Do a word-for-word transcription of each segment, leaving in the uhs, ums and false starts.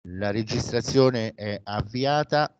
La registrazione è avviata.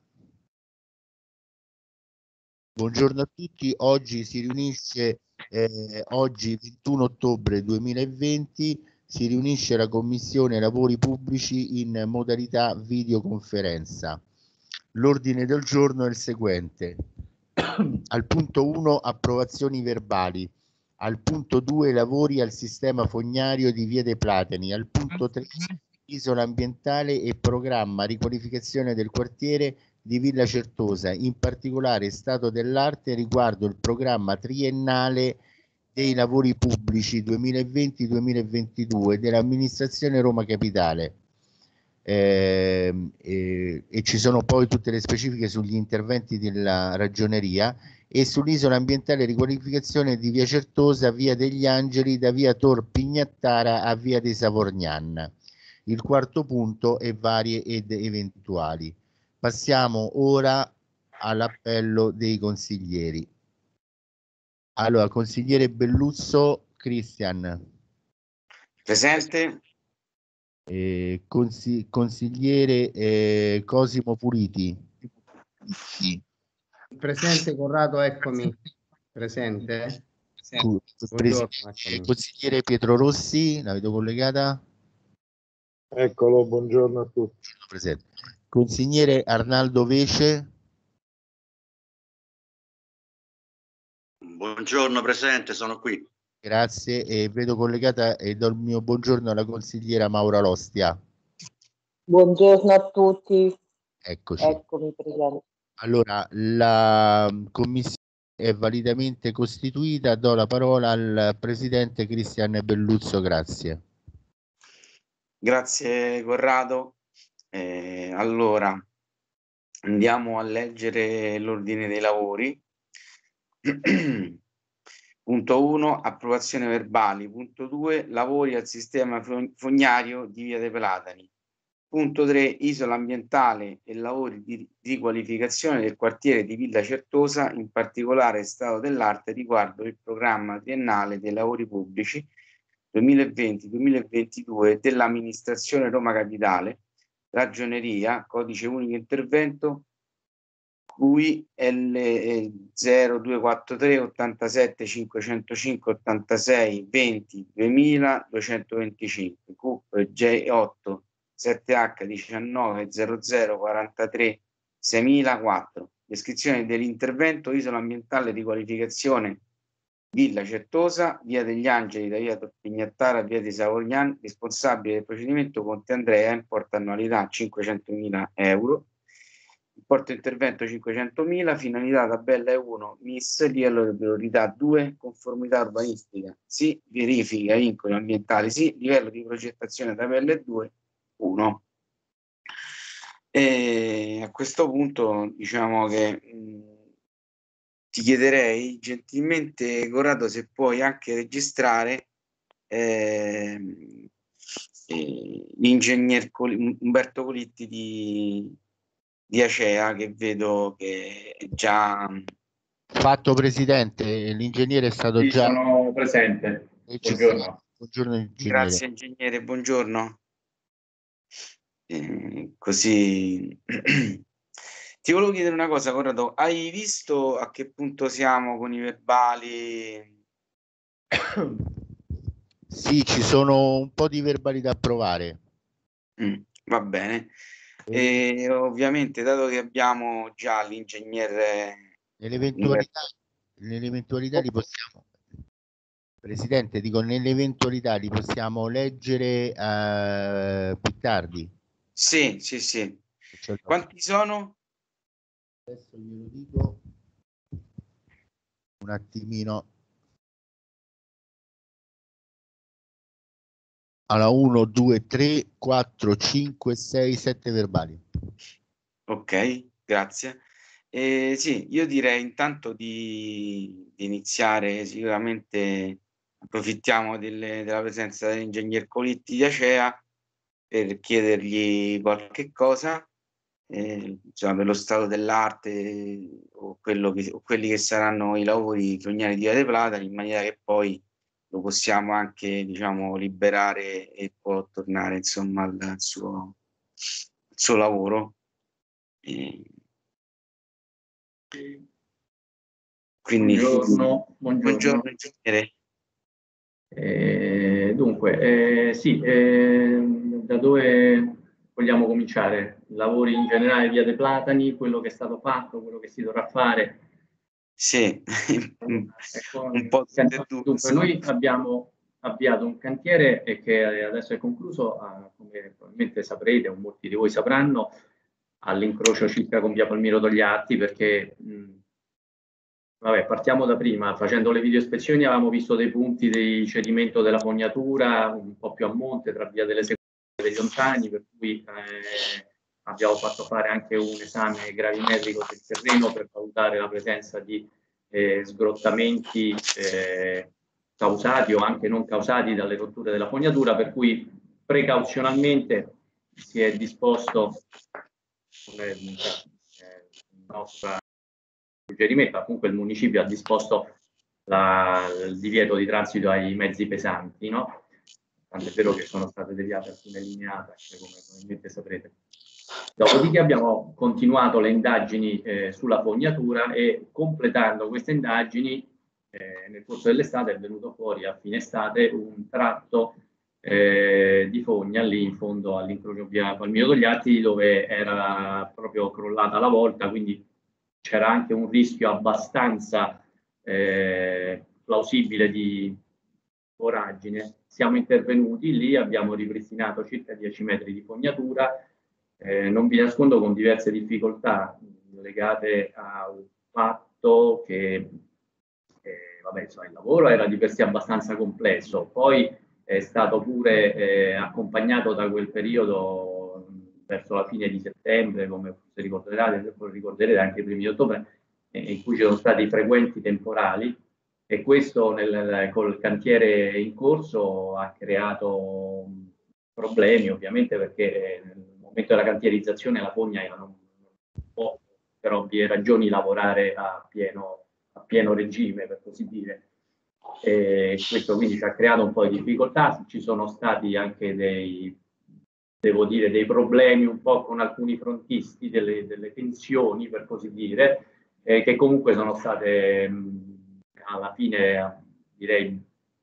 Buongiorno a tutti, oggi si riunisce, eh, oggi ventuno ottobre duemilaventi, si riunisce la Commissione Lavori Pubblici in modalità videoconferenza. L'ordine del giorno è il seguente. Al punto uno approvazioni verbali, al punto due lavori al sistema fognario di Via dei Platani, al punto tre isola ambientale e programma riqualificazione del quartiere di Villa Certosa, in particolare stato dell'arte riguardo il programma triennale dei lavori pubblici duemilaventi duemilaventidue dell'amministrazione Roma Capitale. Eh, eh, e ci sono poi tutte le specifiche sugli interventi della ragioneria e sull'isola ambientale riqualificazione di Via Certosa, Via degli Angeli, da Via Tor Pignattara a Via dei Savorgnan. Il quarto punto è varie ed eventuali. Passiamo ora all'appello dei consiglieri. Allora, consigliere Belluzzo, Cristian. Presente. Eh, consi- consigliere eh, Cosimo Puliti. Sì. Presente Corrado, eccomi. Presente. Buongiorno, eccomi. Consigliere Pietro Rossi, la vedo collegata. Eccolo, buongiorno a tutti. Presente. Consigliere Arnaldo Vece. Buongiorno, presente, sono qui. Grazie, e vedo collegata e do il mio buongiorno alla consigliera Maura Lostia. Buongiorno a tutti. Eccoci. Eccomi presente. Allora, la commissione è validamente costituita. Do la parola al presidente Cristian Belluzzo, grazie. Grazie Corrado. Eh, allora, andiamo a leggere l'ordine dei lavori. Punto uno, approvazione verbali. Punto due, lavori al sistema fognario di Via dei Platani. Punto tre, isola ambientale e lavori di riqualificazione del quartiere di Villa Certosa, in particolare stato dell'arte riguardo il programma triennale dei lavori pubblici duemilaventi duemilaventidue dell'amministrazione Roma Capitale, ragioneria, codice unico intervento Q I L zero due quattro tre ottantasette cinquecentocinque ottantasei venti duemila duecentoventicinque, Q J otto sette H diciannove zero zero quarantatré seimila quattro. Descrizione dell'intervento: isola ambientale di qualificazione Villa Certosa, Via degli Angeli da Via Pignattara a Via di Savorgnan, responsabile del procedimento Conte Andrea, importo annualità cinquecentomila euro, importo intervento cinquecentomila, finalità tabella E uno, M I S, livello di priorità due, conformità urbanistica, sì, verifica, vincoli ambientali, sì, livello di progettazione tabella E due, uno. E a questo punto diciamo che mh, ti chiederei gentilmente, Corrado, se puoi anche registrare eh, eh, l'ingegner Col- Umberto Colitti di, di Acea, che vedo che è già Fatto, presidente, l'ingegnere è stato Sì, già sono presente. Buongiorno. Buongiorno ingegnere. Grazie ingegnere, buongiorno. Eh, così ti volevo chiedere una cosa, Corrado, hai visto a che punto siamo con i verbali? Sì, ci sono un po' di verbali da approvare. Mm, va bene. E ovviamente, dato che abbiamo già l'ingegnere, Nell'eventualità, nell'eventualità li possiamo, presidente, dico, nell'eventualità li possiamo leggere uh, più tardi. Sì, sì, sì. Quanti sono? Adesso glielo dico un attimino. Allora, uno, due, tre, quattro, cinque, sei, sette verbali. Ok, grazie. Eh, sì, io direi intanto di, di iniziare. Sicuramente approfittiamo delle, della presenza dell'ingegner Colitti di Acea per chiedergli qualche cosa, eh, insomma, per lo stato dell'arte o, quello che, o quelli che saranno i lavori fognari di Via dei Platani, in maniera che poi lo possiamo anche, diciamo, liberare e può tornare insomma al suo, suo lavoro. E... Quindi, buongiorno, buongiorno. buongiorno ingegnere. Eh, dunque, eh, sì, eh, da dove vogliamo cominciare? Lavori in generale via dei Platani, quello che è stato fatto, quello che si dovrà fare? Sì, ecco, un po' tutte e due. dunque, noi abbiamo avviato un cantiere e che adesso è concluso, a, come probabilmente saprete o molti di voi sapranno, all'incrocio circa con via Palmiro Togliatti, perché mh, vabbè, partiamo da prima. Facendo le video ispezioni avevamo visto dei punti di cedimento della fognatura un po' più a monte tra via delle Sequoie e degli Ontani, per cui eh, abbiamo fatto fare anche un esame gravimetrico del terreno per valutare la presenza di eh, sgrottamenti eh, causati o anche non causati dalle rotture della fognatura, per cui precauzionalmente si è disposto come eh, nostra suggerimento, comunque il municipio ha disposto la, il divieto di transito ai mezzi pesanti, no? Tanto è vero che sono state deviate alcune linee A T A C, come probabilmente saprete. Dopodiché abbiamo continuato le indagini eh, sulla fognatura e completando queste indagini eh, nel corso dell'estate è venuto fuori a fine estate un tratto eh, di fogna lì in fondo all'incrocio via Palmiro Togliatti, dove era proprio crollata la volta, quindi c'era anche un rischio abbastanza eh, plausibile di voragine. Siamo intervenuti lì, abbiamo ripristinato circa dieci metri di fognatura, eh, non vi nascondo con diverse difficoltà legate a un fatto che eh, vabbè, insomma, il lavoro era di per sé abbastanza complesso, poi è stato pure eh, accompagnato da quel periodo verso la fine di settembre, come forse ricorderete, ricorderete anche i primi di ottobre, eh, in cui ci sono stati frequenti temporali, e questo nel, col cantiere in corso ha creato problemi, ovviamente, perché nel momento della cantierizzazione la fogna non può per ovvie ragioni lavorare a pieno, a pieno regime, per così dire. E questo quindi ci ha creato un po' di difficoltà. Ci sono stati anche dei, devo dire, dei problemi un po' con alcuni frontisti, delle, delle tensioni, per così dire, eh, che comunque sono state mh, alla fine, direi,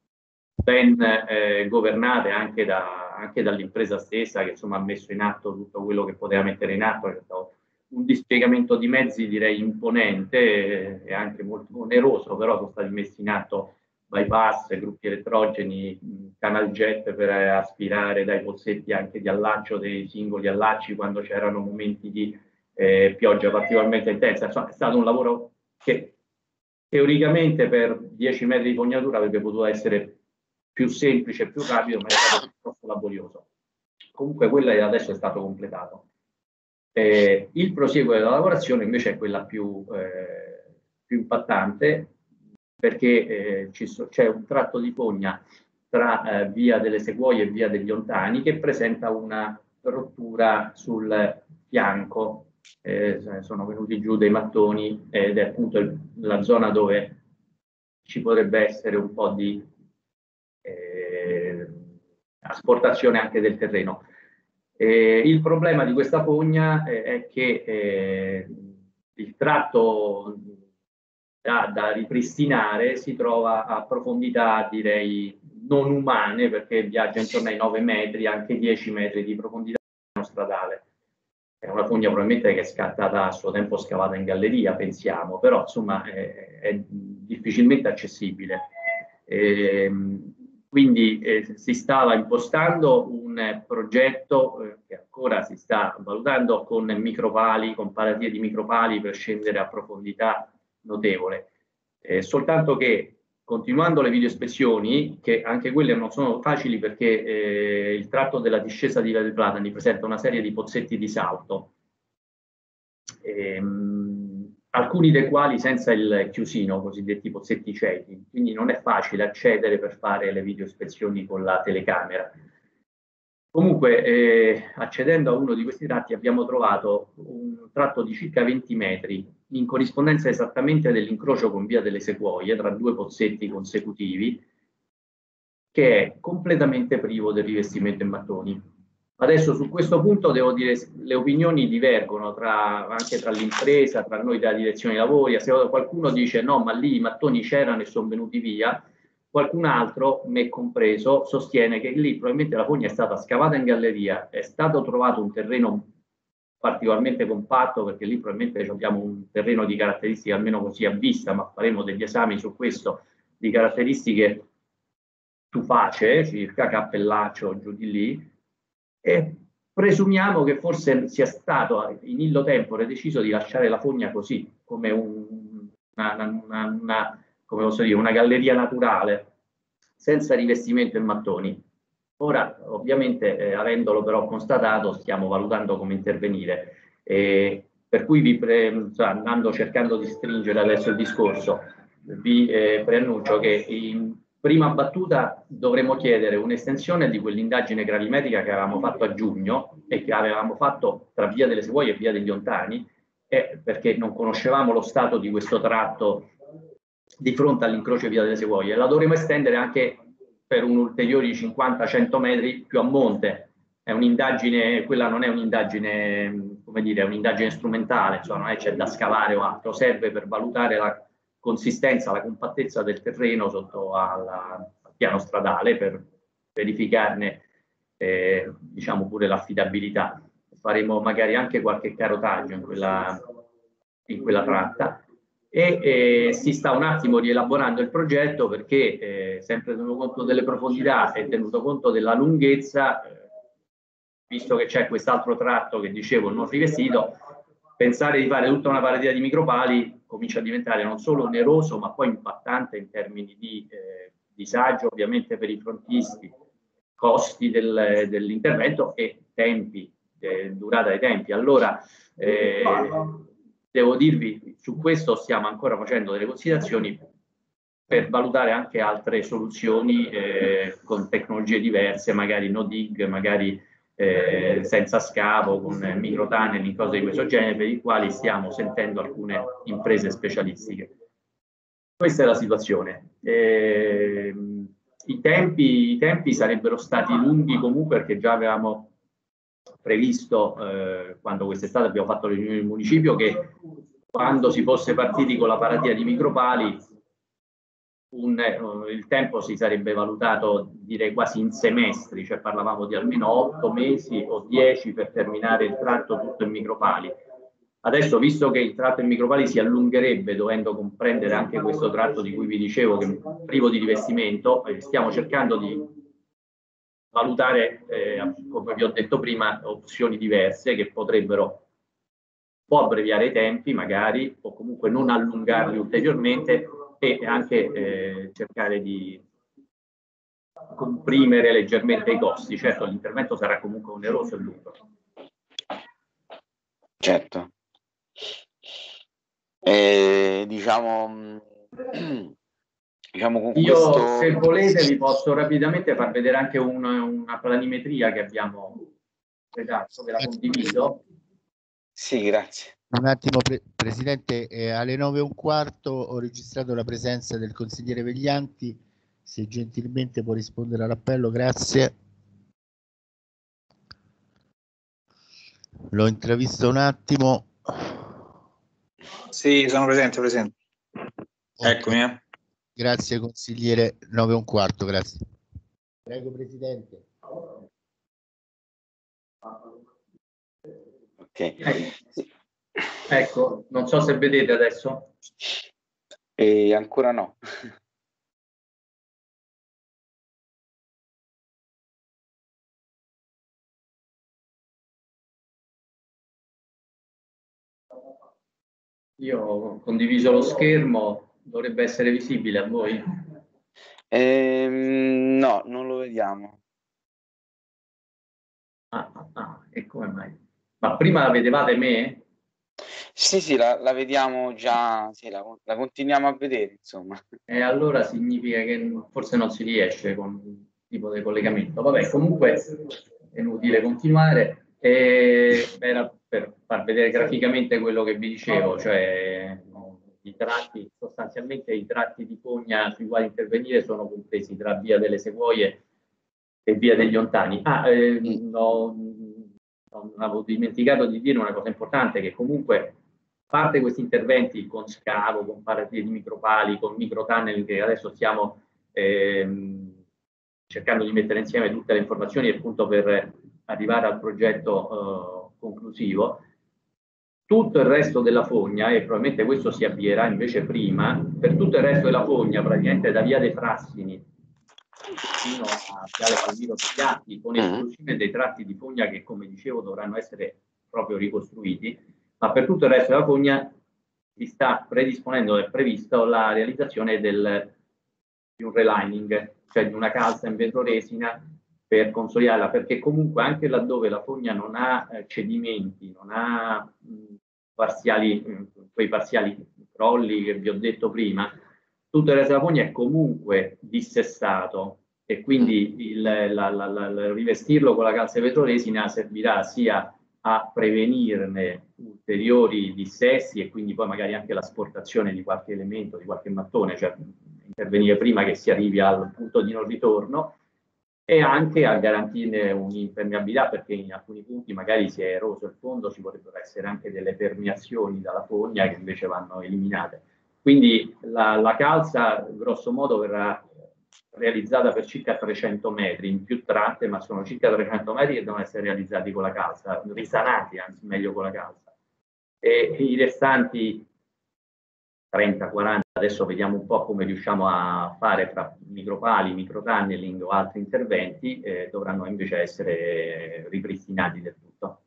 ben eh, governate anche, da, anche dall'impresa stessa, che insomma ha messo in atto tutto quello che poteva mettere in atto. È stato un dispiegamento di mezzi, direi, imponente eh, e anche molto oneroso, però sono stati messi in atto bypass, gruppi elettrogeni, canal jet per aspirare dai pozzetti anche di allaccio dei singoli allacci quando c'erano momenti di eh, pioggia particolarmente intensa. Insomma, è stato un lavoro che teoricamente per dieci metri di fognatura avrebbe potuto essere più semplice, più rapido, ma è stato troppo laborioso. Comunque quello adesso è stato completato. Eh, il prosieguo della lavorazione invece è quella più, eh, più impattante, perché eh, so, c'è un tratto di fogna tra eh, via delle Sequoie e via degli Ontani che presenta una rottura sul fianco. Eh, sono venuti giù dei mattoni ed è appunto il, la zona dove ci potrebbe essere un po' di eh, asportazione anche del terreno. Eh, il problema di questa fogna eh, è che eh, il tratto da, da ripristinare si trova a profondità, direi, non umane, perché viaggia intorno ai nove metri, anche dieci metri di profondità stradale. È una fogna probabilmente che è scattata a suo tempo scavata in galleria, pensiamo, però insomma è, è difficilmente accessibile. E, quindi eh, si stava impostando un progetto eh, che ancora si sta valutando con micropali, con paratie di micropali per scendere a profondità notevole. Eh, soltanto che continuando le video ispezioni, che anche quelle non sono facili perché eh, il tratto della discesa di Via dei Platani presenta una serie di pozzetti di salto, ehm, alcuni dei quali senza il chiusino, cosiddetti pozzetti ciechi, quindi non è facile accedere per fare le video ispezioni con la telecamera. Comunque, eh, accedendo a uno di questi tratti abbiamo trovato un tratto di circa venti metri, in corrispondenza esattamente dell'incrocio con via delle Sequoie, tra due pozzetti consecutivi, che è completamente privo del rivestimento in mattoni. Adesso su questo punto devo dire le opinioni divergono tra, anche tra l'impresa, tra noi della direzione dei lavori. Se qualcuno dice no, ma lì i mattoni c'erano e sono venuti via, qualcun altro, me compreso, sostiene che lì probabilmente la fogna è stata scavata in galleria, è stato trovato un terreno particolarmente compatto, perché lì probabilmente abbiamo un terreno di caratteristiche almeno così a vista, ma faremo degli esami su questo, di caratteristiche tufacee, circa Cappellaccio, giù di lì, e presumiamo che forse sia stato in illo tempore deciso di lasciare la fogna così, come un, una, una, una, come posso dire, una galleria naturale, senza rivestimento e mattoni. Ora, ovviamente, eh, avendolo però constatato, stiamo valutando come intervenire. Eh, per cui, vi pre, cioè, andando cercando di stringere adesso il discorso, vi eh, preannuncio che in prima battuta dovremmo chiedere un'estensione di quell'indagine gravimetrica che avevamo fatto a giugno e che avevamo fatto tra Via delle Sequoie e Via degli Ontani, eh, perché non conoscevamo lo stato di questo tratto di fronte all'incrocio Via delle Sequoie. La dovremo estendere anche per un ulteriori cinquanta cento metri più a monte. È un'indagine, quella non è un'indagine, come dire, è un'indagine strumentale, insomma, non è c'è da scavare o altro, serve per valutare la consistenza, la compattezza del terreno sotto alla, al piano stradale, per verificarne eh, diciamo pure l'affidabilità. Faremo magari anche qualche carotaggio in quella, in quella tratta e eh, si sta un attimo rielaborando il progetto, perché eh, sempre tenuto conto delle profondità e tenuto conto della lunghezza, eh, visto che c'è quest'altro tratto che dicevo non rivestito, pensare di fare tutta una paratia di micropali comincia a diventare non solo oneroso ma poi impattante in termini di eh, disagio ovviamente per i frontisti, costi del, dell'intervento e tempi, eh, durata dei tempi. Allora eh, devo dirvi, su questo stiamo ancora facendo delle considerazioni per valutare anche altre soluzioni eh, con tecnologie diverse, magari no dig, magari Eh, senza scavo, con microtunnel, cose di questo genere, per i quali stiamo sentendo alcune imprese specialistiche. Questa è la situazione. Eh, i, tempi, I tempi sarebbero stati lunghi comunque, perché già avevamo previsto, eh, quando quest'estate abbiamo fatto le riunioni del municipio, che quando si fosse partiti con la paratia di micropali, Un, uh, il tempo si sarebbe valutato direi quasi in semestri, cioè parlavamo di almeno otto mesi o dieci per terminare il tratto tutto in micropali. Adesso, visto che il tratto in micropali si allungherebbe, dovendo comprendere anche questo tratto di cui vi dicevo, che è privo di rivestimento, eh, stiamo cercando di valutare, eh, come vi ho detto prima, opzioni diverse che potrebbero un po' abbreviare i tempi magari, o comunque non allungarli ulteriormente, e anche eh, cercare di comprimere leggermente i costi. Certo, l'intervento sarà comunque oneroso e lungo. Certo. Eh, diciamo, diciamo con Io, questo... se volete, vi posso rapidamente far vedere anche un, una planimetria che abbiamo redatto, ve la condivido. Sì, grazie. Un attimo, pre Presidente, eh, alle nove e un quarto ho registrato la presenza del consigliere Veglianti, se gentilmente può rispondere all'appello, grazie. L'ho intravisto un attimo. Sì, sono presente, presente. Okay. Eccomi. Eh. Grazie consigliere, nove e un quarto, grazie. Prego Presidente. Ok. Ecco. Ecco, non so se vedete adesso. E ancora no. Io ho condiviso lo schermo, dovrebbe essere visibile a voi? Ehm, no, non lo vediamo. Ah, ah, ah, e come mai? Ma prima la vedevate me? Sì, sì, la, la vediamo già, sì, la, la continuiamo a vedere, insomma. E allora significa che forse non si riesce con il tipo di collegamento. Vabbè, comunque è inutile continuare. E era per far vedere graficamente quello che vi dicevo, cioè i tratti, sostanzialmente i tratti di fogna sui quali intervenire sono compresi tra Via delle Sequoie e via degli Ontani. Ah, eh, no, non avevo dimenticato di dire una cosa importante, che comunque a parte questi interventi con scavo, con paratie di micropali, con microtunnel, che adesso stiamo ehm, cercando di mettere insieme tutte le informazioni appunto per arrivare al progetto eh, conclusivo. Tutto il resto della fogna, e probabilmente questo si avvierà invece prima, per tutto il resto della fogna, praticamente da via dei Frassini fino a Viale Palmiro Togliatti, con esclusione dei tratti di fogna che, come dicevo, dovranno essere proprio ricostruiti, ma per tutto il resto della fogna si sta predisponendo e previsto la realizzazione del, di un relining, cioè di una calza in vetroresina per consolidarla, perché comunque anche laddove la fogna non ha eh, cedimenti, non ha mh, parziali, mh, quei parziali crolli che vi ho detto prima, tutto il resto della fogna è comunque dissestato, e quindi il, la, la, la, la, rivestirlo con la calza vetroresina servirà sia a prevenirne ulteriori dissesti e quindi poi magari anche l'asportazione di qualche elemento, di qualche mattone, cioè intervenire prima che si arrivi al punto di non ritorno, e anche a garantirne un'impermeabilità, perché in alcuni punti magari si è eroso il fondo, ci potrebbero essere anche delle permeazioni dalla fogna che invece vanno eliminate. Quindi la, la calza grosso modo verrà realizzata per circa trecento metri in più tratte, ma sono circa trecento metri che devono essere realizzati con la calza, risanati anzi meglio con la calza, e, e i restanti trenta quaranta, adesso vediamo un po' come riusciamo a fare fra micropali, microtunneling o altri interventi, eh, dovranno invece essere ripristinati del tutto.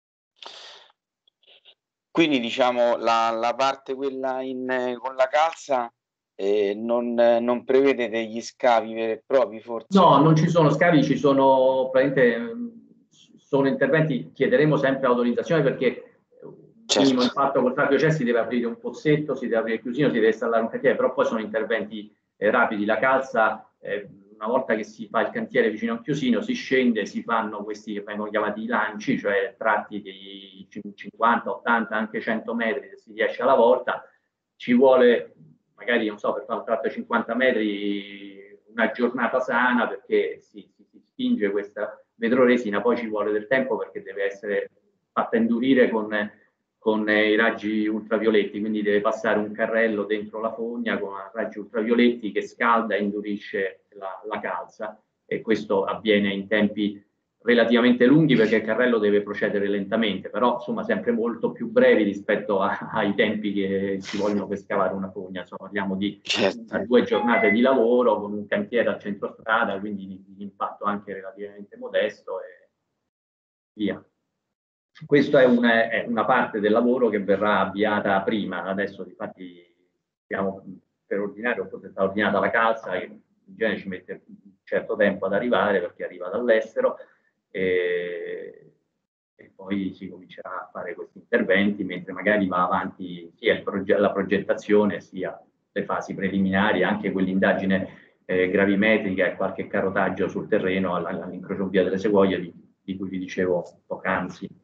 Quindi diciamo la, la parte quella in, con la calza eh, non, non prevede degli scavi veri e propri, forse? No, non ci sono scavi, ci sono praticamente sono interventi, chiederemo sempre autorizzazione perché certo. Minimo impatto col traffico c'è, si deve aprire un pozzetto, si deve aprire il chiusino, si deve installare un cantiere, però poi sono interventi eh, rapidi. La calza, eh, una volta che si fa il cantiere vicino a un chiusino, si scende, si fanno questi che vengono chiamati i lanci, cioè tratti di cinquanta, ottanta, anche cento metri, se si riesce alla volta. Ci vuole, magari, non so, per fare un tratto di cinquanta metri, una giornata sana, perché si, si, si spinge questa vetroresina, poi ci vuole del tempo perché deve essere fatta indurire con... con eh, i raggi ultravioletti, quindi deve passare un carrello dentro la fogna con raggi ultravioletti che scalda e indurisce la, la calza, e questo avviene in tempi relativamente lunghi perché il carrello deve procedere lentamente, però insomma sempre molto più brevi rispetto a, ai tempi che ci vogliono per scavare una fogna. Insomma, parliamo di certo. due giornate di lavoro con un cantiere al centro strada, quindi di, di impatto anche relativamente modesto e via. Questa è una, è una parte del lavoro che verrà avviata prima. Adesso infatti stiamo per ordinare, o forse è stata ordinata la calza, che in genere ci mette un certo tempo ad arrivare perché arriva dall'estero, e, e poi si comincerà a fare questi interventi mentre magari va avanti sia il proge- la progettazione sia le fasi preliminari, anche quell'indagine eh, gravimetrica e qualche carotaggio sul terreno all'incrocio via delle Sequoie di, di cui vi dicevo poc'anzi.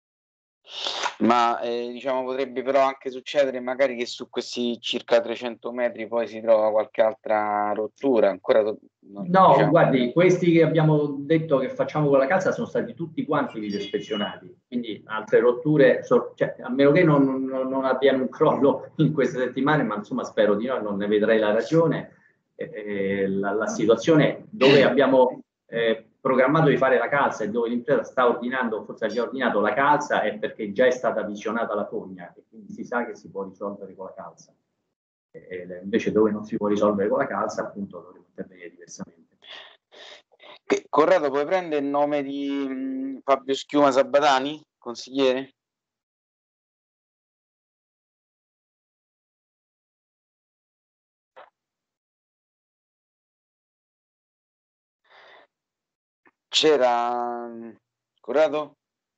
Ma eh, diciamo potrebbe però anche succedere magari che su questi circa trecento metri poi si trova qualche altra rottura ancora non, no diciamo. Guardi, questi che abbiamo detto che facciamo con la calza sono stati tutti quanti videoispezionati, quindi altre rotture so, cioè, a meno che non, non, non abbiano un crollo in queste settimane, ma insomma spero di no, non ne vedrei la ragione. eh, la, la situazione dove abbiamo eh, programmato di fare la calza e dove l'impresa sta ordinando, forse ha già ordinato la calza, è perché già è stata visionata la fogna e quindi si sa che si può risolvere con la calza. E invece dove non si può risolvere con la calza, appunto, dovremo intervenire diversamente. Corrado, puoi prendere il nome di mh, Fabio Schiuma Sabatani, consigliere? C'era Corrado?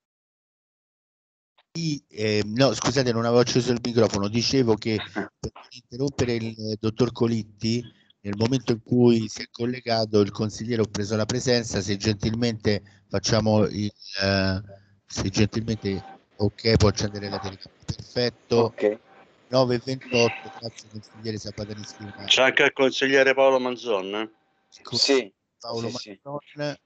Eh, no, scusate, non avevo acceso il microfono. Dicevo che per interrompere il dottor Colitti, nel momento in cui si è collegato il consigliere, ho preso la presenza. Se gentilmente facciamo il eh, se gentilmente ok, può accendere la telecamera. Perfetto. Ok. nove e ventotto, grazie consigliere Sabatani Schiuma. C'è anche il consigliere Paolo Manzon? Eh? Sì. Paolo sì, sì. Mazzon,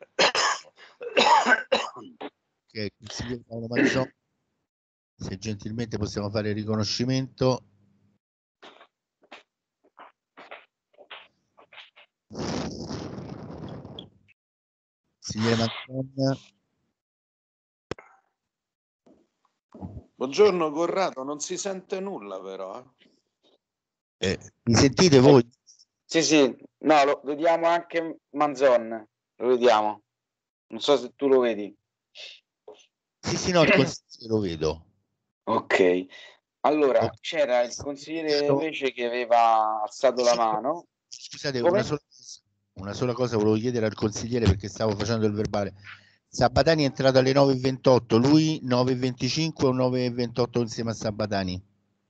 che è il consigliere Paolo Mazzon, se gentilmente possiamo fare il riconoscimento. Consigliere Mazzon. Buongiorno Corrado, non si sente nulla però. Eh. Eh, mi sentite voi? Sì, sì, no, lo vediamo anche Manzon, lo vediamo. Non so se tu lo vedi. Sì, sì, no, il consigliere lo vedo. Ok, allora Okay. c'era il consigliere invece che aveva alzato la mano. Scusate, Come? una sola, una sola cosa volevo chiedere al consigliere perché stavo facendo il verbale. Sabatani è entrato alle nove e ventotto, lui nove e venticinque o nove e ventotto insieme a Sabatani?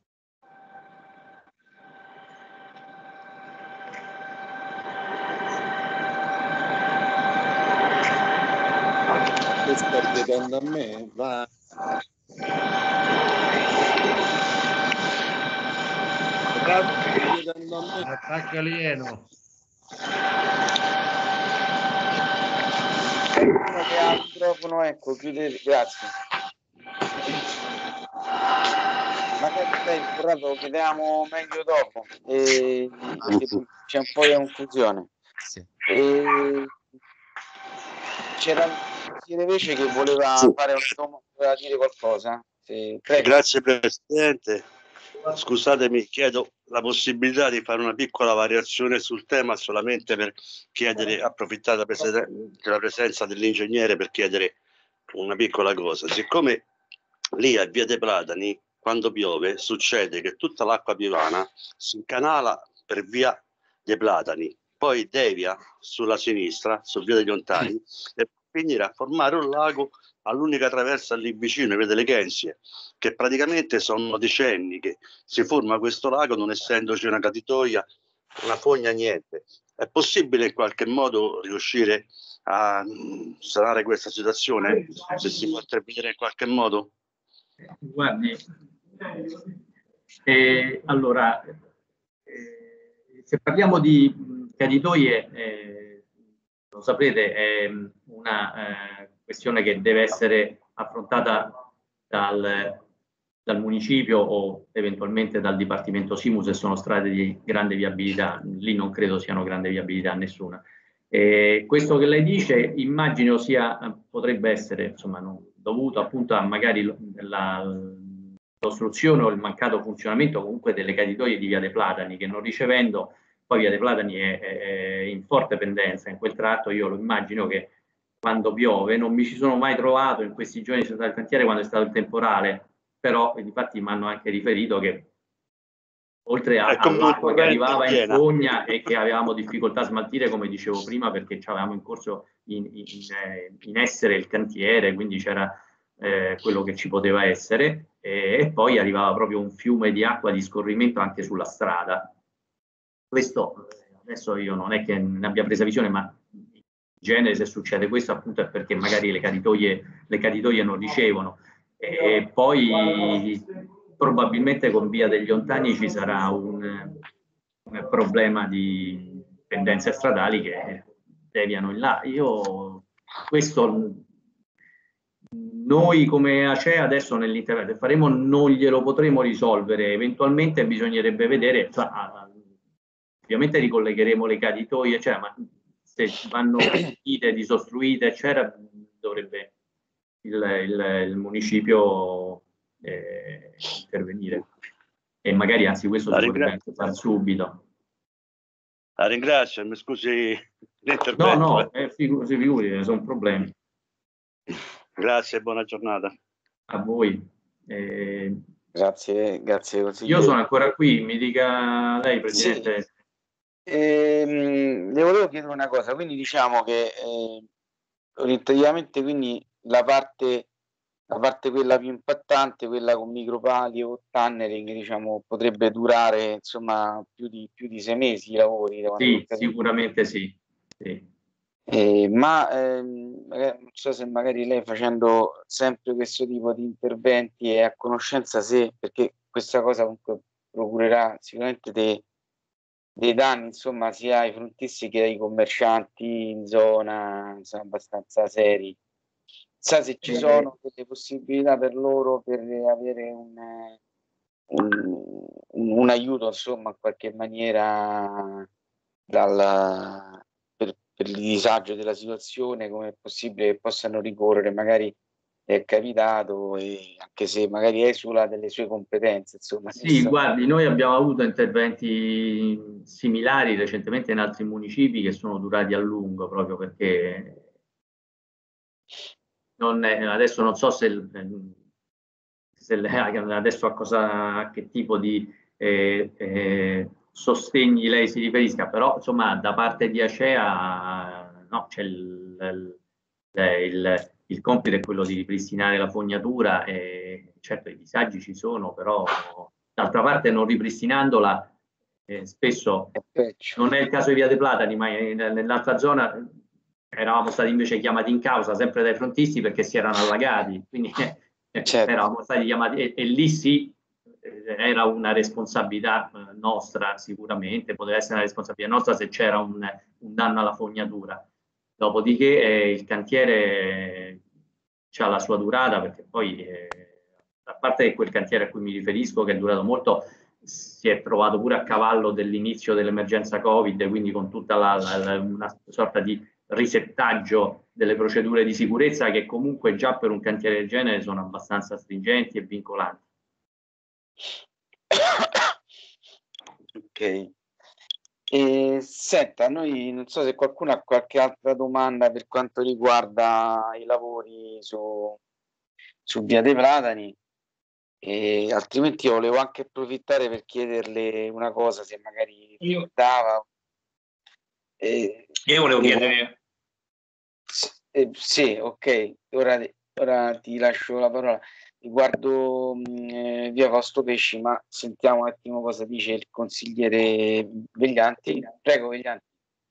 Che sta chiedendo a me? Va. Attacca alieno. Uno che ha il microfono, ecco, chiudete, grazie. Magari stai Corrado, lo chiediamo meglio dopo, e, perché c'è un po' di confusione. Sì. E c'era il consigliere invece che voleva Sì. fare un voleva dire qualcosa. Sì, prego. Grazie Presidente. Scusatemi, chiedo la possibilità di fare una piccola variazione sul tema solamente per chiedere, approfittare della presenza dell'ingegnere per chiedere una piccola cosa. Siccome lì a Via dei Platani, quando piove, succede che tutta l'acqua piovana si incanala per Via dei Platani, poi devia sulla sinistra, su Via degli Ontani, e finire a formare un lago all'unica traversa lì vicino, vede le Kenzie, che praticamente sono decenni che si forma questo lago non essendoci una caditoia, una fogna, niente. È possibile in qualche modo riuscire a sanare questa situazione? Se si può intervenire in qualche modo? Guardi, eh, allora, eh, se parliamo di caditoie, eh, lo sapete, è una eh, questione che deve essere affrontata dal, dal municipio o eventualmente dal Dipartimento Simu se sono strade di grande viabilità. Lì non credo siano grande viabilità nessuna. Eh, questo che lei dice, immagino sia, potrebbe essere insomma, non, dovuto appunto a magari la, l'ostruzione o il mancato funzionamento comunque delle caditoie di Via dei Platani, che non ricevendo, poi Via dei Platani è, è in forte pendenza in quel tratto. Io lo immagino che quando piove, non mi ci sono mai trovato in questi giorni sono stato al cantiere quando è stato il temporale, però infatti mi hanno anche riferito che oltre a, all'acqua che arrivava in fogna e che avevamo difficoltà a smaltire, come dicevo prima, perché avevamo in corso in, in, in essere il cantiere, quindi c'era eh, quello che ci poteva essere, e, e poi arrivava proprio un fiume di acqua di scorrimento anche sulla strada. Questo adesso io non è che ne abbia presa visione, ma in genere se succede questo appunto è perché magari le caditoie, le caditoie non ricevono. E poi probabilmente con Via degli Ontani ci sarà un, un problema di pendenze stradali che deviano in là. Io questo noi come Acea adesso nell'intervento faremo non glielo potremo risolvere, eventualmente bisognerebbe vedere, cioè, ovviamente ricollegheremo le caditoie, eccetera, ma se vanno finite, disostruite, eccetera, dovrebbe il, il, il municipio eh, intervenire. E magari anzi questo si potrebbe anche fare subito. La ringrazio, mi scusi l'intervento. No, no, eh, figu- si figuri, sono problemi. Grazie, buona giornata. A voi. Eh, grazie, grazie consigliere. Io sono ancora qui, mi dica lei, Presidente. Sì. Ehm, le volevo chiedere una cosa, quindi diciamo che eh, orientativamente quindi la parte, la parte quella più impattante, quella con micropali o tunnering, diciamo, potrebbe durare insomma più di, più di sei mesi i lavori. Sì, sicuramente sì. sì. Eh, ma ehm, non so se magari lei facendo sempre questo tipo di interventi è a conoscenza se, perché questa cosa comunque procurerà sicuramente de, dei danni, insomma, sia ai frontisti che ai commercianti in zona, sono abbastanza seri. Sa se ci sono delle possibilità per loro per avere un, un, un aiuto, insomma, in qualche maniera dal, per, per il disagio della situazione, come è possibile che possano ricorrere, magari è capitato, e anche se magari esula delle sue competenze, insomma. Sì, guardi, noi abbiamo avuto interventi similari recentemente in altri municipi che sono durati a lungo, proprio perché non è, adesso non so se, se adesso a cosa, a che tipo di eh, eh, sostegni lei si riferisca, però insomma da parte di Acea no, c'è il, il, il, il compito è quello di ripristinare la fognatura e certo i disagi ci sono, però d'altra parte non ripristinandola eh, spesso non è il caso di Via dei Platani, ma nell'altra zona eravamo stati invece chiamati in causa sempre dai frontisti perché si erano allagati, quindi eh, certo. eravamo stati chiamati e, e lì sì era una responsabilità nostra sicuramente, poteva essere una responsabilità nostra se c'era un, un danno alla fognatura. Dopodiché eh, il cantiere ha la sua durata, perché poi eh, a parte che quel cantiere a cui mi riferisco, che è durato molto, si è trovato pure a cavallo dell'inizio dell'emergenza Covid, quindi con tutta la, la, una sorta di risettaggio delle procedure di sicurezza che comunque già per un cantiere del genere sono abbastanza stringenti e vincolanti. Ok. E, senta, noi non so se qualcuno ha qualche altra domanda per quanto riguarda i lavori su, su Via dei Platani, e altrimenti io volevo anche approfittare per chiederle una cosa, se magari io, dava. Eh, io volevo devo... chiedere eh, sì, ok, ora, ora ti lascio la parola. Riguardo eh, Via Fausto Pesci, ma sentiamo un attimo cosa dice il consigliere Veglianti. Prego, Veglianti.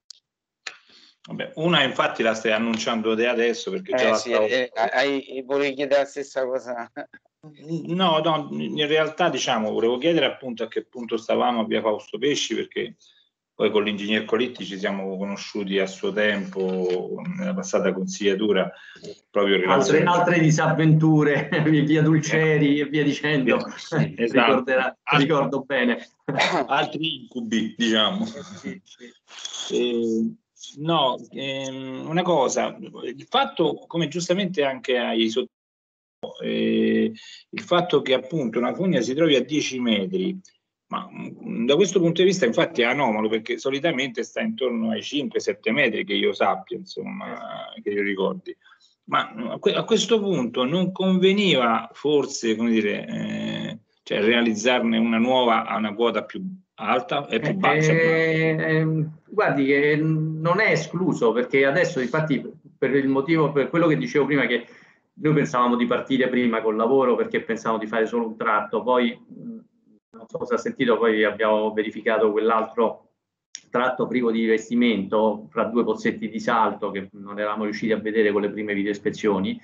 Vabbè, una infatti la stai annunciando te adesso perché già eh, la sì, stavo... eh, hai, volevi chiedere la stessa cosa. No, no, in realtà diciamo volevo chiedere appunto a che punto stavamo a Via Fausto Pesci, perché poi con l'ingegner Colitti ci siamo conosciuti a suo tempo nella passata consigliatura, proprio in altre, altre disavventure, via Dulceri eh, e via dicendo, sì, esatto. Ricorderà, altri, ricordo bene. Altri incubi, diciamo. Sì, sì. Eh, no, ehm, una cosa, il fatto, come giustamente anche hai sottolineato, eh, il fatto che appunto una fogna si trovi a dieci metri, ma mh, da questo punto di vista infatti è anomalo, perché solitamente sta intorno ai cinque sette metri, che io sappia, insomma, che io ricordi. Ma a, que a questo punto non conveniva forse, come dire, eh, cioè realizzarne una nuova a una quota più alta e più bassa? Eh, eh, guardi che non è escluso, perché adesso infatti per il motivo, per quello che dicevo prima, che noi pensavamo di partire prima col lavoro perché pensavamo di fare solo un tratto, poi non so se ha sentito, poi abbiamo verificato quell'altro tratto privo di rivestimento fra due pozzetti di salto che non eravamo riusciti a vedere con le prime videoispezioni,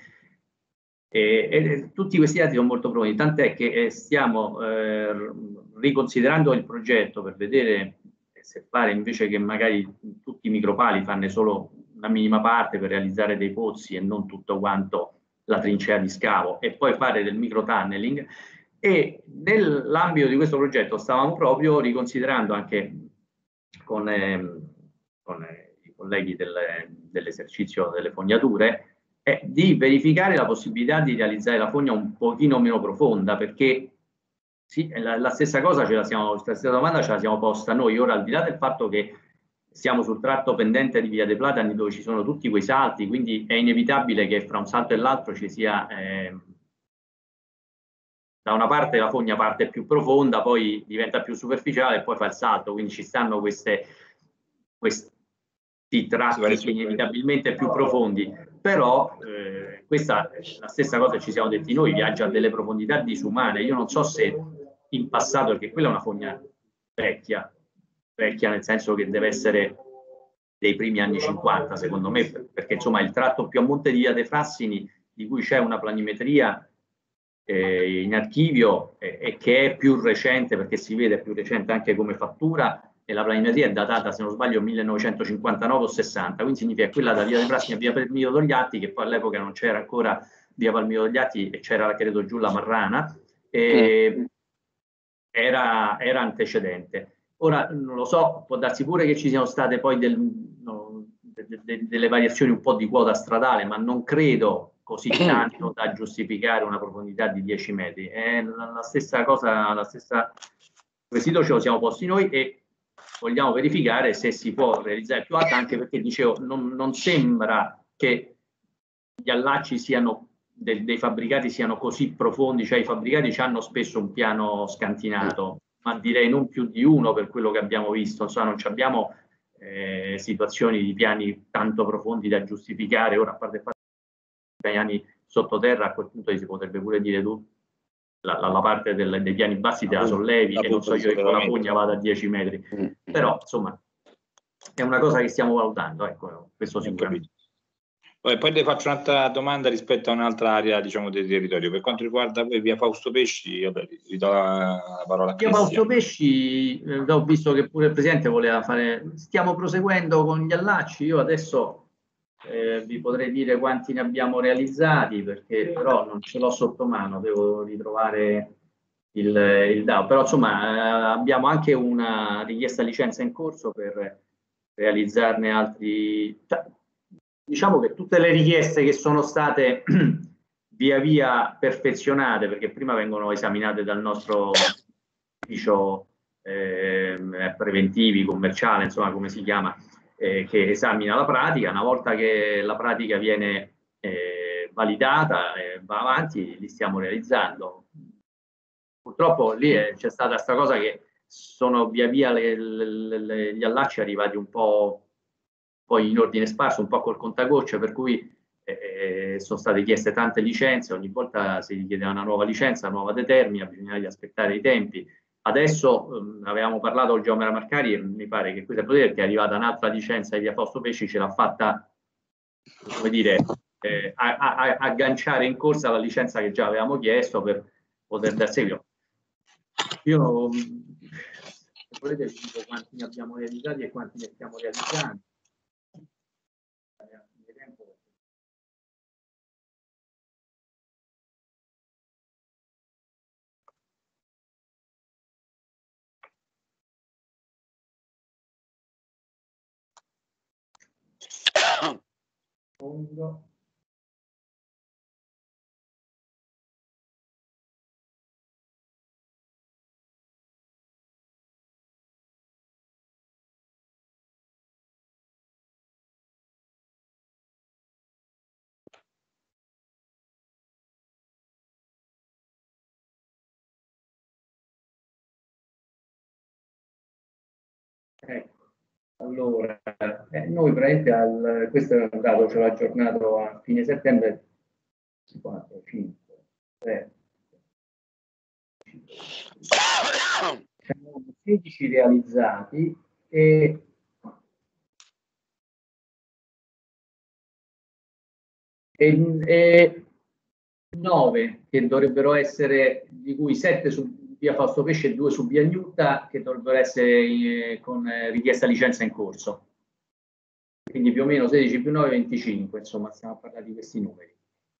e, e tutti questi dati sono molto pronti, tant'è che eh, stiamo eh, riconsiderando il progetto per vedere se fare, invece che magari tutti i micropali, farne solo una minima parte per realizzare dei pozzi e non tutto quanto la trincea di scavo, e poi fare del micro tunneling. E nell'ambito di questo progetto stavamo proprio riconsiderando anche con, eh, con eh, i colleghi del, dell'esercizio delle fognature eh, di verificare la possibilità di realizzare la fogna un pochino meno profonda, perché sì, la, la stessa cosa ce la siamo, la stessa domanda ce la siamo posta noi. Ora, al di là del fatto che siamo sul tratto pendente di Via dei Platani dove ci sono tutti quei salti, quindi è inevitabile che fra un salto e l'altro ci sia eh, da una parte la fogna parte più profonda, poi diventa più superficiale e poi fa il salto, quindi ci stanno queste, questi tratti inevitabilmente più profondi, però eh, questa è la stessa cosa che ci siamo detti noi, viaggia a delle profondità disumane. Io non so se in passato, perché quella è una fogna vecchia, vecchia nel senso che deve essere dei primi anni cinquanta secondo me, perché insomma il tratto più a monte di Via dei Frassini, di cui c'è una planimetria eh, in archivio eh, e che è più recente, perché si vede più recente anche come fattura, e la planimetria è datata, se non sbaglio, millenovecentocinquantanove o sessanta, quindi significa quella da via dei Prassi a via Palmiro Togliatti, che poi all'epoca non c'era ancora via Palmiro Togliatti e c'era, credo, giù la Marrana, e era, era antecedente. Ora non lo so, può darsi pure che ci siano state poi del, no, de, de, delle variazioni un po' di quota stradale, ma non credo così tanto da giustificare una profondità di dieci metri. È la, la stessa cosa, la stessa quesito ce lo siamo posti noi e vogliamo verificare se si può realizzare più alta, anche perché dicevo non, non sembra che gli allacci siano de, dei fabbricati siano così profondi, cioè i fabbricati hanno spesso un piano scantinato, ma direi non più di uno per quello che abbiamo visto, insomma non abbiamo eh, situazioni di piani tanto profondi da giustificare. Ora, a parte i piani sottoterra, a quel punto si potrebbe pure dire tu La, la, la parte del, dei piani bassi te la sollevi e non so io che con la fogna vada a dieci metri, mm. però insomma è una cosa che stiamo valutando, ecco, questo sicuramente. Poi, poi le faccio un'altra domanda rispetto a un'altra area, diciamo, del territorio. Per quanto riguarda voi, via Fausto Pesci, vabbè, vi do la, la parola a Via Fausto Pesci, eh, ho visto che pure il Presidente voleva fare, stiamo proseguendo con gli allacci, io adesso Eh, vi potrei dire quanti ne abbiamo realizzati, perché però non ce l'ho sotto mano, devo ritrovare il, il D A O, però insomma eh, abbiamo anche una richiesta licenza in corso per realizzarne altri. Diciamo che tutte le richieste che sono state via via perfezionate, perché prima vengono esaminate dal nostro ufficio eh, preventivi, commerciale, insomma come si chiama, Eh, che esamina la pratica. Una volta che la pratica viene eh, validata e eh, va avanti, li stiamo realizzando. Purtroppo lì eh, c'è stata questa cosa che sono via via le, le, le, gli allacci arrivati un po' poi in ordine sparso, un po' col contagocce, per cui eh, sono state chieste tante licenze, ogni volta si richiedeva una nuova licenza, una nuova determina, bisognava aspettare i tempi. Adesso um, avevamo parlato con Giomera Marcari e mi pare che questa è perché è arrivata un'altra licenza di via Fausto Pesci, ce l'ha fatta, come dire, eh, a, a, agganciare in corsa la licenza che già avevamo chiesto per poter dar seguito. Io, se volete, vi dico quanti ne abbiamo realizzati e quanti ne stiamo realizzando. Fondo. Ecco. Allora, eh, noi praticamente al, questo è un dato, ce l'ho aggiornato a fine settembre, quattro, cinque, tre, cinque, sedici realizzati e, e, e nove che dovrebbero essere, di cui sette su via Fausto Pesce e due su via Gnutta, che dovrebbero essere eh, con eh, richiesta licenza in corso. Quindi più o meno sedici più nove, venticinque, insomma, stiamo a parlare di questi numeri.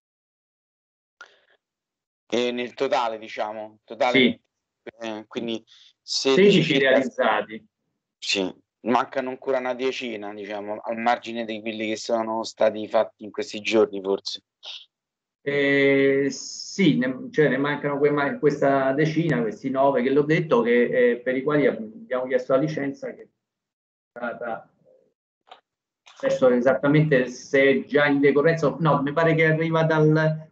E nel totale, diciamo, totale, sì. eh, quindi sedici, sedici realizzati. Sì, mancano ancora una decina, diciamo, al margine di quelli che sono stati fatti in questi giorni, forse. Eh, sì, ne, cioè ne mancano que questa decina, questi nove che l'ho detto, che, eh, per i quali abbiamo chiesto la licenza, che è stata adesso esattamente se è già in decorrenza, no, mi pare che arriva dal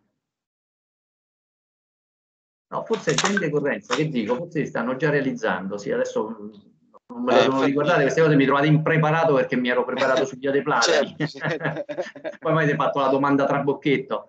no, forse è già in decorrenza, che dico, forse si stanno già realizzando, sì, adesso non me lo devo ricordare, queste cose mi trovate impreparato perché mi ero preparato su via dei Platani. Certo. Poi mi avete fatto la domanda trabocchetto.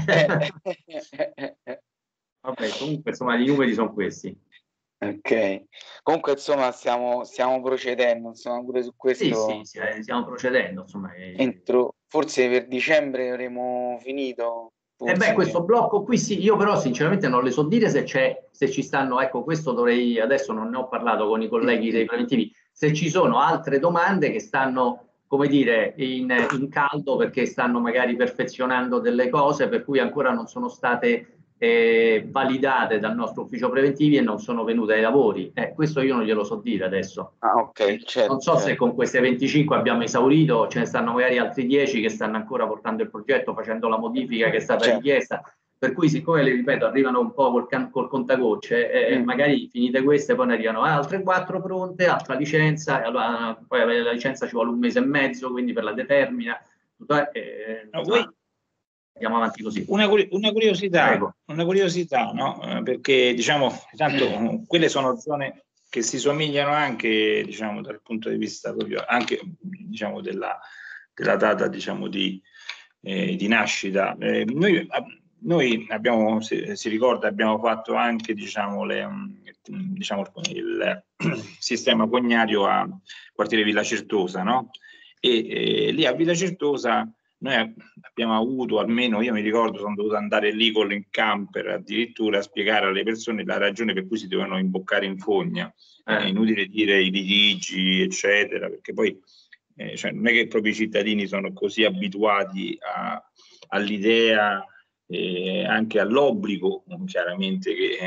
Vabbè, comunque insomma i numeri sono questi. Ok, comunque insomma stiamo, stiamo procedendo insomma pure su questo. Sì, sì, sì, stiamo procedendo insomma. Entro, forse per dicembre avremo finito. E eh beh, questo blocco qui sì, io però sinceramente non le so dire se c'è, se ci stanno, ecco questo dovrei, adesso non ne ho parlato con i colleghi dei preventivi, se ci sono altre domande che stanno, come dire, in, in caldo perché stanno magari perfezionando delle cose per cui ancora non sono state eh, validate dal nostro ufficio preventivi e non sono venute ai lavori. Eh, questo io non glielo so dire adesso. Ah, ok, certo, non so certo. se con queste venticinque abbiamo esaurito, ce ne stanno magari altri dieci che stanno ancora portando il progetto, facendo la modifica che è stata certo. richiesta. Per cui, siccome, le ripeto, arrivano un po' col, can- col contagocce, eh, Mm. magari finite queste, poi ne arrivano altre quattro pronte, altra licenza, e allora poi avere la licenza ci vuole un mese e mezzo, quindi per la determina. Tutto, eh, No, voi- andiamo avanti così. Una, curi- una curiosità, Prego. una curiosità, no? Eh, Perché diciamo, tanto quelle sono zone che si somigliano anche, diciamo, dal punto di vista proprio anche, diciamo, della, della data, diciamo, di, eh, di nascita. Eh, noi, noi abbiamo, se si ricorda, abbiamo fatto anche, diciamo, le, diciamo, il sistema fognario a quartiere Villa Certosa, no? E eh, lì a Villa Certosa noi abbiamo avuto, almeno io mi ricordo, sono dovuto andare lì con il camper addirittura a spiegare alle persone la ragione per cui si dovevano imboccare in fogna. Eh. È inutile dire i litigi, eccetera, perché poi eh, cioè, non è che proprio i cittadini sono così abituati all'idea, eh, anche all'obbligo, chiaramente, che,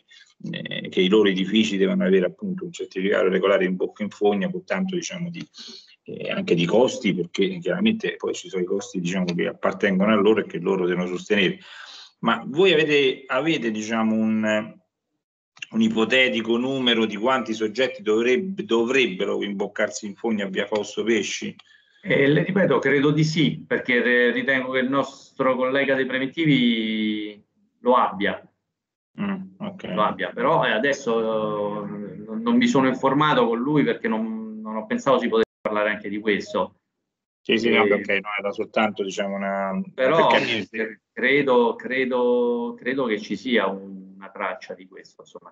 eh, che i loro edifici devono avere appunto un certificato regolare in bocca in fogna, con tanto, diciamo, di Eh, anche di costi, perché chiaramente poi ci sono i costi, diciamo, che appartengono a loro e che loro devono sostenere. Ma voi avete, avete diciamo, un, un ipotetico numero di quanti soggetti dovrebbe, dovrebbero imboccarsi in fogna a via Fausto Pesci? Eh, le ripeto, credo di sì, perché ritengo che il nostro collega dei preventivi lo abbia. Mm, okay. Lo abbia, però eh, adesso eh, non, non mi sono informato con lui perché non, non ho pensato si potesse parlare anche di questo. Sì, sì, eh, no, ok, no, era soltanto, diciamo, una... Però perché... credo, credo, credo che ci sia un, una traccia di questo, insomma.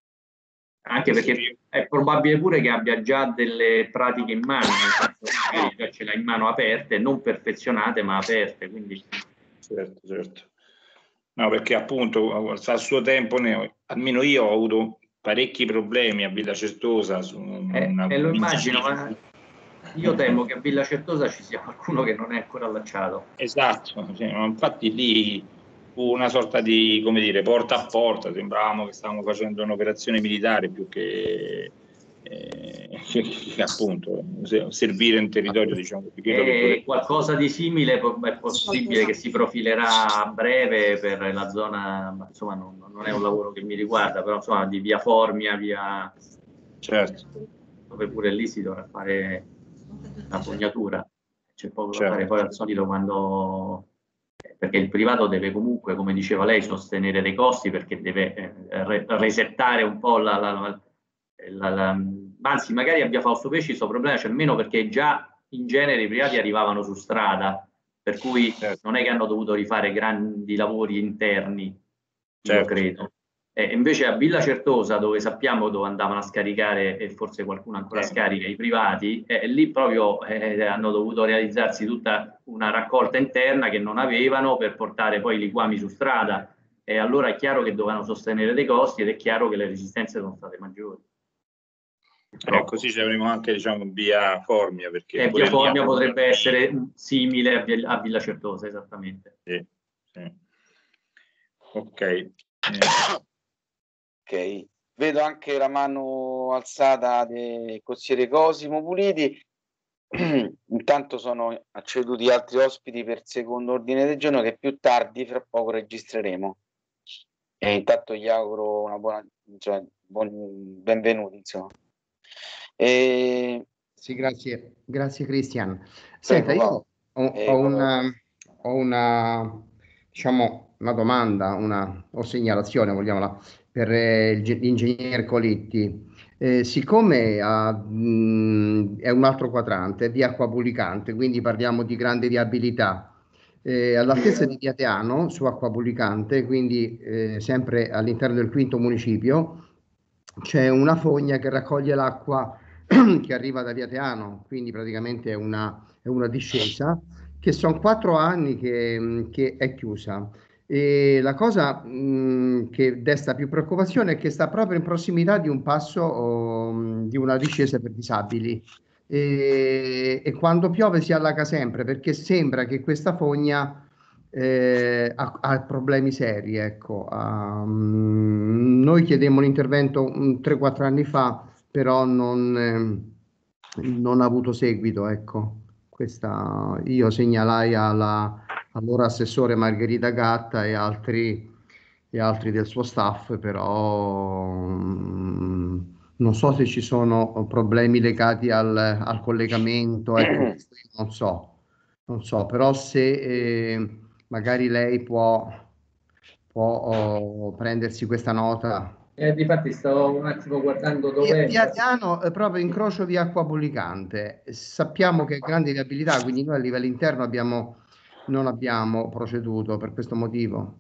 Anche perché è probabile pure che abbia già delle pratiche in mano, nel senso che già ce l'ha in mano aperte, non perfezionate ma aperte, quindi... Certo, certo. No, perché appunto al suo tempo, ne, almeno io ho avuto parecchi problemi a Villa Certosa. Su eh, una... eh, lo immagino, ma io temo che a Villa Certosa ci sia qualcuno che non è ancora allacciato. Esatto, cioè, infatti lì fu una sorta di, come dire, porta a porta, sembravamo che stavamo facendo un'operazione militare più che, eh, che, che appunto servire in territorio, diciamo. Di quello che E qualcosa di simile è possibile che si profilerà a breve per la zona, insomma non, non è un lavoro che mi riguarda, però insomma di via Formia, via... Certo. Dove pure lì si dovrà fare la fognatura, c'è poco da certo. fare poi al solito quando... perché il privato deve comunque, come diceva lei, sostenere dei costi perché deve eh, re resettare un po' la... la, la, la, la anzi magari a via Fausto Pesci questo problema c'è meno perché già in genere i privati arrivavano su strada, per cui certo. non è che hanno dovuto rifare grandi lavori interni, certo. io credo. E invece a Villa Certosa, dove sappiamo dove andavano a scaricare, e forse qualcuno ancora eh. scarica, i privati, eh, lì proprio eh, hanno dovuto realizzarsi tutta una raccolta interna che non avevano per portare poi i liquami su strada. E allora è chiaro che dovevano sostenere dei costi ed è chiaro che le resistenze sono state maggiori. Eh, così ci avremo anche, diciamo, via Formia, perché eh, via Formia potrebbe lì... essere simile a Villa, a Villa Certosa, esattamente. Sì, sì. Ok. Eh. Ok, vedo anche la mano alzata del consigliere Cosimo Puliti. Intanto sono acceduti altri ospiti per secondo ordine del giorno che più tardi, fra poco, registreremo. E intanto gli auguro una buona, cioè, buon, benvenuti, insomma. E... Sì, grazie, grazie Cristian. Senta, io ho, ho, una, ho una, diciamo, una domanda, una o segnalazione, vogliamola, per eh, l'ingegner Colitti. Eh, siccome ha, mh, è un altro quadrante di acqua pulicante, quindi parliamo di grande viabilità, eh, all'altezza di Via Teano, su acqua pulicante, quindi eh, sempre all'interno del quinto municipio, c'è una fogna che raccoglie l'acqua che arriva da Via Teano, quindi praticamente è una, è una discesa, che sono quattro anni che, che è chiusa. E la cosa mh, che desta più preoccupazione è che sta proprio in prossimità di un passo oh, di una discesa per disabili e, e quando piove si allaga sempre perché sembra che questa fogna eh, ha, ha problemi seri. Ecco. Um, noi chiedemmo un intervento tre quattro anni fa, però non, eh, non ha avuto seguito. Ecco. Questa, io segnalai alla allora assessore Margherita Gatta e altri, e altri del suo staff, però mh, non so se ci sono problemi legati al, al collegamento, ecco, questo io non so, non so, però se eh, magari lei può, può oh, prendersi questa nota. Eh, difatti stavo un attimo guardando Via, dove via Diano è proprio incrocio via Acqua Pulicante. Sappiamo che è grande viabilità, quindi noi a livello interno abbiamo non abbiamo proceduto per questo motivo.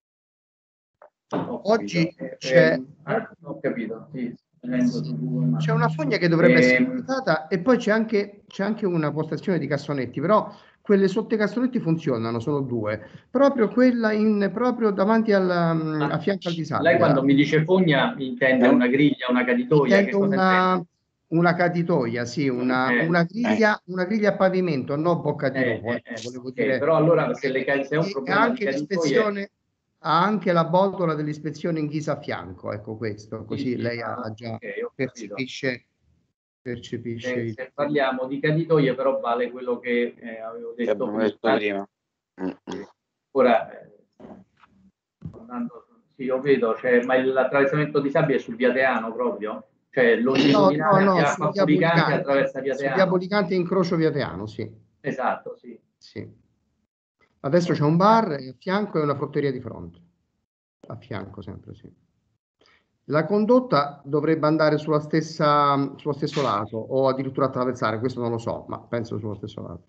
Oggi c'è ah, ho capito, sì, c'è una fogna che dovrebbe essere Ehm, montata e poi c'è anche, c'è anche una postazione di cassonetti, però quelle sotto i cassonetti funzionano, sono due, proprio quella in, proprio davanti al, a fianco al disabile. lei quando mi dice fogna intende una griglia, una caditoia? Che Intendo cosa una, intende? una caditoia, sì, una, Eh, una griglia, una griglia a pavimento, non bocca di Eh, lupo, eh, ecco, eh, volevo ok, dire. però allora se, le, ca- se è un E problema di anche caditoie, l'ispezione, ha anche la botola dell'ispezione in ghisa a fianco, ecco questo, così sì, lei ah, ha già ok, ho capito. percepisce, percepisce Se, il... se parliamo di caditoie però vale quello che eh, avevo Che detto abbiamo prima. detto prima. Sì. Ora, eh, andando, sì, io vedo, cioè, ma il- l'attraversamento disabile è sul via Teano proprio? Cioè No, no, longitudinale no, via su Acqua via Pulicante Policante, attraversa via su via Teano? Policante incrocio via Teano, sì. Esatto, sì. Sì. Adesso c'è un bar a fianco e una frutteria di fronte. A fianco sempre, sì. La condotta dovrebbe andare sulla stessa, sullo stesso lato o addirittura attraversare, questo non lo so, ma penso sullo stesso lato.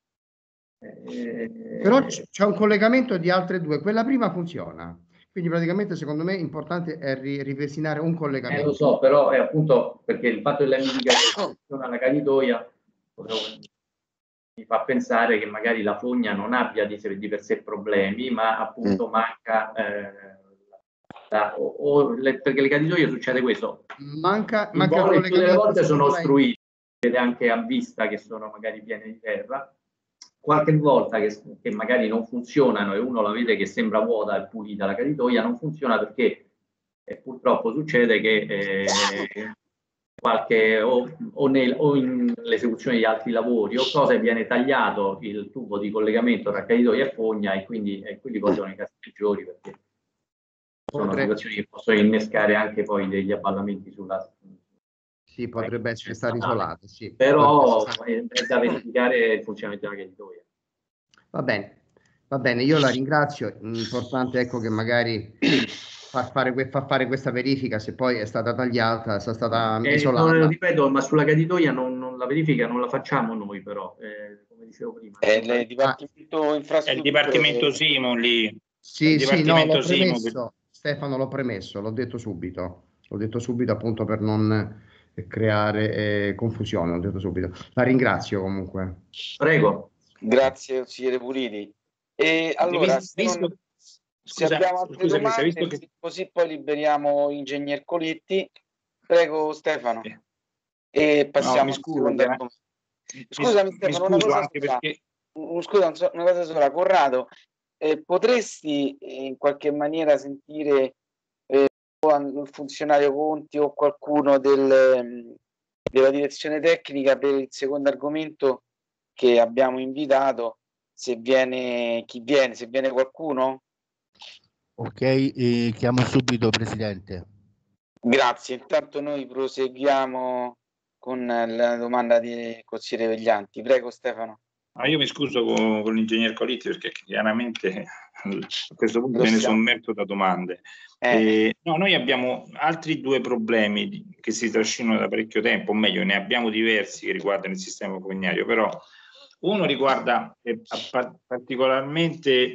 Eh, Però c- c'è un collegamento di altre due, quella prima funziona, quindi praticamente secondo me importante è ri- ripristinare un Eh, collegamento. lo so, però è appunto perché il fatto che lei mi dica che funziona alla caditoia mi fa pensare che magari la fogna non abbia di, sé- di per sé problemi, ma appunto manca, eh, la- o, o le- perché le caditoie succede questo. Manca, Il, manca il vol- il più delle collegamento volte sono sulla- ostruite, vedete anche a vista che sono magari piene di terra. Qualche volta che, che magari non funzionano e uno la vede che sembra vuota e pulita la caditoia, non funziona perché e purtroppo succede che eh, qualche, o, o, nel, o nell'esecuzione di altri lavori o cose viene tagliato il tubo di collegamento tra caditoia e fogna e quindi e quelli poi sono i casi peggiori perché sono Potrebbe- situazioni che possono innescare anche poi degli avvallamenti sulla Sì, potrebbe essere stato isolato, sì. però Potrebbe essere è, è da verificare il funzionamento della caditoia. Va bene, va bene, io la ringrazio. L'importante ecco che magari far fare, que- far fare questa verifica, se poi è stata tagliata, se è stata Eh, isolata. non, ripeto, ma sulla caditoia non, non la verifica non la facciamo noi però, eh, come dicevo prima. È non la- il Dipartimento È Infrastrutture. il Dipartimento Simo lì. È il Sì, sì, no, Dipartimento l'ho Simo. premesso, Stefano, l'ho premesso, l'ho detto subito, l'ho detto subito appunto per non eh, creare eh, confusione, l'ho detto subito. La ringrazio comunque. Prego. Grazie, consigliere Puliti. E allora, Visto- se, non- visto- se scusa, abbiamo altre scusa, Cristian, domande, visto che- così poi liberiamo Ingegner Colitti. Prego Stefano. E No, passiamo mi al scuso, secondo eh. argomento. Mi- Scusami mi Stefano, una scuso cosa anche sola. perché Uh, Scusa, una cosa sola. Corrado, eh, potresti in qualche maniera sentire eh, il funzionario Conti o qualcuno del, della direzione tecnica per il secondo argomento che abbiamo invitato, se viene chi viene, se viene qualcuno? Ok, eh, chiamo subito Presidente. Grazie, intanto noi proseguiamo con la domanda di consigliere Veglianti. Prego Stefano. ah, io mi scuso con, con l'ingegner Colitti perché chiaramente a questo punto Lo viene stiamo- sommerso da domande. Eh. Eh, no, noi abbiamo altri due problemi di- che si trascinano da parecchio tempo, o meglio, ne abbiamo diversi che riguardano il sistema fognario, però uno riguarda eh, pa- particolarmente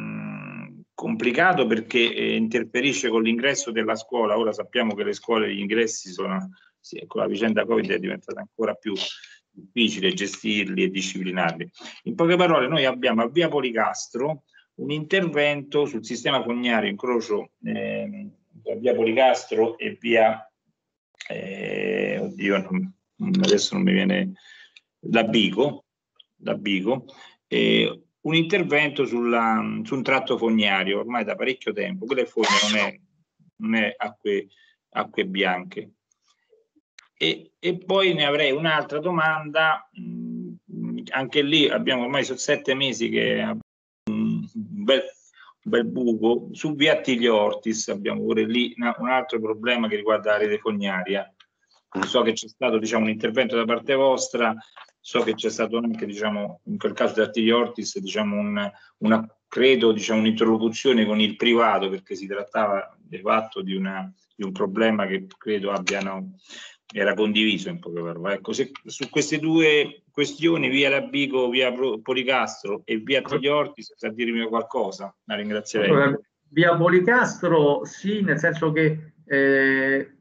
mh, complicato perché eh, interferisce con l'ingresso della scuola. Ora sappiamo che le scuole, gli ingressi sono, sì, con la vicenda Covid è diventata ancora più difficile gestirli e disciplinarli. In poche parole, noi abbiamo a via Policastro un intervento sul sistema fognario incrocio eh, tra via Policastro e via eh, oddio non, adesso non mi viene da Bico, da Bico eh, un intervento sulla, su un tratto fognario ormai da parecchio tempo. Quelle fogne non è, non è acque, acque bianche. E, e poi ne avrei un'altra domanda, mh, anche lì abbiamo ormai sono sette mesi che abbiamo un bel, un bel buco su via Attilio Ortis, abbiamo pure lì una, un altro problema che riguarda la rete fognaria. So che c'è stato diciamo un intervento da parte vostra, so che c'è stato anche diciamo in quel caso di Attilio Ortis diciamo un, una credo diciamo un'interlocuzione con il privato, perché si trattava di fatto di, una, di un problema che credo abbiano era condiviso in poche parole. Ecco, se, su queste due questioni, via Labico, via Policastro e via Attilio Ortis, sa dirmi qualcosa? La ringrazierei. Allora, via Policastro sì, nel senso che eh,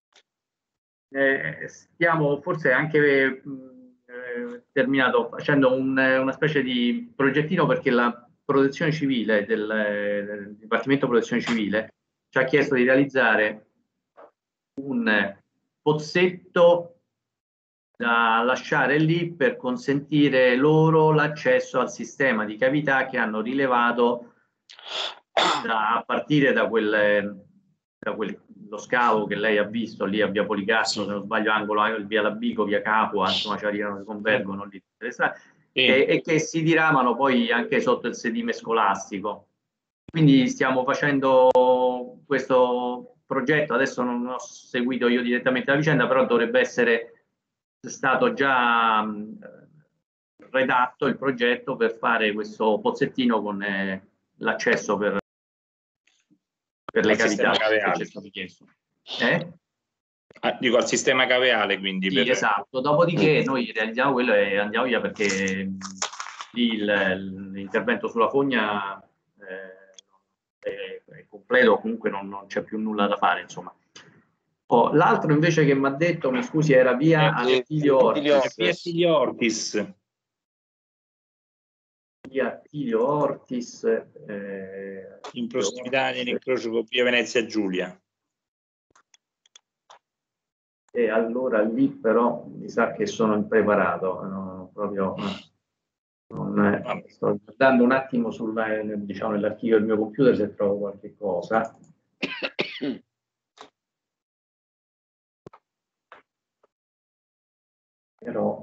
eh, stiamo forse anche eh, terminato facendo un, una specie di progettino, perché la protezione civile del, del Dipartimento Protezione Civile ci ha chiesto di realizzare un pozzetto da lasciare lì per consentire loro l'accesso al sistema di cavità che hanno rilevato da, a partire da quel, da quel lo scavo che lei ha visto lì a via Policastro, se non sbaglio angolo via Labico, via Capua, insomma ci arrivano, convergono lì sì. e, e che si diramano poi anche sotto il sedime scolastico. Quindi stiamo facendo questo progetto, adesso non ho seguito io direttamente la vicenda, però dovrebbe essere stato già redatto il progetto per fare questo pozzettino con eh, l'accesso per, per le cavità che ci è stato chiesto. Eh? Ah, dico al sistema caveale, quindi. Sì, per... esatto. Dopodiché noi realizziamo quello e andiamo via, perché l'intervento sulla fogna eh, è, è completo, comunque non, non c'è più nulla da fare, insomma. Oh, l'altro invece che mi ha detto, mi scusi, era via Attilio Ortis. Via Attilio Ortis. Via Attilio Ortis. Eh, in prossimità dell'incrocio con via Venezia Giulia. E allora lì però mi sa che sono impreparato, no, proprio non, sto guardando un attimo sul, diciamo, nell'archivio del mio computer se trovo qualche cosa. Però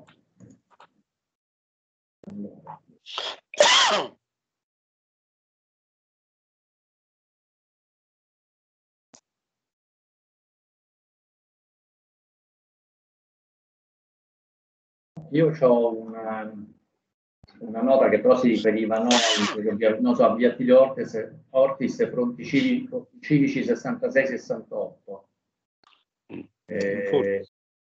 io ho una, una nota che però si riferiva no, non so, a via Attilio Ortis, Ortis fronti civici, civici sessantasei sessantotto. Eh,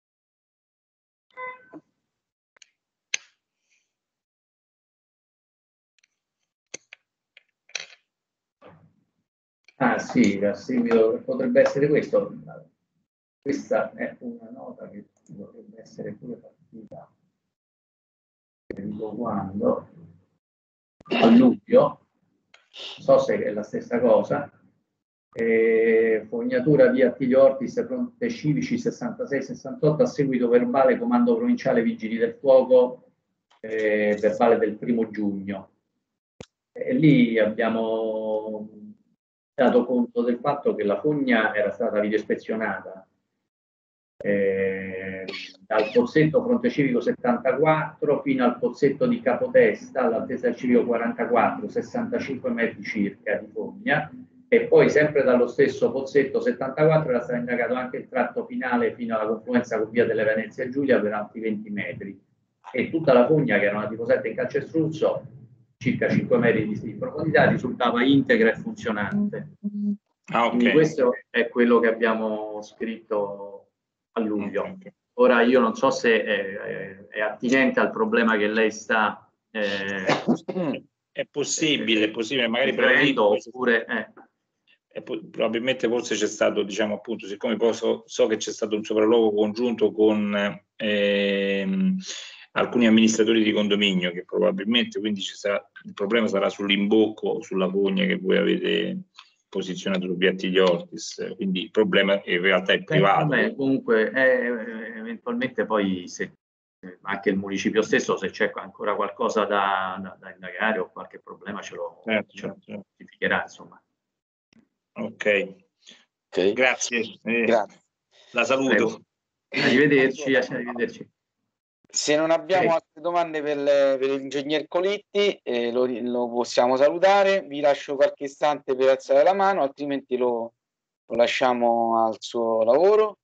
ah sì, a seguito potrebbe essere questo. Questa è una nota che dovrebbe essere pure partita. Dico quando? A luglio, non so se è la stessa cosa. Eh, fognatura via Attilio Ortis, fronte civici sessantasei sessantotto, a seguito verbale comando provinciale vigili del fuoco, eh, verbale del primo giugno. E lì abbiamo dato conto del fatto che la fogna era stata videoispezionata eh, dal pozzetto fronte civico settantaquattro fino al pozzetto di Capotesta all'altezza del civico quarantaquattro, sessantacinque metri circa di fogna, e poi sempre dallo stesso pozzetto settantaquattro era stato indagato anche il tratto finale fino alla confluenza con via delle Venezia Giulia per altri venti metri, e tutta la fogna, che era una tipo sette in calcestruzzo, circa cinque metri di profondità, risultava integra e funzionante. Ah, okay. Quindi questo è quello che abbiamo scritto a luglio. Okay. Ora io non so se è, è, è attinente al problema che lei sta eh, è possibile, è possibile, magari prendo, oppure eh. è, probabilmente forse c'è stato, diciamo appunto, siccome posso, so che c'è stato un sopralluogo congiunto con ehm, alcuni amministratori di condominio, che probabilmente quindi ci sarà, il problema sarà sull'imbocco, sulla fogna che voi avete posizionato su Piatti di Ortis, quindi il problema in realtà è privato. Eh, vabbè, comunque eh, eventualmente poi se anche il municipio stesso, se c'è ancora qualcosa da, da, da indagare o qualche problema ce lo, certo, ce lo certo. notificherà, insomma. Ok, okay. Grazie. Eh, Grazie. La saluto. Arrivederci, arrivederci. Se non abbiamo Okay. altre domande per, per l'ingegner Colitti, eh, lo, lo possiamo salutare. Vi lascio qualche istante per alzare la mano, altrimenti lo, lo lasciamo al suo lavoro.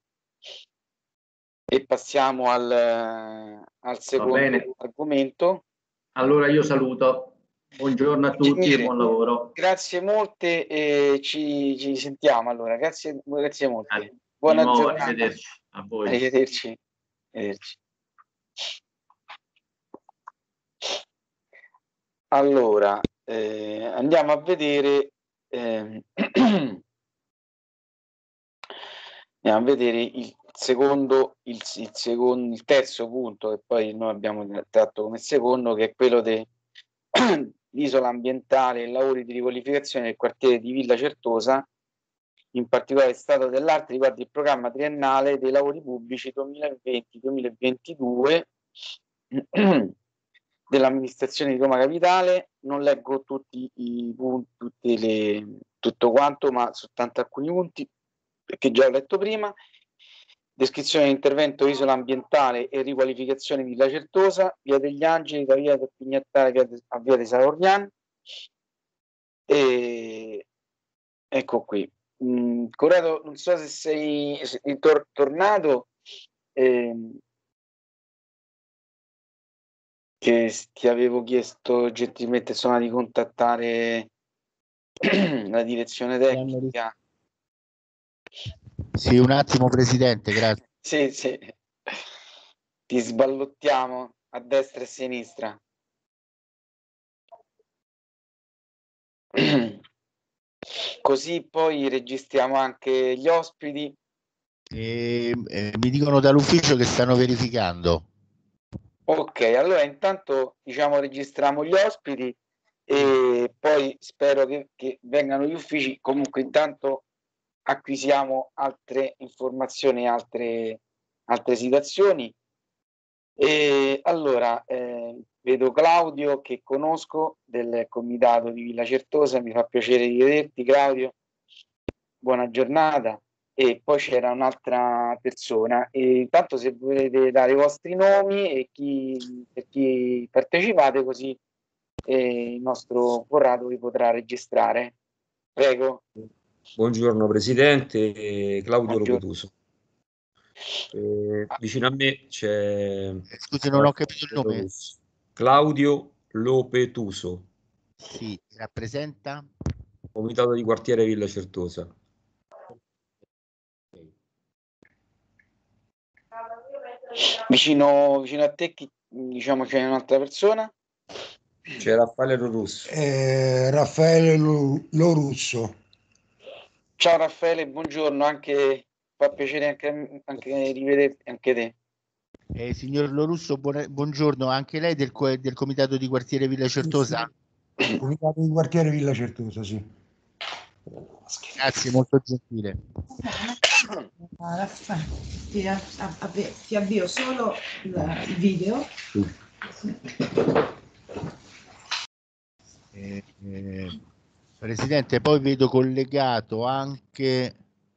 E passiamo al, al secondo argomento. Allora io saluto. Buongiorno a tutti Ingegnere, e buon lavoro. Grazie molte e ci, ci sentiamo allora. Grazie, grazie molte. Ah, Buona di nuovo, giornata. arrivederci a voi. Arrivederci. Arrivederci. Allora, eh, andiamo a vedere eh, andiamo a vedere il secondo, il, il secondo, il terzo punto che poi noi abbiamo tratto come secondo, che è quello dell'isola ambientale e lavori di riqualificazione del quartiere di Villa Certosa, in particolare stato dell'arte riguardo il programma triennale dei lavori pubblici duemilaventi duemilaventidue dell'amministrazione di Roma Capitale. Non leggo tutti i punti, tutte le, tutto quanto, ma soltanto alcuni punti, perché già ho letto prima. Descrizione dell'intervento isola ambientale e riqualificazione Villa Certosa, via degli Angeli, da via del Pignattale a via dei Savorniani. E ecco qui. Mm, Corrado, non so se sei tor- tornato, ehm, che ti avevo chiesto gentilmente insomma di contattare la direzione tecnica. Sì, un attimo Presidente, grazie. Sì, sì. Ti sballottiamo a destra e a sinistra. Così poi registriamo anche gli ospiti. E, eh, mi dicono dall'ufficio che stanno verificando. Ok, allora intanto diciamo registriamo gli ospiti e poi spero che, che vengano gli uffici. Comunque intanto acquisiamo altre informazioni, altre, altre situazioni. E allora eh, vedo Claudio, che conosco, del comitato di Villa Certosa. Mi fa piacere di vederti, Claudio. Buona giornata. E poi c'era un'altra persona. E intanto se volete dare i vostri nomi e chi, per chi partecipate, così eh, il nostro Corrado vi potrà registrare. Prego. Buongiorno Presidente, Claudio Buongiorno. Lopetuso. Eh, vicino a me c'è... Scusi, non ho capito il nome. Claudio Lopetuso. Sì, rappresenta? Comitato di quartiere Villa Certosa. Vicino, vicino a te, chi, diciamo, c'è un'altra persona? C'è Raffaele Lorusso. Eh, Raffaele Lorusso. Ciao Raffaele, buongiorno, anche fa piacere anche, anche rivederti anche te. Eh, signor Lorusso, buona, buongiorno, anche lei del, del comitato di quartiere Villa Certosa? Sì, sì. Comitato di quartiere Villa Certosa, sì. Grazie, molto gentile. Raffaele, ti, ti avvio solo il, il video. Eh, eh, Presidente, poi vedo collegato anche...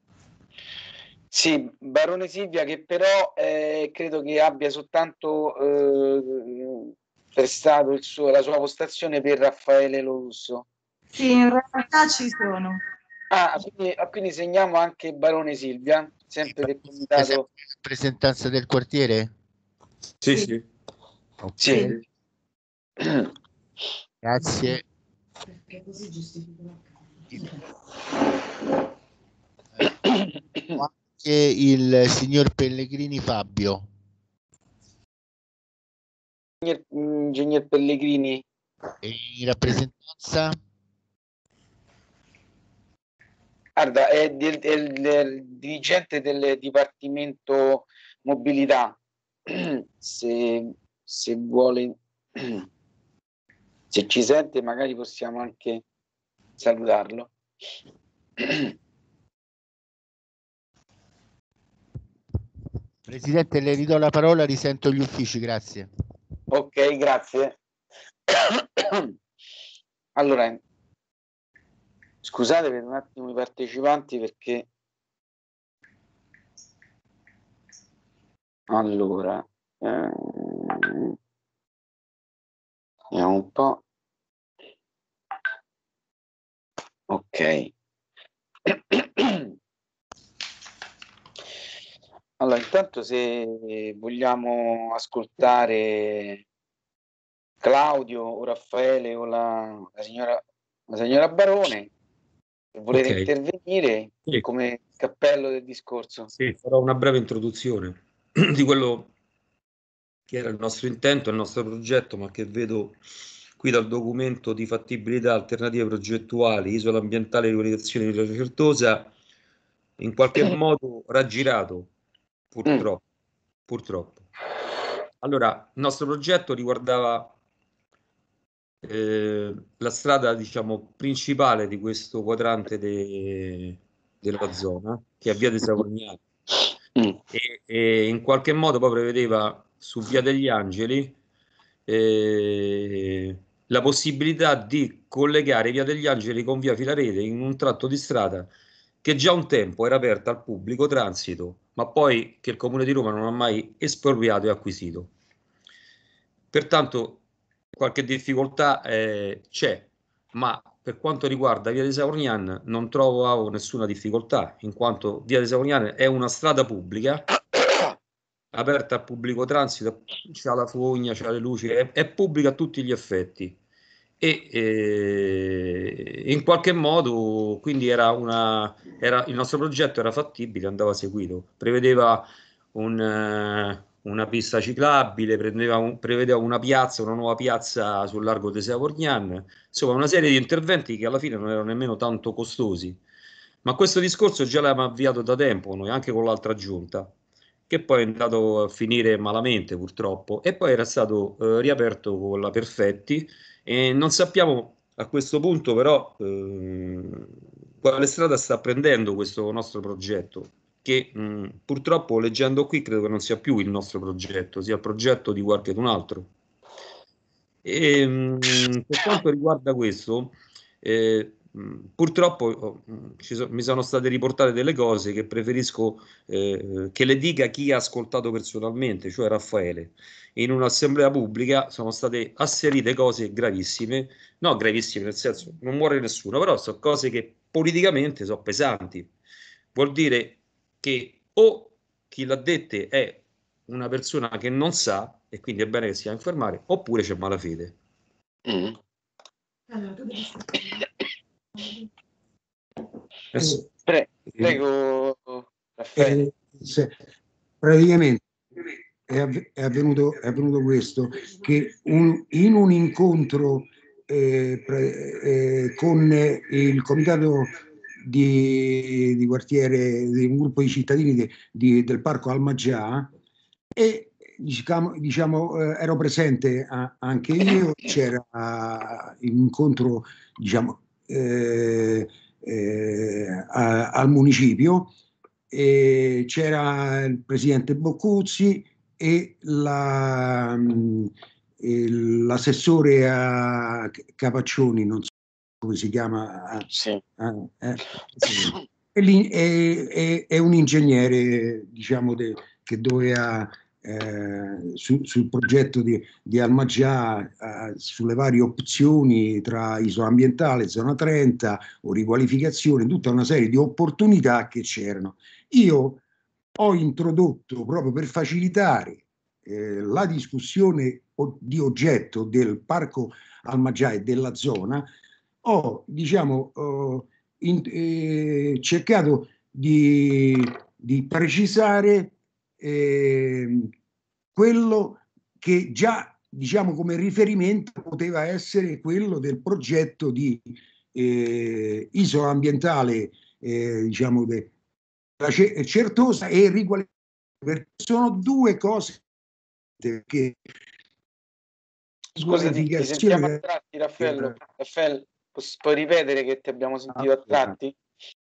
Sì, Barone Silvia, che però eh, credo che abbia soltanto eh, prestato il suo, la sua postazione per Raffaele Lorusso. Sì, in realtà ci sono. Ah, quindi, quindi segniamo anche Barone Silvia, sempre del comitato. Rappresentanza del quartiere? Sì, sì. Ok. Sì. Grazie. Perché così giustifico. Anche il signor Pellegrini Fabio. Ingegner, ingegner Pellegrini. E in rappresentanza? Guarda, è del, del, del dirigente del Dipartimento Mobilità. Se se vuole, se ci sente, magari possiamo anche salutarlo. Presidente, le ridò la parola, risento gli uffici, grazie. Ok, grazie. Allora, scusate per un attimo i partecipanti perché allora ehm, vediamo un po'. Ok. Allora, intanto se vogliamo ascoltare Claudio o Raffaele o la, la signora la signora Barone, se volete Ok. intervenire Sì. come cappello del discorso. Sì, farò una breve introduzione di quello che era il nostro intento, il nostro progetto, ma che vedo qui dal documento di fattibilità alternative progettuali, isola ambientale di riqualificazione di Villa Certosa, in qualche modo raggirato, purtroppo. purtroppo. Allora, il nostro progetto riguardava eh, la strada, diciamo, principale di questo quadrante de- della zona, che è via dei Savorniani, e, e in qualche modo poi prevedeva su via degli Angeli eh, la possibilità di collegare via degli Angeli con via Filarete in un tratto di strada che già un tempo era aperta al pubblico transito, ma poi che il Comune di Roma non ha mai espropriato e acquisito. Pertanto qualche difficoltà eh, c'è, ma per quanto riguarda via dei Savorniani non trovo nessuna difficoltà, in quanto via dei Savorniani è una strada pubblica aperta al pubblico transito, c'ha la fogna, c'ha le luci, è, è pubblica a tutti gli effetti. E eh, in qualche modo quindi era una, era, il nostro progetto era fattibile, andava seguito, prevedeva un, eh, una pista ciclabile, prendeva un, prevedeva una piazza, una nuova piazza sul largo dei Savorgnan, insomma una serie di interventi che alla fine non erano nemmeno tanto costosi. Ma questo discorso già l'abbiamo avviato da tempo noi, anche con l'altra giunta, che poi è andato a finire malamente purtroppo, e poi era stato eh, riaperto con la Perfetti, e non sappiamo a questo punto però ehm, quale strada sta prendendo questo nostro progetto, che mh, purtroppo leggendo qui credo che non sia più il nostro progetto, sia il progetto di qualcun altro. E, mh, per quanto riguarda questo, eh, mh, purtroppo oh, mh, ci so- mi sono state riportate delle cose che preferisco eh, che le dica chi ha ascoltato personalmente, cioè Raffaele. In un'assemblea pubblica sono state asserite cose gravissime, no gravissime nel senso non muore nessuno, però sono cose che politicamente sono pesanti. Vuol dire che o chi l'ha dette è una persona che non sa e quindi è bene che sia a informare, oppure c'è malafede. Mm. Allora, tu devi Adesso- Pre- prego, Raffaele. Eh, se- praticamente è, avv- è avvenuto, è avvenuto questo, che un- in un incontro eh, pre- eh, con il comitato di, di quartiere di un gruppo di cittadini de- di- del parco Almagià, e diciamo, diciamo eh, ero presente a- anche io, c'era l'incontro diciamo, eh, eh, a- al municipio, e c'era il presidente Boccuzzi e la, mh, e l'assessore a Capaccioni, non so come si chiama, Sì. eh, eh, sì. E lì è, è- è un ingegnere, diciamo, de- che doveva eh, su- sul progetto di, di Almagià, eh, sulle varie opzioni tra isola ambientale, zona trenta o riqualificazione, tutta una serie di opportunità che c'erano. Io ho introdotto, proprio per facilitare eh, la discussione o- di oggetto del parco Almagià e della zona, ho diciamo eh, in- eh, cercato di, di precisare eh, quello che già diciamo come riferimento poteva essere quello del progetto di eh, isola ambientale eh, diciamo de, la Certosa e riqualificazione, perché sono due cose che Scusati, ti sentiamo a tratti, Raffaello. Raffaello, puoi ripetere che ti abbiamo sentito a tratti?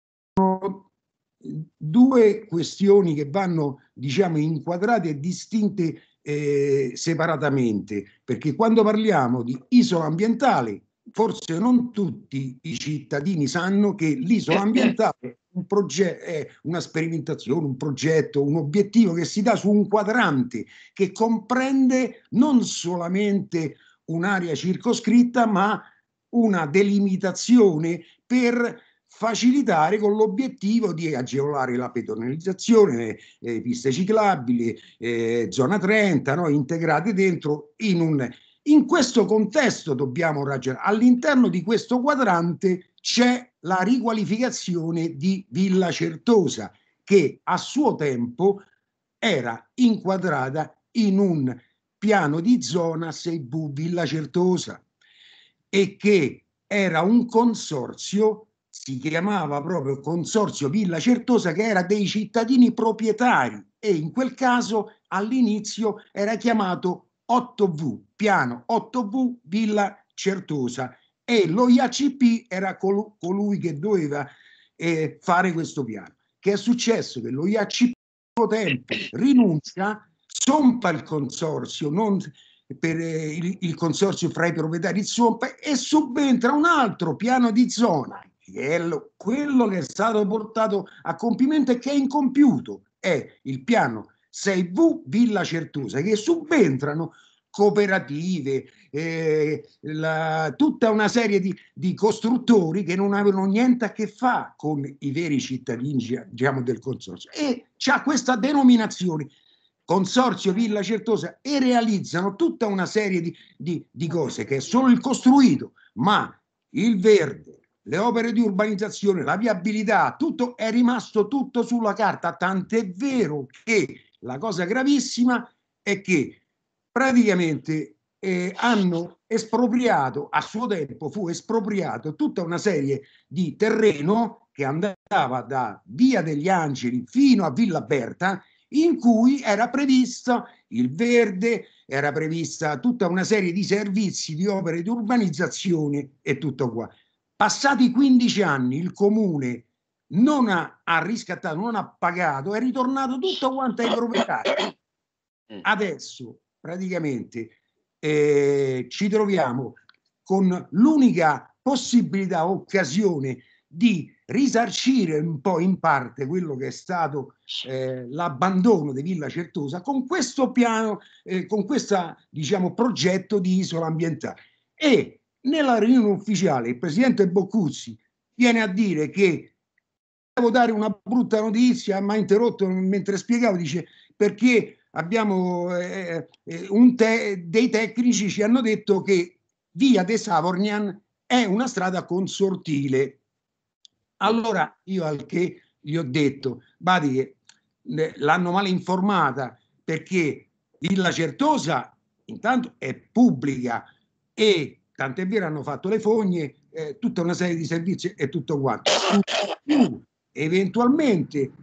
Due questioni che vanno, diciamo, inquadrate e distinte eh, separatamente, perché quando parliamo di isola ambientale, forse non tutti i cittadini sanno che l'isola ambientale è un progetto, è una sperimentazione, un progetto, un obiettivo che si dà su un quadrante che comprende non solamente un'area circoscritta, ma una delimitazione per facilitare, con l'obiettivo di agevolare la pedonalizzazione, eh, piste ciclabili, eh, zona trenta, no, integrate dentro in un... In questo contesto dobbiamo ragionare. All'interno di questo quadrante c'è la riqualificazione di Villa Certosa, che a suo tempo era inquadrata in un piano di zona sei B Villa Certosa e che era un consorzio, si chiamava proprio Consorzio Villa Certosa, che era dei cittadini proprietari e in quel caso all'inizio era chiamato otto V, piano otto V Villa Certosa, e lo I A C P era col colui che doveva eh, fare questo piano. Che è successo? Che lo I A C P a tempo rinuncia, sompa il consorzio, non per eh, il, il consorzio fra i proprietari sompa, e subentra un altro piano di zona, che è lo, quello che è stato portato a compimento e che è incompiuto, è il piano sei V Villa Certosa, che subentrano cooperative, eh, la, tutta una serie di, di costruttori che non avevano niente a che fare con i veri cittadini, diciamo, del consorzio, e c'ha questa denominazione Consorzio Villa Certosa, e realizzano tutta una serie di, di, di cose che è solo il costruito, ma il verde, le opere di urbanizzazione, la viabilità, tutto è rimasto tutto sulla carta, tant'è vero che la cosa gravissima è che praticamente eh, hanno espropriato, a suo tempo fu espropriato tutta una serie di terreno che andava da Via degli Angeli fino a Villa Berta, in cui era previsto il verde, era prevista tutta una serie di servizi, di opere di urbanizzazione e tutto qua. Passati quindici anni il comune non ha, ha riscattato, non ha pagato, è ritornato tutto quanto ai proprietari. Adesso praticamente eh, ci troviamo con l'unica possibilità, occasione di risarcire un po' in parte quello che è stato eh, l'abbandono di Villa Certosa con questo piano, eh, con questo, diciamo, progetto di isola ambientale. E nella riunione ufficiale il presidente Boccuzzi viene a dire che devo dare una brutta notizia, mi ha interrotto mentre spiegavo, dice perché abbiamo eh, un te dei tecnici ci hanno detto che Via de Savorgnan è una strada consortile. Allora io al che gli ho detto, badi che l'hanno male informata, perché Villa Certosa intanto è pubblica e tant'è vero hanno fatto le fogne, eh, tutta una serie di servizi e tutto quanto. Più eventualmente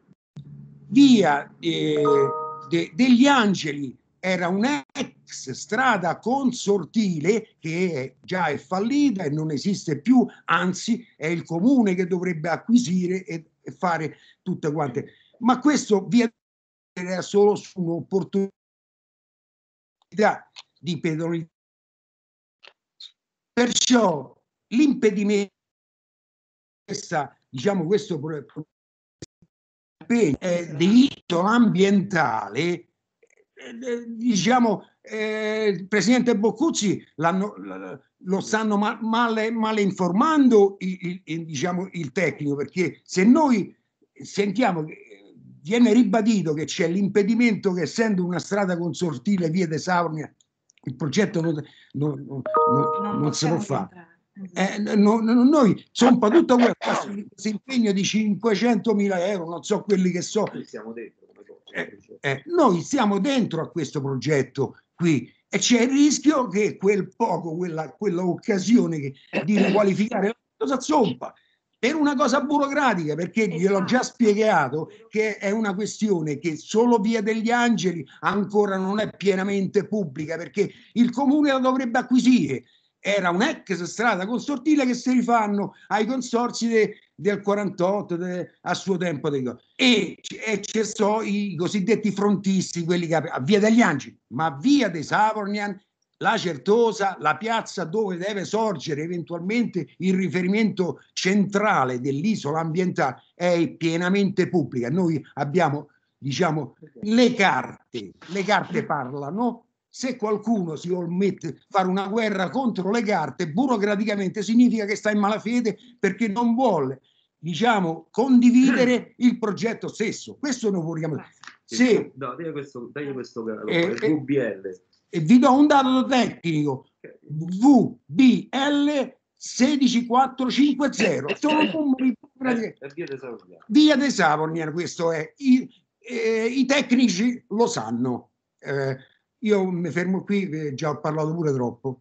Via eh, de, degli Angeli era un'ex strada consortile che è, già è fallita e non esiste più, anzi è il comune che dovrebbe acquisire e, e fare tutte quante. Ma questo Via era solo su un'opportunità di pedonalizzazione. Perciò l'impedimento, diciamo, questo eh, diritto ambientale, eh, diciamo, eh, il presidente Boccuzzi lo stanno ma, male, male informando il, il, diciamo, il tecnico, perché se noi sentiamo che viene ribadito che c'è l'impedimento che essendo una strada consortile Via de Savorgnan il progetto non, non, non, non, non si può fare. Eh, no, no, noi sono per tutto questo impegno di cinquecentomila euro, non so quelli che so. Siamo dentro, eh, eh, noi stiamo dentro a questo progetto qui e c'è il rischio che quel poco, quella, quella occasione che, di riqualificare la cosa zompa. per una cosa burocratica, perché gliel'ho già spiegato che è una questione che solo Via degli Angeli ancora non è pienamente pubblica, perché il comune la dovrebbe acquisire. Era un'ex strada consortile che si rifanno ai consorzi de, del quarantotto de, a suo tempo de, e, e ci sono i cosiddetti frontisti, quelli che a Via degli Angeli, ma Via dei Savornian, la Certosa, la piazza dove deve sorgere eventualmente il riferimento centrale dell'isola ambientale è pienamente pubblica. Noi abbiamo, diciamo, le carte, le carte parlano. Se qualcuno si vuole mettere, fare una guerra contro le carte, burocraticamente significa che sta in malafede perché non vuole, diciamo, condividere il progetto stesso. Questo noi vogliamo. Se, no, dai questo, dai questo caro, eh, il V B L. E vi do un dato tecnico: V B L sedici quattro cinque zero. Sono numeri È Via dei Savorniani. Via dei Savorniani, questo è. I, eh, i tecnici lo sanno. Eh, io mi fermo qui, eh, già ho parlato pure troppo.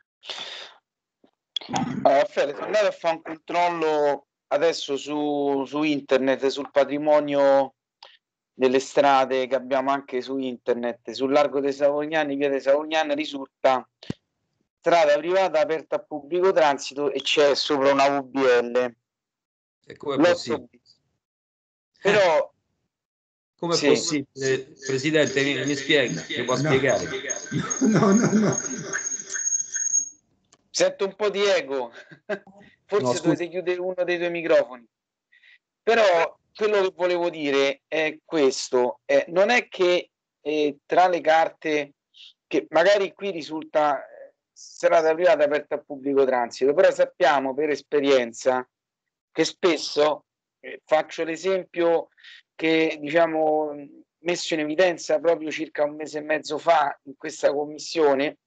Allora, Fede, sono andato a fare un controllo adesso su, su internet, sul patrimonio delle strade che abbiamo anche su internet. Sul largo dei Savorniani, Via dei Savorniani, risulta strada privata aperta a pubblico transito e c'è sopra una V B L. E come è possibile? Però come è sì. possibile, Presidente, mi, mi spiega, mi può No. spiegare? No, no, no. Sento un po' di eco. Forse No, dovete chiudere uno dei due microfoni. Però quello che volevo dire è questo, eh, non è che eh, tra le carte, che magari qui risulta eh, strada privata aperta a pubblico transito, però sappiamo per esperienza che spesso, eh, faccio l'esempio che diciamo messo in evidenza proprio circa un mese e mezzo fa in questa commissione,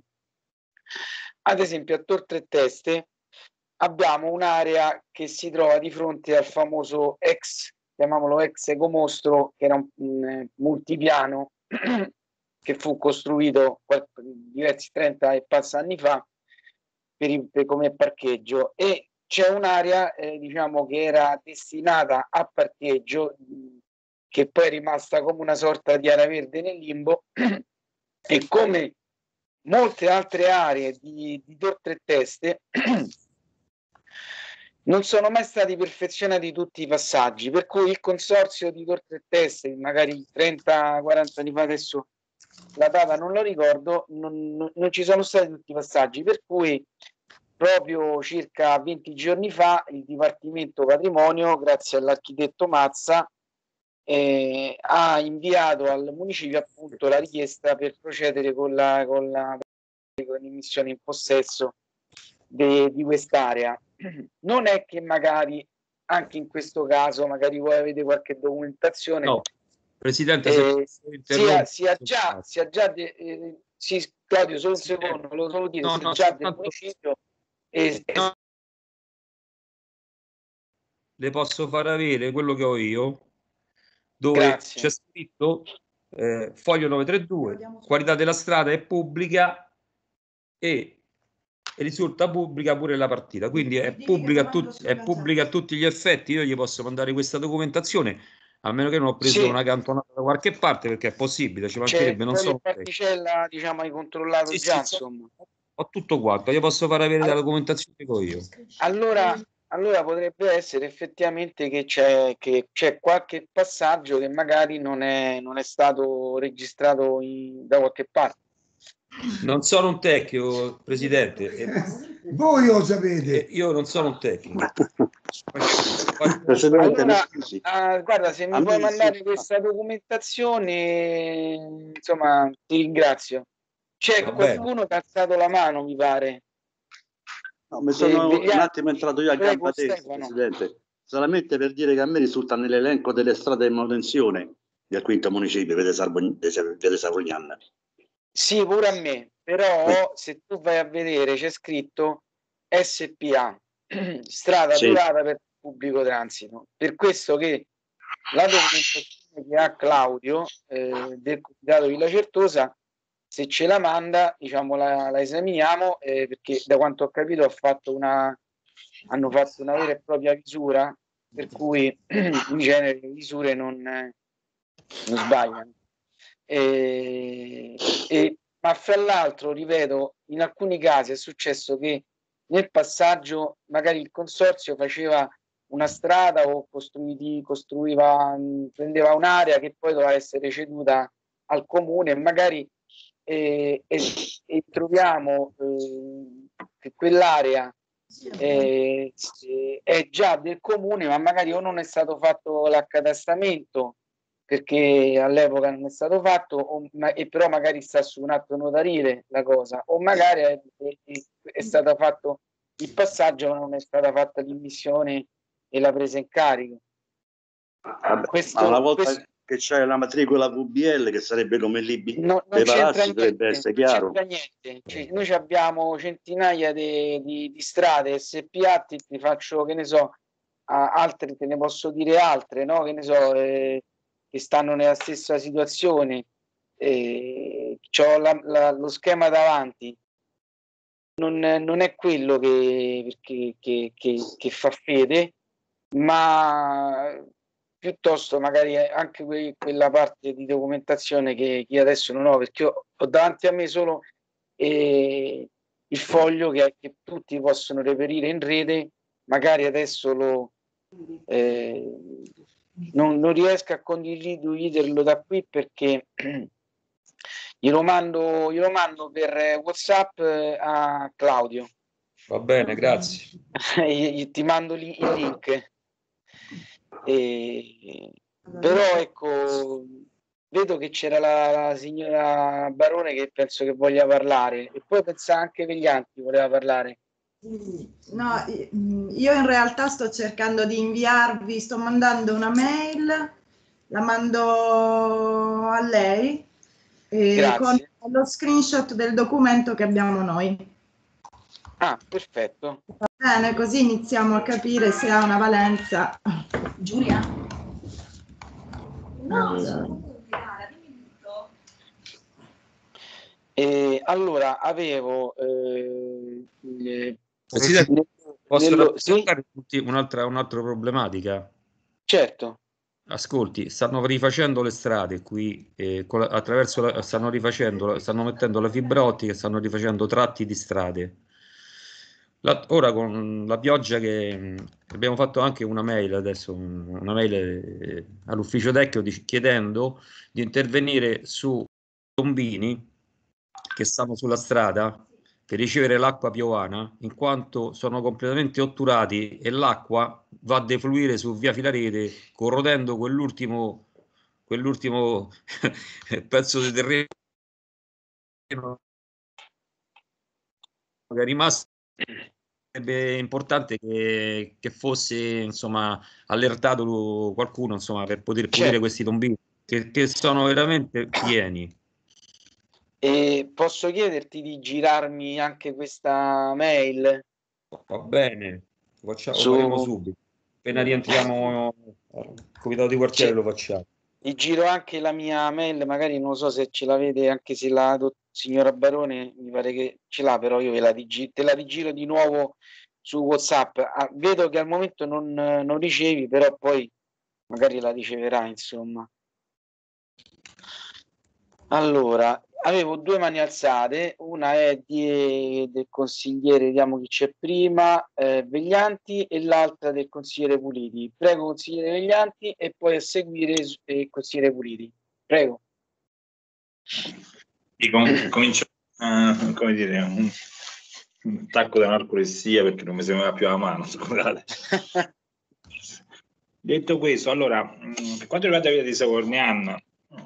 ad esempio a Tor Tre Teste abbiamo un'area che si trova di fronte al famoso ex, chiamiamolo ex Ecomostro, che era un, un multipiano che fu costruito diversi trenta e passa anni fa per, per, come parcheggio, e c'è un'area eh, diciamo che era destinata a parcheggio che poi è rimasta come una sorta di area verde nel limbo e come molte altre aree di, di Tor Tre Teste non sono mai stati perfezionati tutti i passaggi, per cui il consorzio di Tor Tre Teste, magari trenta quaranta anni fa, adesso la data non lo ricordo, non, non, non ci sono stati tutti i passaggi, per cui proprio circa venti giorni fa il Dipartimento Patrimonio, grazie all'architetto Mazza, eh, ha inviato al municipio appunto la richiesta per procedere con la con la con l'immissione in possesso de, di quest'area. Non è che magari anche in questo caso magari voi avete qualche documentazione. No, Presidente, eh, se sia, sia già, sia già de, eh, sì, Claudio, solo un secondo, lo solo dire, no, sia no, già del tanto... municipio e, no. Le posso far avere quello che ho io, dove c'è scritto eh, foglio novecentotrentadue, qualità della strada è pubblica e e risulta pubblica pure la partita, quindi è pubblica, a tutti, è pubblica a tutti gli effetti. Io gli posso mandare questa documentazione, a meno che non ho preso sì. una cantonata da qualche parte, perché è possibile, ci mancherebbe, non so. Particella, diciamo, hai controllato sì, già, sì, insomma. Ho tutto quanto, io posso far avere allora, la documentazione che ho io. Allora, allora potrebbe essere effettivamente che c'è che c'è qualche passaggio che magari non è, non è stato registrato in, da qualche parte. Non sono un tecnico, Presidente. E, voi lo sapete. Io non sono un tecnico. Allora, uh, guarda, se mi puoi mandare questa documentazione, insomma, ti ringrazio. C'è qualcuno che ha alzato la mano, mi pare. No, mi sono un attimo entrato io a gamba tesa, Presidente. Solamente per dire che a me risulta nell'elenco delle strade in manutenzione del quinto municipio, Via dei Savorniani. Sì, pure a me, però se tu vai a vedere c'è scritto S P A, strada sì. privata per pubblico transito. Per questo che la documentazione che ha Claudio eh, del Comitato Villa Certosa, se ce la manda, diciamo, la, la esaminiamo, eh, perché da quanto ho capito ha fatto una, hanno fatto una vera e propria visura, per cui in genere le visure non, non sbagliano. E, e, ma fra l'altro, ripeto, in alcuni casi è successo che nel passaggio magari il consorzio faceva una strada o costruiti, costruiva, prendeva un'area che poi doveva essere ceduta al comune, e magari eh, e, e troviamo eh, che quell'area eh, è già del comune, ma magari o non è stato fatto l'accatastamento perché all'epoca non è stato fatto, o, ma, e però magari sta su un atto notarile la cosa, o magari è, è, è stato fatto il passaggio ma non è stata fatta l'immissione e la presa in carico. Vabbè, questo, ma una volta questo... che c'è la matricola V B L, che sarebbe come il libri no, dei palazzi, dovrebbe essere chiaro. Non c'entra niente. Cioè, noi abbiamo centinaia di, di, di strade S P A, ti, ti faccio, che ne so, a, altre, te ne posso dire altre, no? Che ne so, eh, che stanno nella stessa situazione. Eh, c'ho la, la, lo schema davanti. Non, non è quello che, che, che, che, che fa fede, ma piuttosto magari anche que- quella parte di documentazione che, che adesso non ho, perché ho, ho davanti a me solo eh, il foglio che, che tutti possono reperire in rete. Magari adesso lo eh, non, non riesco a condividerlo da qui perché glielo mando, glielo mando per WhatsApp a Claudio. Va bene, grazie. Ti mando lì il link. E, però ecco, vedo che c'era la, la signora Barone che penso che voglia parlare, e poi pensa anche Veglianti voleva parlare. No, io in realtà sto cercando di inviarvi, sto mandando una mail, la mando a lei eh, con lo screenshot del documento che abbiamo noi. Ah, perfetto. Va bene, così iniziamo a capire se ha una valenza. Giulia? Allora, e allora avevo eh, eh, Presidente, posso nello, rappresentare sì? un'altra, un'altra problematica? Certo. Ascolti, stanno rifacendo le strade qui, eh, con la, attraverso la, stanno rifacendo, stanno mettendo la fibra ottica, stanno rifacendo tratti di strade. La, ora con la pioggia che mh, abbiamo fatto anche una mail adesso, una mail eh, all'ufficio tecnico di, chiedendo di intervenire su tombini che stanno sulla strada per ricevere l'acqua piovana, in quanto sono completamente otturati e l'acqua va a defluire su via Filarete, corrodendo quell'ultimo quell'ultimo pezzo di terreno che è rimasto. Sarebbe importante che, che fosse insomma allertato qualcuno insomma per poter pulire certo. questi tombini che, che sono veramente pieni. E posso chiederti di girarmi anche questa mail? Va bene, lo, facciamo, Su... lo faremo subito. Appena rientriamo al comitato di quartiere sì. Lo facciamo. Vi giro anche la mia mail, magari non so se ce l'avete, anche se la signora Barone mi pare che ce l'ha, però io ve la digiro, te la rigiro di nuovo su WhatsApp. Ah, vedo che al momento non, non ricevi, però poi magari la riceverà, insomma. Allora, avevo due mani alzate, una è di, del consigliere, vediamo chi c'è prima, eh, Veglianti, e l'altra del consigliere Puliti. Prego consigliere Veglianti e poi a seguire il eh, consigliere Puliti. Prego. Com- comincio, uh, come dire, un, un tacco da narcolessia perché non mi sembrava più la mano, scusate. Detto questo, allora, per quanto riguarda la vita di Savornian,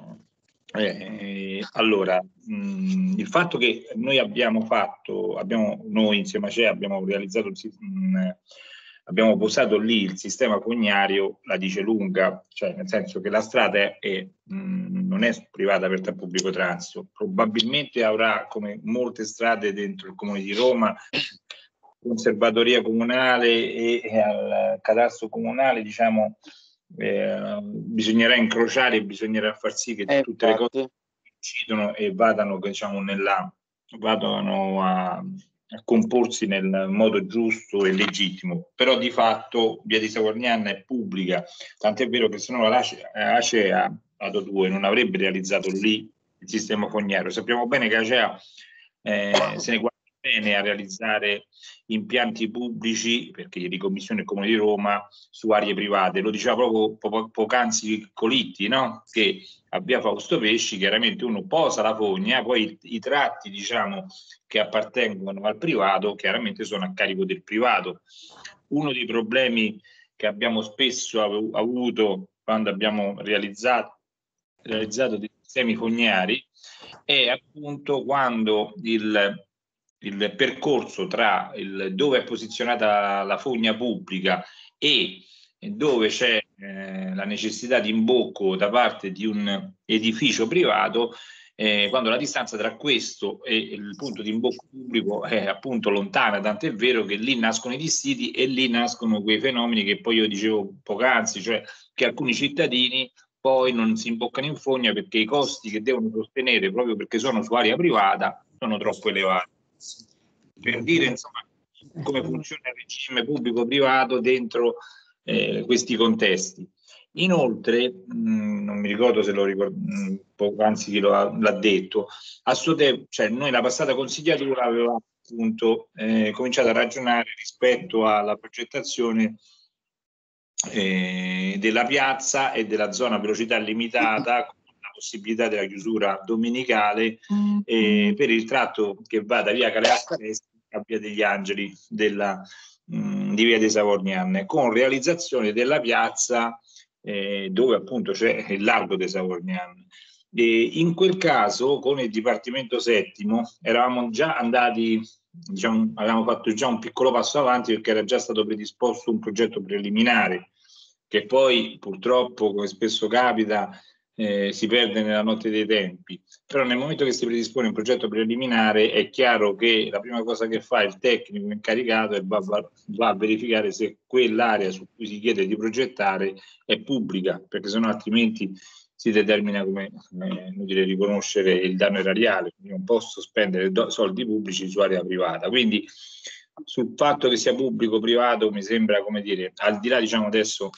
Eh, allora, mh, il fatto che noi abbiamo fatto, abbiamo, noi insieme a C E abbiamo realizzato, mh, abbiamo posato lì il sistema fognario, la dice lunga, cioè nel senso che la strada è, è, mh, non è privata aperta al pubblico transito, probabilmente avrà come molte strade dentro il comune di Roma, conservatoria comunale e, e al cadastro comunale, diciamo, Eh, bisognerà incrociare e bisognerà far sì che eh, tutte infatti. le cose incidono e vadano, diciamo, nella vadano a, a comporsi nel modo giusto e legittimo, però di fatto via di Savorgnan è pubblica, tant'è vero che se no la Acea Lato due non avrebbe realizzato lì il sistema fognario. Sappiamo bene che Acea eh, se ne guarda bene a realizzare impianti pubblici, perché gli ricommissione il Comune di Roma, su aree private. Lo diceva proprio po poc'anzi Colitti, no? Che a via Fausto Pesci chiaramente uno posa la fogna, poi i, i tratti diciamo che appartengono al privato chiaramente sono a carico del privato. Uno dei problemi che abbiamo spesso av avuto quando abbiamo realizzato, realizzato dei sistemi fognari è appunto quando il il percorso tra il, dove è posizionata la fogna pubblica e dove c'è eh, la necessità di imbocco da parte di un edificio privato, eh, quando la distanza tra questo e il punto di imbocco pubblico è appunto lontana, tant'è vero che lì nascono i dissidi e lì nascono quei fenomeni che poi io dicevo poc'anzi, cioè che alcuni cittadini poi non si imboccano in fogna perché i costi che devono sostenere proprio perché sono su area privata sono troppo elevati. Per dire insomma come funziona il regime pubblico-privato dentro eh, questi contesti. Inoltre, mh, non mi ricordo se lo ricordo, anzi chi l'ha detto, a suo tempo, cioè noi la passata consigliatura aveva appunto eh, cominciato a ragionare rispetto alla progettazione eh, della piazza e della zona a velocità limitata, la possibilità della chiusura domenicale eh, per il tratto che va da via Caleascaresi a via degli Angeli della, mh, di via dei Savorgnan, con realizzazione della piazza eh, dove appunto c'è il largo dei Savorgnan. E in quel caso con il Dipartimento Settimo eravamo già andati, diciamo, avevamo fatto già un piccolo passo avanti perché era già stato predisposto un progetto preliminare che poi purtroppo, come spesso capita, Eh, si perde nella notte dei tempi, però nel momento che si predispone un progetto preliminare è chiaro che la prima cosa che fa il tecnico incaricato è va, va, va a verificare se quell'area su cui si chiede di progettare è pubblica, perché sennò altrimenti si determina come eh, dire, riconoscere il danno erariale, quindi non posso spendere soldi pubblici su area privata, quindi sul fatto che sia pubblico o privato mi sembra, come dire, al di là diciamo adesso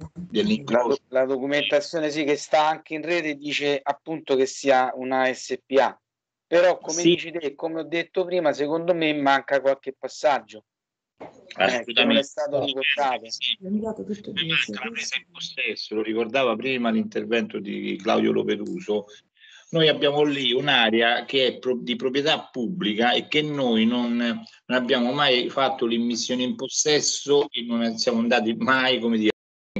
La, do, la documentazione sì che sta anche in rete dice appunto che sia una S P A, però come sì. dici te, come ho detto prima, secondo me manca qualche passaggio eh, che non è stato ricordato. Sì. Manca la presa in possesso, lo ricordava prima l'intervento di Claudio Lopetuso. Noi abbiamo lì un'area che è pro, di proprietà pubblica e che noi non, non abbiamo mai fatto l'immissione in possesso e non siamo andati mai, come dire,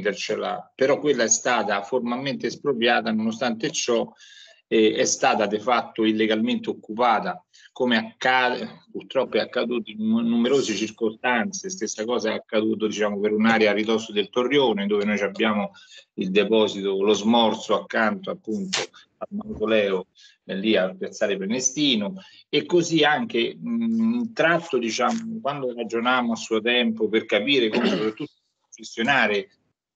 però quella è stata formalmente espropriata, nonostante ciò eh, è stata de fatto illegalmente occupata, come accade, purtroppo è accaduto in numerose circostanze. Stessa cosa è accaduto diciamo per un'area a ridosso del Torrione, dove noi abbiamo il deposito, lo smorzo accanto appunto al mausoleo eh, lì a Piazzale Prenestino, e così anche un tratto diciamo quando ragionavamo a suo tempo per capire come soprattutto gestionare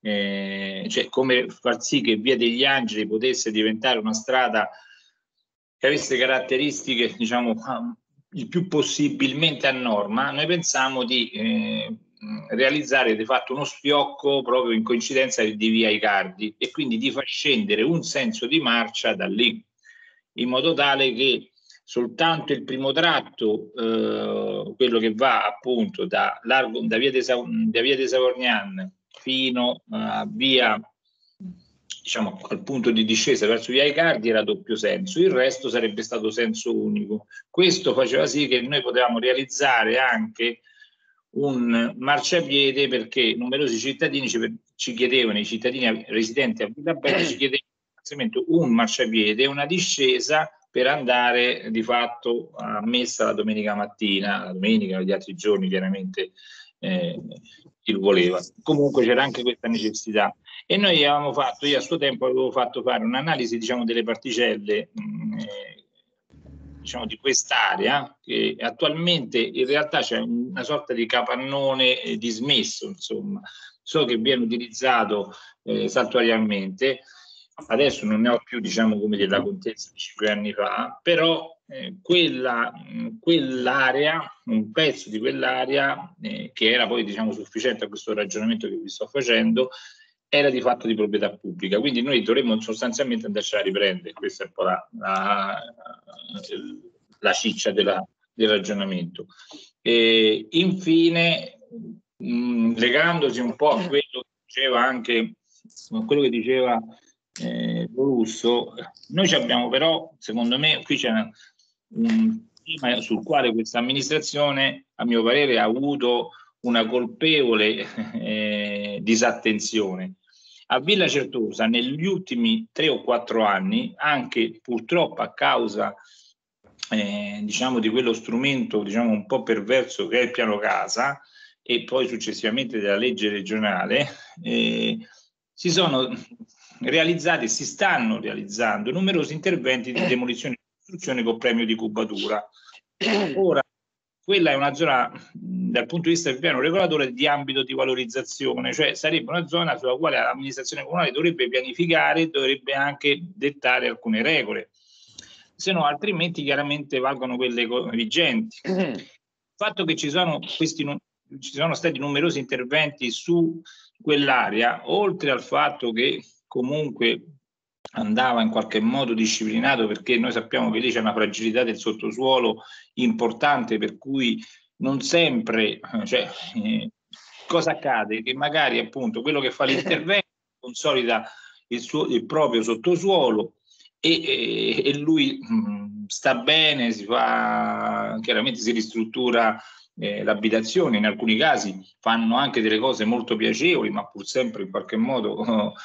Eh, cioè come far sì che via degli Angeli potesse diventare una strada che avesse caratteristiche diciamo il più possibilmente a norma, noi pensiamo di eh, realizzare di fatto uno sfiocco proprio in coincidenza di via Icardi e quindi di far scendere un senso di marcia da lì, in modo tale che soltanto il primo tratto, eh, quello che va appunto da, largo, da via dei da via dei Savorgnan fino a via, diciamo, al punto di discesa verso via Icardi era doppio senso, il resto sarebbe stato senso unico. Questo faceva sì che noi potevamo realizzare anche un marciapiede, perché numerosi cittadini ci, ci chiedevano, i cittadini residenti a Villabella ci chiedevano un marciapiede e una discesa per andare di fatto a messa la domenica mattina, la domenica e gli altri giorni chiaramente eh, chi lo voleva. Comunque c'era anche questa necessità e noi avevamo fatto, io a suo tempo avevo fatto fare un'analisi diciamo delle particelle mh, eh, diciamo di quest'area, che attualmente in realtà c'è una sorta di capannone eh, dismesso, insomma, so che viene utilizzato eh, saltuariamente, adesso non ne ho più, diciamo, come dire, la contezza di cinque anni fa, però eh, quella, quell'area, un pezzo di quell'area eh, che era poi, diciamo, sufficiente a questo ragionamento che vi sto facendo, era di fatto di proprietà pubblica, quindi noi dovremmo sostanzialmente andarci a riprendere. Questa è un po' la, la, la ciccia della, del ragionamento. E infine, mh, legandosi un po' a quello che diceva anche quello che diceva eh, Russo, noi ci abbiamo però, secondo me, qui c'è un tema sul quale questa amministrazione, a mio parere, ha avuto una colpevole eh, disattenzione. A Villa Certosa negli ultimi tre o quattro anni, anche purtroppo a causa eh, diciamo di quello strumento, diciamo, un po' perverso che è il piano casa e poi successivamente della legge regionale, eh, si sono realizzati, si stanno realizzando numerosi interventi di demolizione e costruzione con premio di cubatura. Ora, quella è una zona, dal punto di vista del piano regolatore, di ambito di valorizzazione, cioè sarebbe una zona sulla quale l'amministrazione comunale dovrebbe pianificare, dovrebbe anche dettare alcune regole, se no altrimenti chiaramente valgono quelle vigenti. Il fatto che ci sono, questi, ci sono stati numerosi interventi su quell'area, oltre al fatto che comunque andava in qualche modo disciplinato, perché noi sappiamo che lì c'è una fragilità del sottosuolo importante, per cui non sempre, cioè, eh, cosa accade? Che magari appunto quello che fa l'intervento consolida il, suo, il proprio sottosuolo e, e, e lui mh, sta bene, si fa, chiaramente si ristruttura eh, l'abitazione, in alcuni casi fanno anche delle cose molto piacevoli, ma pur sempre in qualche modo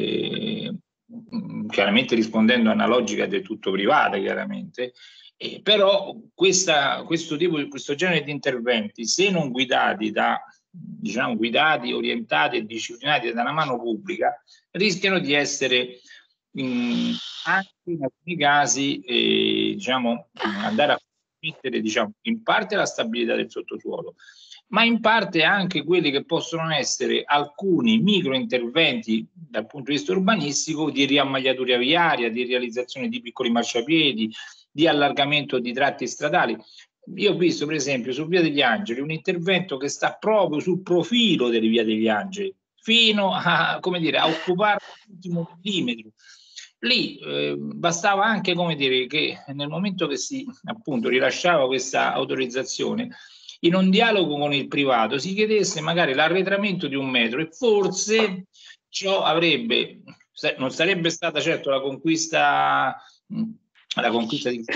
eh, chiaramente rispondendo a una logica del tutto privata, chiaramente, eh, però questa, questo tipo di questo genere di interventi, se non guidati da, diciamo, guidati, orientati e disciplinati da una mano pubblica, rischiano di essere mh, anche in alcuni casi eh, diciamo, andare a mettere, diciamo, in parte la stabilità del sottosuolo, ma in parte anche quelli che possono essere alcuni micro interventi dal punto di vista urbanistico di riammagliatura viaria, di realizzazione di piccoli marciapiedi, di allargamento di tratti stradali. Io ho visto per esempio su Via degli Angeli un intervento che sta proprio sul profilo delle Via degli Angeli, fino a, come dire, a occupare l'ultimo millimetro. Lì eh, bastava anche, come dire, che nel momento che si appunto rilasciava questa autorizzazione, in un dialogo con il privato si chiedesse magari l'arretramento di un metro e forse ciò avrebbe, non sarebbe stata certo la conquista, la conquista di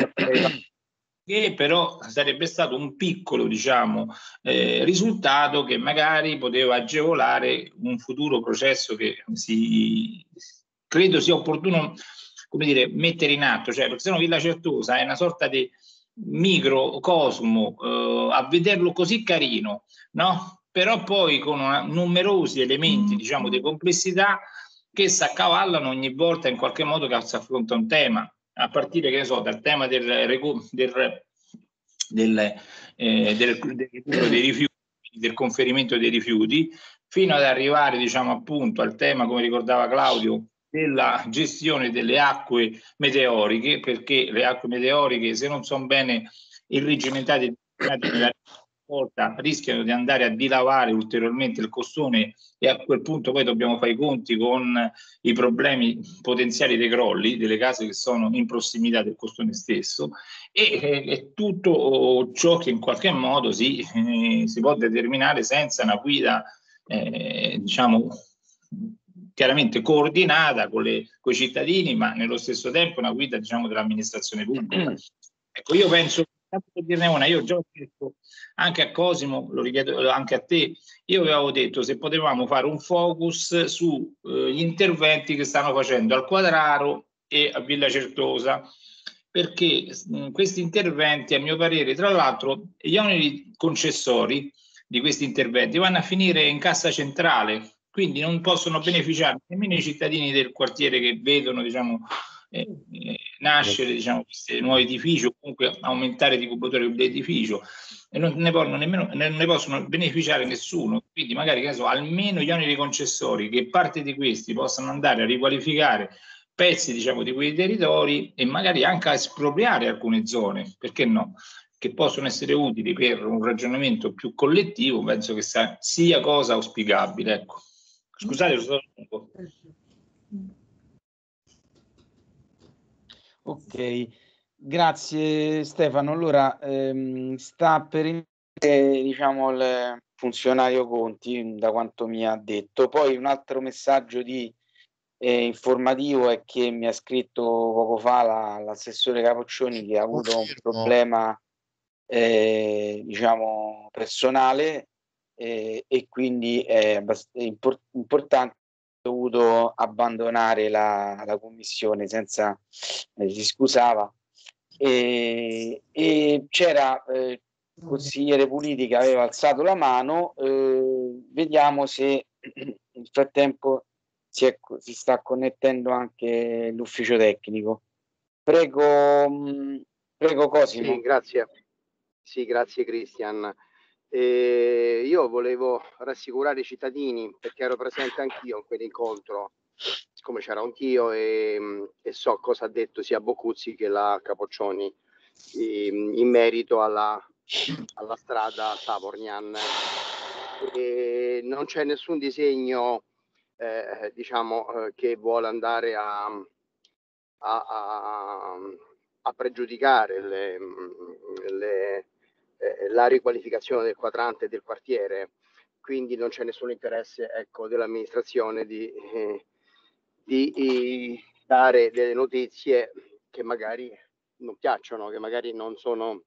che però sarebbe stato un piccolo, diciamo, eh, risultato che magari poteva agevolare un futuro processo che si credo sia opportuno, come dire, mettere in atto, cioè perché se no Villa Certosa è una sorta di microcosmo, eh, a vederlo così carino, no? Però poi con una, numerosi elementi, diciamo, di complessità che si accavallano ogni volta in qualche modo che si affronta un tema, a partire, che ne so, dal tema del, del, del, eh, del, del, dei rifiuti, del conferimento dei rifiuti, fino ad arrivare, diciamo, appunto al tema, come ricordava Claudio, della gestione delle acque meteoriche, perché le acque meteoriche, se non sono bene irrigimentate nella volta, rischiano di andare a dilavare ulteriormente il costone e a quel punto poi dobbiamo fare i conti con i problemi potenziali dei crolli delle case che sono in prossimità del costone stesso e, e, e tutto ciò che in qualche modo si, eh, si può determinare senza una guida eh, diciamo chiaramente coordinata con, le, con i cittadini, ma nello stesso tempo una guida, diciamo, dell'amministrazione pubblica. Ecco, io penso, per dirne una, io già ho detto anche a Cosimo, lo richiedo anche a te, io avevo detto se potevamo fare un focus sugli eh, interventi che stanno facendo al Quadraro e a Villa Certosa, perché mh, questi interventi, a mio parere, tra l'altro, gli oneri concessori di questi interventi vanno a finire in cassa centrale, quindi non possono beneficiare nemmeno i cittadini del quartiere che vedono, diciamo, eh, eh, nascere, diciamo, questi nuovi edifici o comunque aumentare di cubatura dell'edificio e non ne, possono nemmeno, non ne possono beneficiare nessuno. Quindi magari, che so, almeno gli oneri concessori, che parte di questi possano andare a riqualificare pezzi, diciamo, di quei territori e magari anche a espropriare alcune zone, perché no? Che possono essere utili per un ragionamento più collettivo, penso che sa, sia cosa auspicabile. Ecco. Scusate, lo sto lungo. Ok, grazie Stefano. Allora, ehm, sta per iniziare, diciamo, il funzionario Conti, da quanto mi ha detto. Poi un altro messaggio di eh, informativo è che mi ha scritto poco fa la, l'assessore Capoccioni che ha avuto un problema eh, diciamo personale eh, e quindi è abbast- import- importante, ha dovuto abbandonare la, la commissione senza eh, si scusava e, e c'era eh, il consigliere Puliti che aveva alzato la mano. Eh, vediamo se nel frattempo si, è, si sta connettendo anche l'ufficio tecnico. Prego, mh, prego Cosimo. Sì, grazie. Sì, grazie Cristian. Eh, io volevo rassicurare i cittadini perché ero presente anch'io in quell'incontro, siccome c'era anch'io e, e so cosa ha detto sia Boccuzzi che la Capoccioni in, in merito alla, alla strada Savorgnan. E non c'è nessun disegno eh, diciamo eh, che vuole andare a, a, a, a pregiudicare le, le Eh, la riqualificazione del quadrante e del quartiere, quindi non c'è nessun interesse, ecco, dell'amministrazione di, eh, di, di dare delle notizie che magari non piacciono, che magari non sono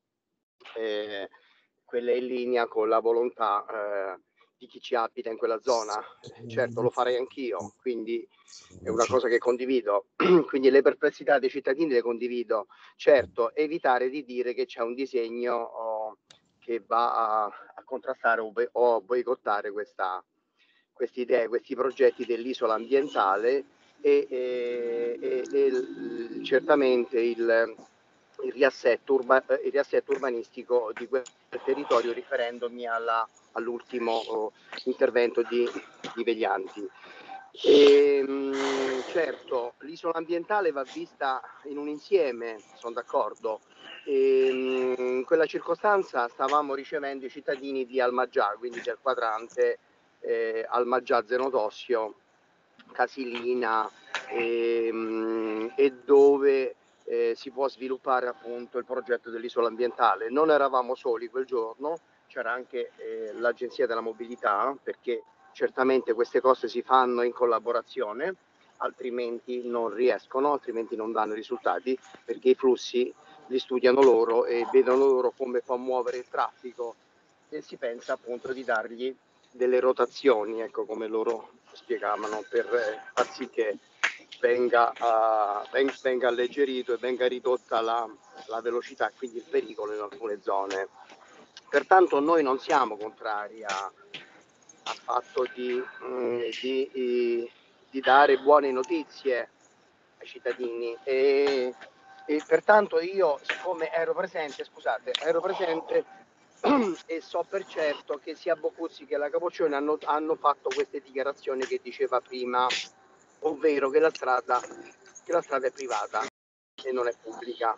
eh, quelle in linea con la volontà eh, di chi ci abita in quella zona. Certo, lo farei anch'io, quindi è una cosa che condivido. Quindi le perplessità dei cittadini le condivido. Certo, evitare di dire che c'è un disegno oh, che va a, a contrastare o, o a boicottare questa, queste idee, questi progetti dell'isola ambientale e, e, e, e il, certamente il, il, riassetto urba, il riassetto urbanistico di quel territorio, riferendomi alla, all'ultimo oh, intervento di, di Veglianti. E, mh, certo, l'isola ambientale va vista in un insieme, sono d'accordo. E, mh, in quella circostanza stavamo ricevendo i cittadini di Almagià, quindi del quadrante eh, Almagià Zenodossio, Casilina e, mh, e dove eh, si può sviluppare appunto il progetto dell'isola ambientale. Non eravamo soli quel giorno, c'era anche eh, l'Agenzia della Mobilità, perché certamente queste cose si fanno in collaborazione, altrimenti non riescono, altrimenti non danno risultati, perché i flussi li studiano loro e vedono loro come può muovere il traffico e si pensa appunto di dargli delle rotazioni, ecco, come loro spiegavano, per far sì che venga, uh, venga, venga alleggerito e venga ridotta la, la velocità e quindi il pericolo in alcune zone. Pertanto noi non siamo contrari a, al fatto di, mh, di, di, di dare buone notizie ai cittadini e, e pertanto io, siccome ero presente, scusate, ero presente e so per certo che sia Boccuzzi che la Capoccioni hanno, hanno fatto queste dichiarazioni che diceva prima, ovvero che la strada, che la strada è privata e non è pubblica.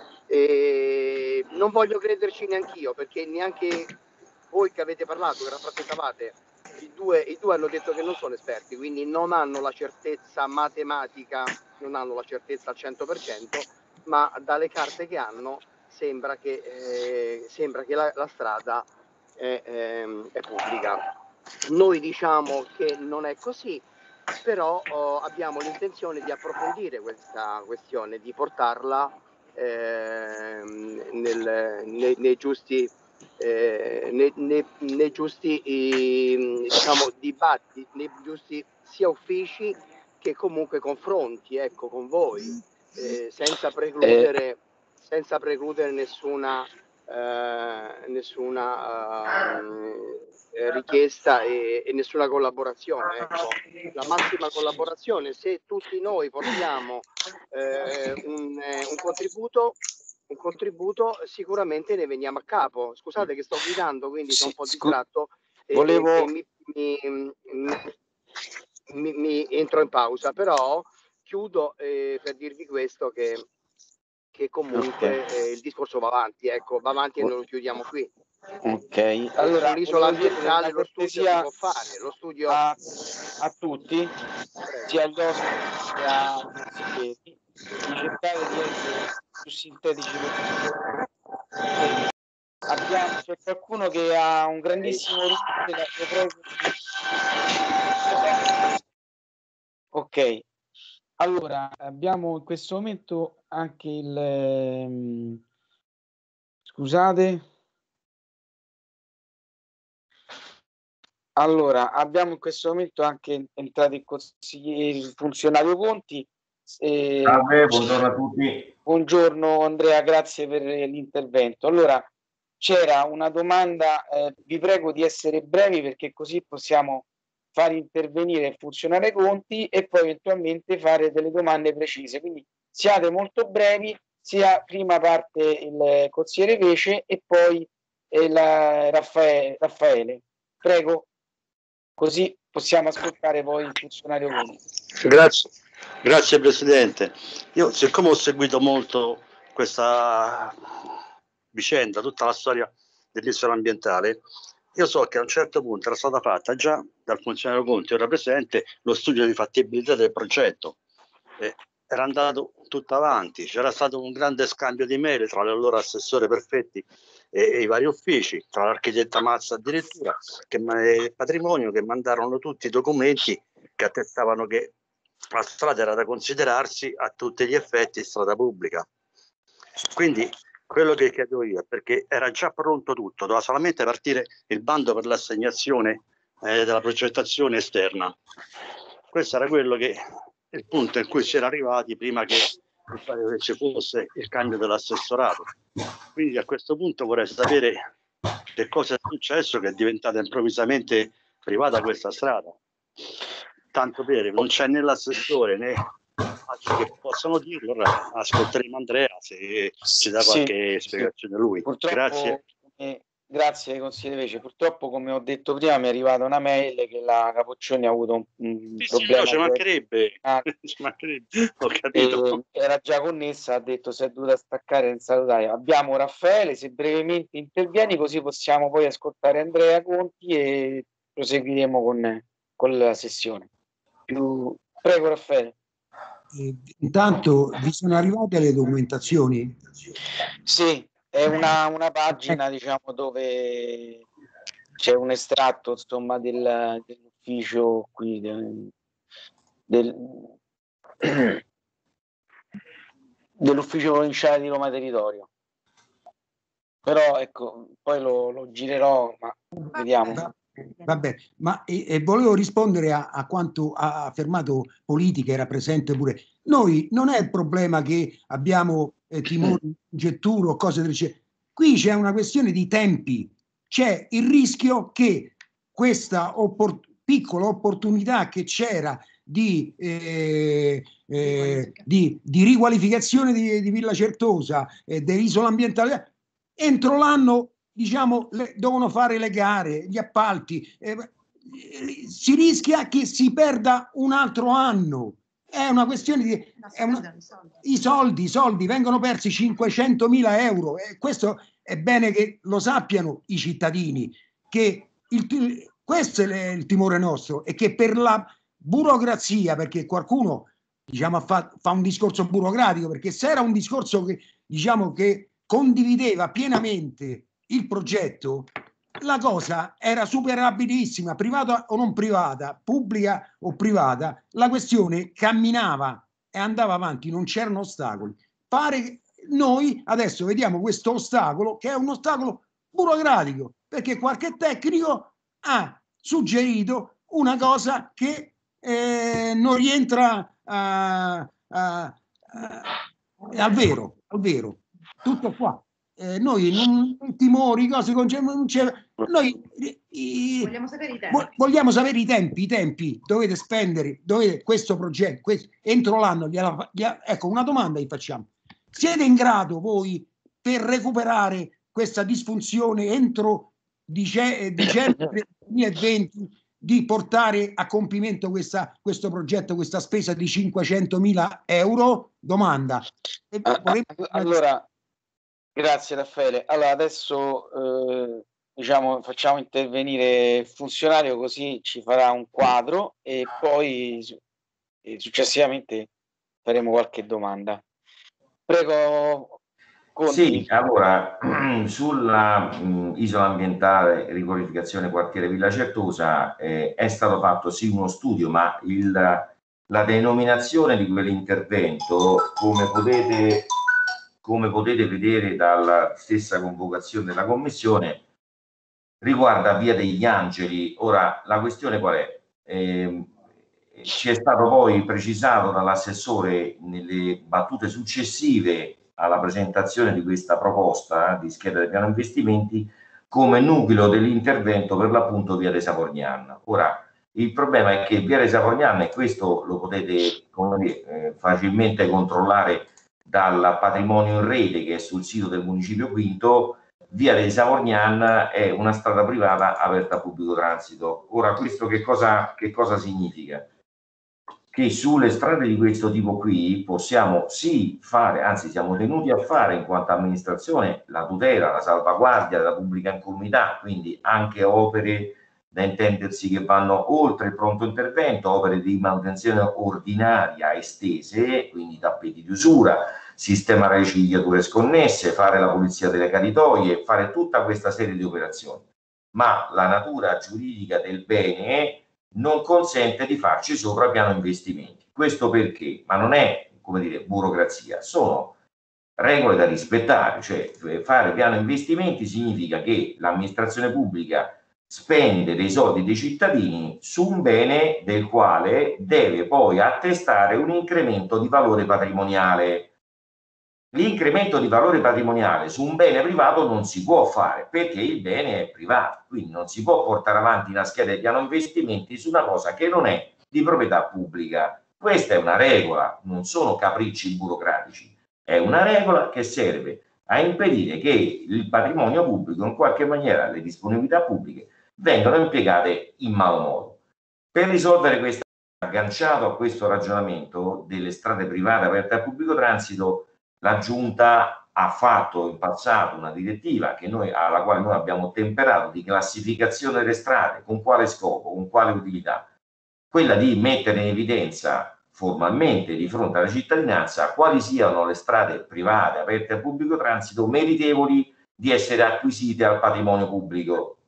E non voglio crederci neanch'io, perché neanche voi che avete parlato, che rappresentavate, i due, i due hanno detto che non sono esperti, quindi non hanno la certezza matematica, non hanno la certezza al cento per cento, ma dalle carte che hanno sembra che, eh, sembra che la, la strada è, ehm, è pubblica. Noi diciamo che non è così, però oh, abbiamo l'intenzione di approfondire questa questione, di portarla eh, nel, nei, nei giusti eh, nei, nei, nei giusti eh, diciamo dibattiti, nei giusti sia uffici che comunque confronti, ecco, con voi, eh, senza precludere eh. senza precludere nessuna eh, nessuna eh, richiesta e, e nessuna collaborazione, ecco. La massima collaborazione, se tutti noi portiamo eh, un, eh, un contributo un contributo sicuramente ne veniamo a capo. Scusate che sto guidando, quindi sono un po' distratto e, Volevo... e mi, mi, mi, mi entro in pausa, però chiudo eh, per dirvi questo, che, che comunque Ok. eh, il discorso va avanti, ecco, va avanti e non lo chiudiamo qui. Ok, allora Sull'isola volevo chiedere una ambientale lo studio si cortesia può fare, lo studio... a, a tutti, sia agli ospiti che ai consiglieri, di cercare di essere più sintetici possibile. Abbiamo, c'è qualcuno che ha un grandissimo rumore, la prego di... Ok, allora abbiamo in questo momento anche il ehm, scusate, allora abbiamo in questo momento anche entrato il consigliere, il funzionario Conti. Eh, Salve, buongiorno a tutti. Buongiorno Andrea, grazie per l'intervento. Allora, c'era una domanda, eh, vi prego di essere brevi perché così possiamo far intervenire il funzionario Conti e poi eventualmente fare delle domande precise. Quindi siate molto brevi, sia prima parte il consigliere Vece e poi eh, la Raffaele, Raffaele. Prego, così possiamo ascoltare poi il funzionario Conti. Grazie, grazie Presidente. Io, siccome ho seguito molto questa vicenda, tutta la storia dell'isola ambientale, io so che a un certo punto era stata fatta già dal funzionario Conti, ora presente, lo studio di fattibilità del progetto. Eh, era andato tutto avanti, c'era stato un grande scambio di mail tra l'allora assessore Perfetti e, e i vari uffici, tra l'architetta Mazza addirittura, che il patrimonio, che mandarono tutti i documenti che attestavano che la strada era da considerarsi a tutti gli effetti strada pubblica. Quindi quello che chiedo io è perché era già pronto tutto, doveva solamente partire il bando per l'assegnazione eh, della progettazione esterna. Questo era quello che il punto in cui si era arrivati prima che, che ci fosse il cambio dell'assessorato. Quindi a questo punto vorrei sapere che cosa è successo, che è diventata improvvisamente privata questa strada. Tanto per, non c'è né l'assessore né altri che possano dirlo. Ora ascolteremo Andrea se ci dà qualche sì, spiegazione lui. Purtroppo, grazie. Eh, grazie consigliere Vece. Purtroppo, come ho detto prima, mi è arrivata una mail che la Capoccioni ha avuto un, un sì, problema. Sì, no, ci mancherebbe. Ah, ci mancherebbe. Ho capito. Eh, era già connessa, ha detto si è dovuta staccare in salutaria. Abbiamo Raffaele, se brevemente intervieni così possiamo poi ascoltare Andrea Conti e proseguiremo con, con la sessione. Più... Prego Raffaele. Eh, intanto vi sono arrivate le documentazioni? Sì, è una, una pagina diciamo dove c'è un estratto insomma del, dell'ufficio qui del, del, dell'ufficio provinciale di Roma Territorio. Però ecco, poi lo, lo girerò, ma vediamo. Vabbè, ma e, e volevo rispondere a, a quanto ha affermato Politica, era presente pure. Noi non è il problema che abbiamo eh, timori, getturo o cose del genere. Qui c'è una questione di tempi. C'è il rischio che questa oppor- piccola opportunità che c'era di, eh, eh, di, di riqualificazione di, di Villa Certosa e eh, dell'isola ambientale, entro l'anno diciamo, le, devono fare le gare, gli appalti, eh, si rischia che si perda un altro anno. È una questione di... È una, i soldi, i soldi vengono persi cinquecentomila euro e questo è bene che lo sappiano i cittadini, che il, questo è il timore nostro e che per la burocrazia, perché qualcuno diciamo, fa, fa un discorso burocratico, perché se era un discorso che, diciamo, che condivideva pienamente il progetto, la cosa era superabilissima, privata o non privata, pubblica o privata, la questione camminava e andava avanti, non c'erano ostacoli. Pare che noi adesso vediamo questo ostacolo che è un ostacolo burocratico, perché qualche tecnico ha suggerito una cosa che eh, non rientra a, a, a, al vero, al vero. Tutto qua. Eh, noi non timori, cose non c'è, non c'è. Noi i, vogliamo sapere i tempi. Vogliamo sapere i tempi, i tempi. Dovete spendere, dovete questo progetto, questo, entro l'anno, gliela, gliela, ecco una domanda vi facciamo. Siete in grado voi per recuperare questa disfunzione entro dice, dicembre duemilaventi di portare a compimento questa, questo progetto, questa spesa di cinquecentomila euro? Domanda. E vorrei... Allora, grazie Raffaele. Allora adesso eh, diciamo facciamo intervenire il funzionario, così ci farà un quadro e poi e successivamente faremo qualche domanda. Prego. Conti. Sì, allora, sulla mh, isola ambientale riqualificazione quartiere Villa Certosa eh, è stato fatto sì uno studio, ma il, la denominazione di quell'intervento, come potete, come potete vedere dalla stessa convocazione della commissione, riguarda Via degli Angeli. Ora, la questione qual è? Eh, ci è stato poi precisato dall'assessore nelle battute successive alla presentazione di questa proposta di scheda del piano investimenti come nucleo dell'intervento per l'appunto Via dei Savorgnan. Ora, il problema è che Via dei Savorgnan, e questo lo potete come dire, eh, facilmente controllare dal patrimonio in rete che è sul sito del Municipio Quinto, Via dei Savorgnan è una strada privata aperta a pubblico transito. Ora, questo che cosa, che cosa significa? Che sulle strade di questo tipo qui possiamo sì fare, anzi siamo tenuti a fare in quanto amministrazione, la tutela, la salvaguardia della pubblica incolumità, quindi anche opere da intendersi che vanno oltre il pronto intervento, opere di manutenzione ordinaria estese, quindi tappeti di usura, sistemare le cigliature sconnesse, fare la pulizia delle caditoie, fare tutta questa serie di operazioni. Ma la natura giuridica del bene non consente di farci sopra piano investimenti. Questo perché? Ma non è, come dire, burocrazia, sono regole da rispettare, cioè fare piano investimenti significa che l'amministrazione pubblica spende dei soldi dei cittadini su un bene del quale deve poi attestare un incremento di valore patrimoniale. L'incremento di valore patrimoniale su un bene privato non si può fare perché il bene è privato, quindi non si può portare avanti una scheda di piano investimenti su una cosa che non è di proprietà pubblica. Questa è una regola, non sono capricci burocratici, è una regola che serve a impedire che il patrimonio pubblico, in qualche maniera le disponibilità pubbliche, vengano impiegate in malo modo. Per risolvere questo, agganciato a questo ragionamento delle strade private aperte al pubblico transito, la Giunta ha fatto in passato una direttiva che noi, alla quale noi abbiamo temperato, di classificazione delle strade. Con quale scopo? Con quale utilità? Quella di mettere in evidenza formalmente di fronte alla cittadinanza quali siano le strade private aperte al pubblico transito meritevoli di essere acquisite al patrimonio pubblico.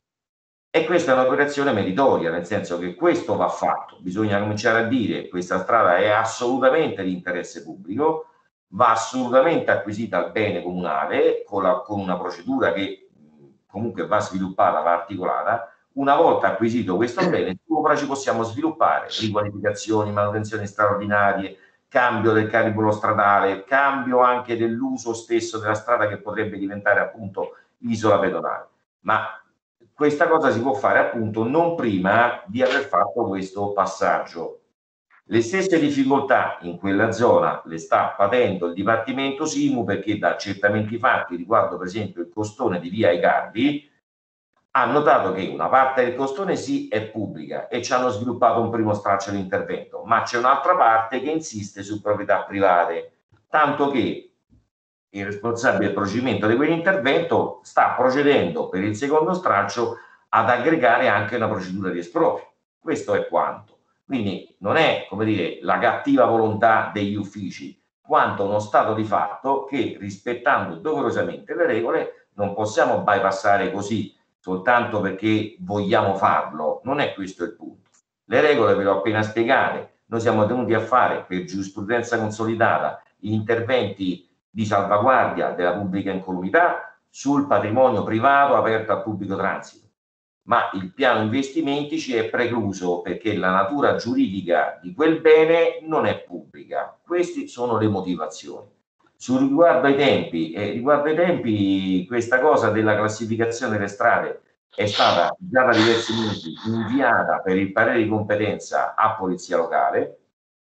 E questa è un'operazione meritoria, nel senso che questo va fatto. Bisogna cominciare a dire che questa strada è assolutamente di interesse pubblico, va assolutamente acquisita al bene comunale con, la, con una procedura che comunque va sviluppata, va articolata. Una volta acquisito questo bene, sopra ci possiamo sviluppare riqualificazioni, manutenzioni straordinarie, cambio del calibro stradale, cambio anche dell'uso stesso della strada che potrebbe diventare appunto isola pedonale. Ma questa cosa si può fare appunto non prima di aver fatto questo passaggio. Le stesse difficoltà in quella zona le sta patendo il Dipartimento Simu, perché da accertamenti fatti riguardo per esempio il costone di via Icardi ha notato che una parte del costone sì è pubblica e ci hanno sviluppato un primo straccio di intervento, ma c'è un'altra parte che insiste su proprietà private, tanto che il responsabile del procedimento di quell'intervento sta procedendo per il secondo straccio ad aggregare anche una procedura di esproprio. Questo è quanto. Quindi non è, come dire, la cattiva volontà degli uffici, quanto uno stato di fatto che, rispettando doverosamente le regole, non possiamo bypassare così soltanto perché vogliamo farlo. Non è questo il punto. Le regole ve le ho appena spiegate. Noi siamo tenuti a fare, per giurisprudenza consolidata, gli interventi di salvaguardia della pubblica incolumità sul patrimonio privato aperto al pubblico transito. Ma il piano investimenti ci è precluso perché la natura giuridica di quel bene non è pubblica. Queste sono le motivazioni. Su riguardo ai tempi, eh, riguardo ai tempi, questa cosa della classificazione delle strade è stata già da diversi mesi inviata per il parere di competenza a Polizia Locale.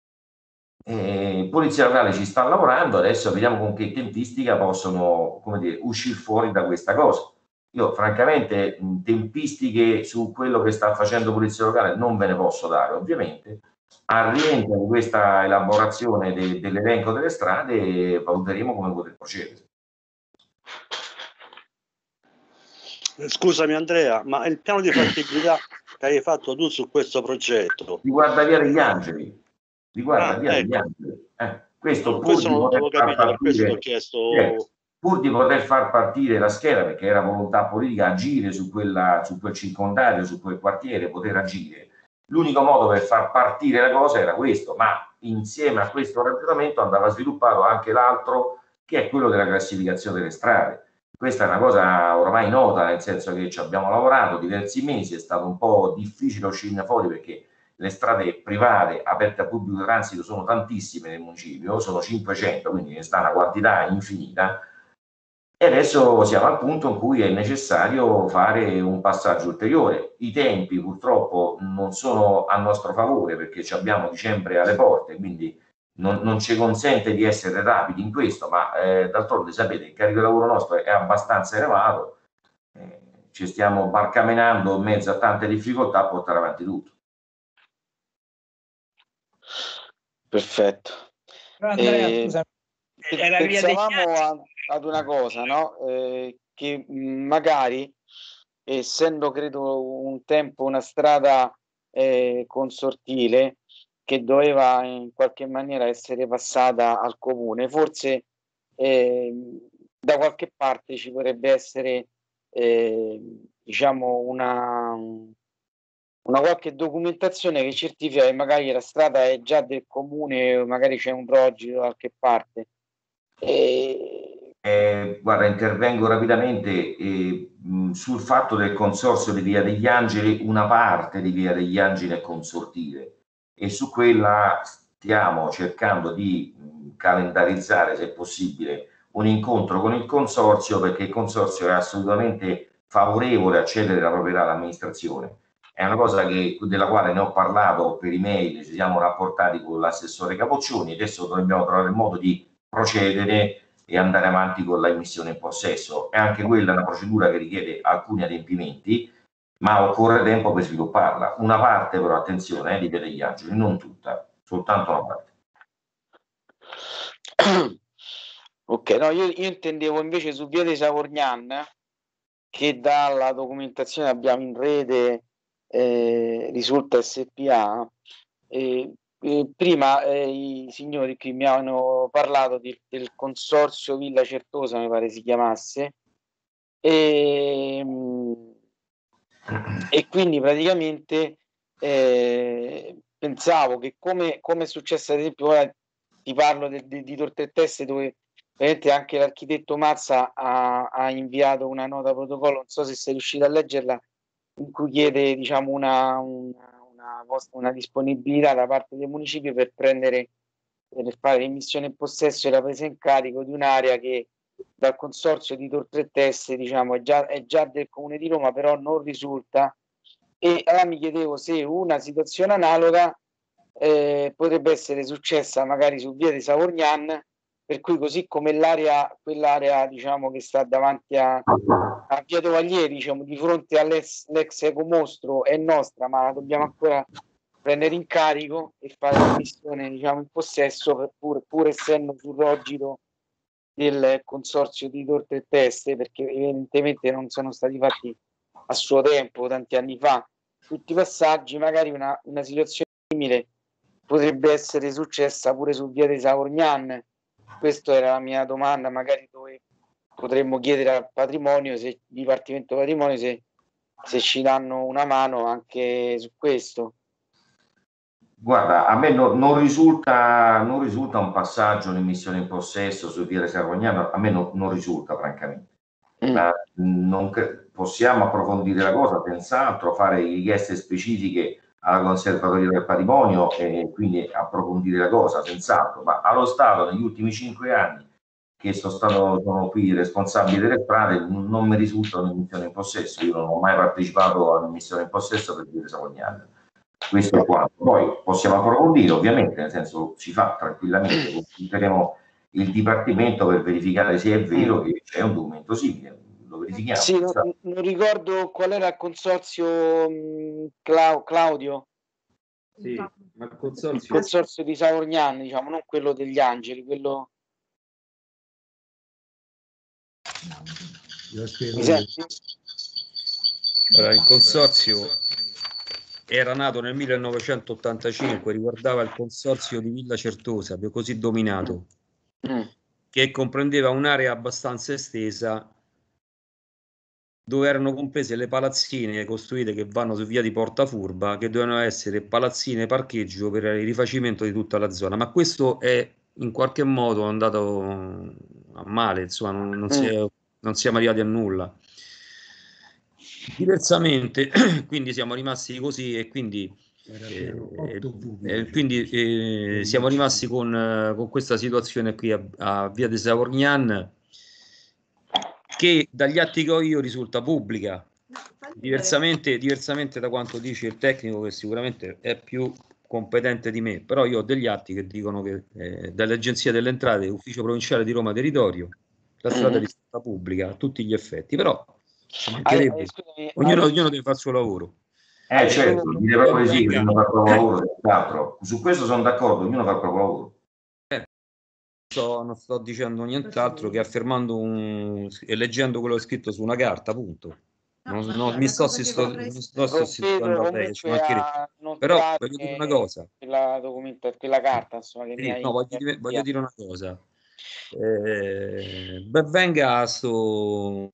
Eh, Polizia Locale ci sta lavorando, adesso vediamo con che tempistica possono, come dire, uscire fuori da questa cosa. io francamente mh, tempistiche su quello che sta facendo Polizia Locale non ve ne posso dare, ovviamente. Al rientro di questa elaborazione de, dell'elenco delle strade valuteremo come poter procedere. Scusami Andrea, ma il piano di fattibilità che hai fatto tu su questo progetto riguarda Via degli Angeli, riguarda ah, Via ecco. degli Angeli. Eh, questo No, pur questo di non poter l'avevo far capito, per questo ti ho partire, chiesto. eh, pur di poter far partire la scheda, perché era volontà politica agire su, quella, su quel circondario, su quel quartiere, poter agire. L'unico modo per far partire la cosa era questo, ma insieme a questo ragionamento andava sviluppato anche l'altro, che è quello della classificazione delle strade. Questa è una cosa ormai nota, nel senso che ci abbiamo lavorato diversi mesi, è stato un po' difficile uscirne fuori perché le strade private aperte al pubblico transito sono tantissime nel municipio, sono cinquecento, quindi ne sta una quantità infinita, e adesso siamo al punto in cui è necessario fare un passaggio ulteriore. I tempi purtroppo non sono a nostro favore perché ci abbiamo dicembre alle porte, quindi non, non ci consente di essere rapidi in questo, ma eh, d'altronde sapete il carico di lavoro nostro è abbastanza elevato, eh, ci stiamo barcamenando in mezzo a tante difficoltà a portare avanti tutto. Perfetto. Però Andrea, Eh, scusa, era Via degli pensavamo a- ad una cosa, no? Eh, che mh, magari, essendo credo un tempo una strada eh, consortile che doveva in qualche maniera essere passata al comune, forse eh, da qualche parte ci potrebbe essere eh, diciamo una, una qualche documentazione che certifica che magari la strada è già del comune, o magari c'è un progetto da qualche parte. E... Eh, guarda, intervengo rapidamente eh, mh, sul fatto del consorzio di Via degli Angeli. Una parte di Via degli Angeli è consortile e su quella stiamo cercando di mh, calendarizzare, se possibile, un incontro con il consorzio, perché il consorzio è assolutamente favorevole a cedere la proprietà all'amministrazione. È una cosa che, della quale ne ho parlato per email, ci siamo rapportati con l'assessore Capoccioni, adesso dobbiamo trovare il modo di procedere e andare avanti con la immissione in possesso. È anche quella una procedura che richiede alcuni adempimenti, ma occorre tempo per svilupparla. Una parte però, attenzione, eh, di Via degli Angeli, non tutta, soltanto una parte. Ok, no, io, io intendevo invece su Via dei Savorgnan, che dalla documentazione abbiamo in rete eh, risulta S P A. Eh, eh, prima eh, i signori qui mi hanno parlato di, del consorzio Villa Certosa, mi pare si chiamasse, e, e quindi praticamente eh, pensavo che come, come è successo ad esempio, ora ti parlo de, de, di Tortretteste, dove veramente anche l'architetto Mazza ha, ha inviato una nota protocollo, non so se sei riuscito a leggerla, in cui chiede diciamo una, una, una, una disponibilità da parte del municipio per prendere, per fare l'immissione in possesso e la presa in carico di un'area che dal consorzio di Tor Tre Teste diciamo è già, è già del comune di Roma, però non risulta. E allora mi chiedevo se una situazione analoga eh, potrebbe essere successa magari su Via di Savorgnan, per cui così come l'area, quell'area diciamo che sta davanti a, a Via Tovaglieri, diciamo di fronte all'ex l'ex ecomostro è nostra, ma la dobbiamo ancora prendere in carico e fare la missione diciamo in possesso, per pur, pur essendo sul rogito del consorzio di Tor Tre Teste, perché evidentemente non sono stati fatti a suo tempo, tanti anni fa, tutti i passaggi. Magari una, una situazione simile potrebbe essere successa pure su Via dei Savorgnan. Questa era la mia domanda, magari dove potremmo chiedere al patrimonio, se il Dipartimento Patrimonio, se, se ci danno una mano anche su questo. Guarda, a me no, non, risulta, non risulta un passaggio, un'immissione in possesso su Via dei Savorgnan, a me no, non risulta francamente. Mm. Ma non possiamo approfondire la cosa, senz'altro fare richieste specifiche alla Conservatoria del Patrimonio e quindi approfondire la cosa, senz'altro, ma allo Stato negli ultimi cinque anni che sono stato sono qui responsabile delle strade non mi risulta un'immissione in possesso. Io non ho mai partecipato all'immissione in possesso per Via dei Savorgnan. Questo è quanto. Poi possiamo approfondire, ovviamente, nel senso si fa tranquillamente, consulteremo il Dipartimento per verificare se è vero che c'è un documento simile. lo verifichiamo. Sì, non, non ricordo qual era il consorzio mh, Clau- Claudio. Sì, ma il Il consorzio, consorzio di Savorgnan, diciamo, non quello degli Angeli, quello. Lo spiego Mi io. senti? allora, il consorzio era nato nel millenovecentottantacinque, riguardava il consorzio di Villa Certosa, così dominato, Mm. che comprendeva un'area abbastanza estesa dove erano comprese le palazzine costruite che vanno su via di Porta Furba, che dovevano essere palazzine parcheggio per il rifacimento di tutta la zona, ma questo è in qualche modo andato a male, insomma, non, non si è, non siamo arrivati a nulla. Diversamente, quindi siamo rimasti così e quindi, eh, eh, quindi eh, siamo rimasti con, eh, con questa situazione qui a, a via de Savorgnan, che dagli atti che ho io risulta pubblica, diversamente, diversamente da quanto dice il tecnico, che sicuramente è più competente di me, però io ho degli atti che dicono che eh, dall'Agenzia delle Entrate, Ufficio Provinciale di Roma Territorio, la strada Mm-hmm. risulta pubblica a tutti gli effetti, però ci Ah, mancherebbe, eh, scusami, ognuno, hai- ognuno deve fare il suo lavoro. Eh hai certo, solo- dire proprio di sì, ognuno fa il proprio lavoro, tutt'altro. Su questo sono d'accordo, ognuno fa il proprio lavoro. So- non sto dicendo nient'altro che affermando un, e leggendo quello scritto su una carta, appunto. Non, non mi sto, si sto, non sto provvedo sostituendo a lei, ci comunque mancherebbe. a non Però trarre voglio dire una cosa. quella documenta, quella carta, insomma, che mi Sì, hai no, voglio dire, voglio dire una cosa. Eh, ben venga sto,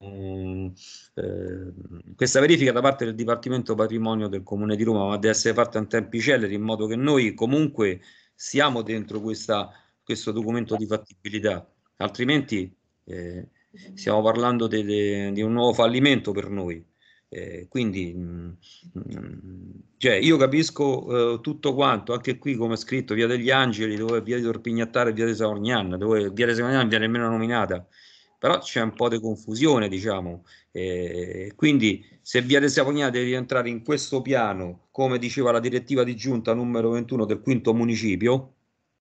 eh, questa verifica da parte del Dipartimento Patrimonio del Comune di Roma, ma deve essere fatta in tempi celeri, in modo che noi comunque siamo dentro questa, questo documento di fattibilità, altrimenti eh, stiamo parlando de- de- di un nuovo fallimento per noi. Eh, quindi mh, mh, cioè, io capisco eh, tutto quanto, anche qui come è scritto via degli Angeli, dove via di Torpignattare e via di Savorgnan, dove via di Savorgnan viene nemmeno nominata, però c'è un po' di confusione, diciamo. Eh, quindi se via di Savorgnan deve rientrare in questo piano, come diceva la direttiva di giunta numero ventuno del quinto municipio,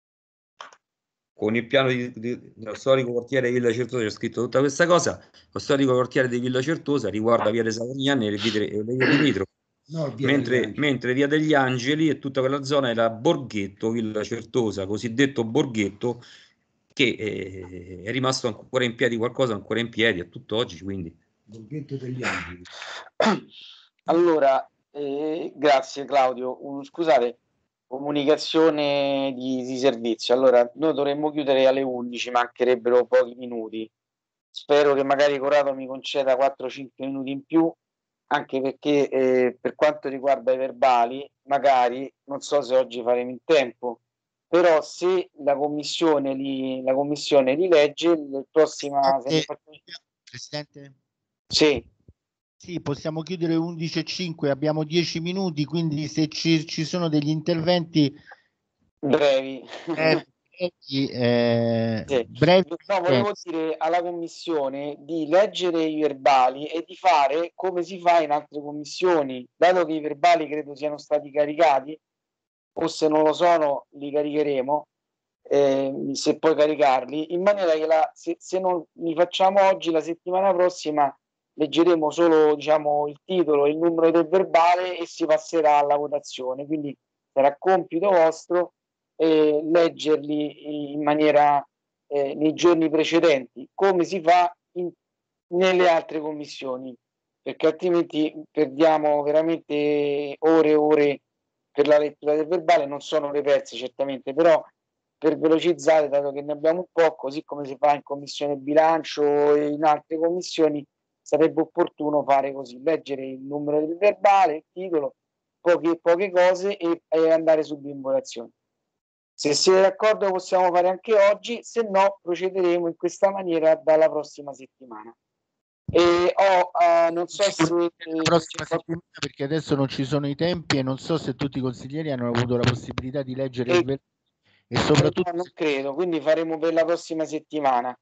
con il piano di, di, dello storico quartiere Villa Certosa c'è scritto tutta questa cosa. Lo storico quartiere di Villa Certosa riguarda via dei Savorgnan e le vie, e le vie limitrofe, No, via degli mentre, Angeli. mentre via degli Angeli e tutta quella zona era Borghetto, Villa Certosa, cosiddetto Borghetto, che eh, è rimasto ancora in piedi, qualcosa ancora in piedi a tutt'oggi, quindi. Borghetto degli Angeli. Allora, eh, grazie Claudio. Un- scusate, comunicazione di, di servizio. Allora, noi dovremmo chiudere alle undici, mancherebbero pochi minuti. Spero che magari Corrado mi conceda quattro cinque minuti in più, anche perché eh, per quanto riguarda i verbali, magari non so se oggi faremo in tempo, però se la commissione li, la commissione li legge, la prossima se ne faccio- Presidente? Sì. Sì, possiamo chiudere undici e cinque, abbiamo dieci minuti, quindi se ci, ci sono degli interventi brevi, brevi, eh, Sì. brevi No, volevo dire alla commissione di leggere i verbali e di fare come si fa in altre commissioni, dato che i verbali credo siano stati caricati, o se non lo sono li caricheremo, eh, se puoi caricarli, in maniera che la, se, se non li facciamo oggi, la settimana prossima leggeremo solo, diciamo, il titolo e il numero del verbale e si passerà alla votazione, quindi sarà compito vostro eh, leggerli in maniera eh, nei giorni precedenti, come si fa in, nelle altre commissioni, perché altrimenti perdiamo veramente ore e ore per la lettura del verbale. Non sono ore perse certamente, però per velocizzare, dato che ne abbiamo un po', così come si fa in commissione bilancio e in altre commissioni, sarebbe opportuno fare così, leggere il numero del verbale, il titolo, poche, poche cose e, e andare subito in votazione. Se siete d'accordo possiamo fare anche oggi, se no procederemo in questa maniera dalla prossima settimana. E ho, uh, non so se la prossima settimana, perché adesso non ci sono i tempi e non so se tutti i consiglieri hanno avuto la possibilità di leggere e, il verbale e soprattutto no, non credo, quindi faremo per la prossima settimana.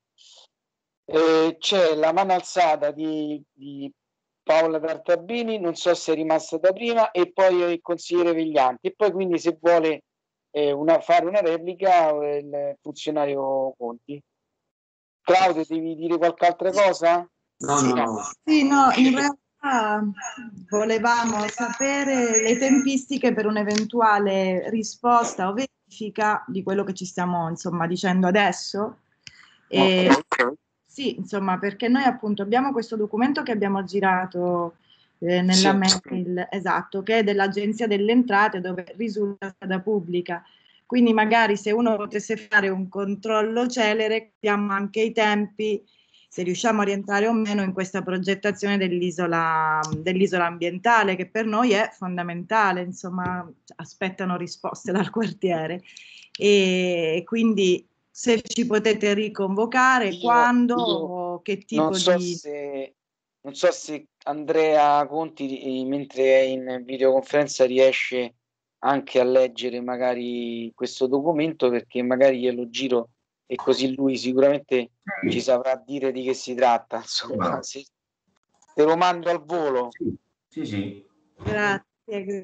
Eh, c'è la mano alzata di, di Paola Tartabini, non so se è rimasta da prima, e poi il consigliere Veglianti, e poi quindi se vuole eh, una, fare una replica il funzionario Conti. Claudio, devi dire qualche altra cosa? No, sì, no, no. sì, no, in realtà volevamo sapere le tempistiche per un'eventuale risposta o verifica di quello che ci stiamo, insomma, dicendo adesso. E, Ok. sì, insomma, perché noi appunto abbiamo questo documento che abbiamo girato eh, nella Sì. mail, esatto, che è dell'Agenzia delle Entrate, dove risulta strada pubblica. Quindi magari se uno potesse fare un controllo celere, capiamo anche i tempi, se riusciamo a rientrare o meno in questa progettazione dell'isola, dell'isola ambientale, che per noi è fondamentale, insomma, aspettano risposte dal quartiere. E quindi se ci potete riconvocare, Io- quando, io che tipo non so di... se non so se Andrea Conti, eh, mentre è in videoconferenza, riesce anche a leggere magari questo documento, perché magari glielo giro e così lui sicuramente ci saprà dire di che si tratta. Insomma, se te lo mando al volo. Sì, sì. Grazie.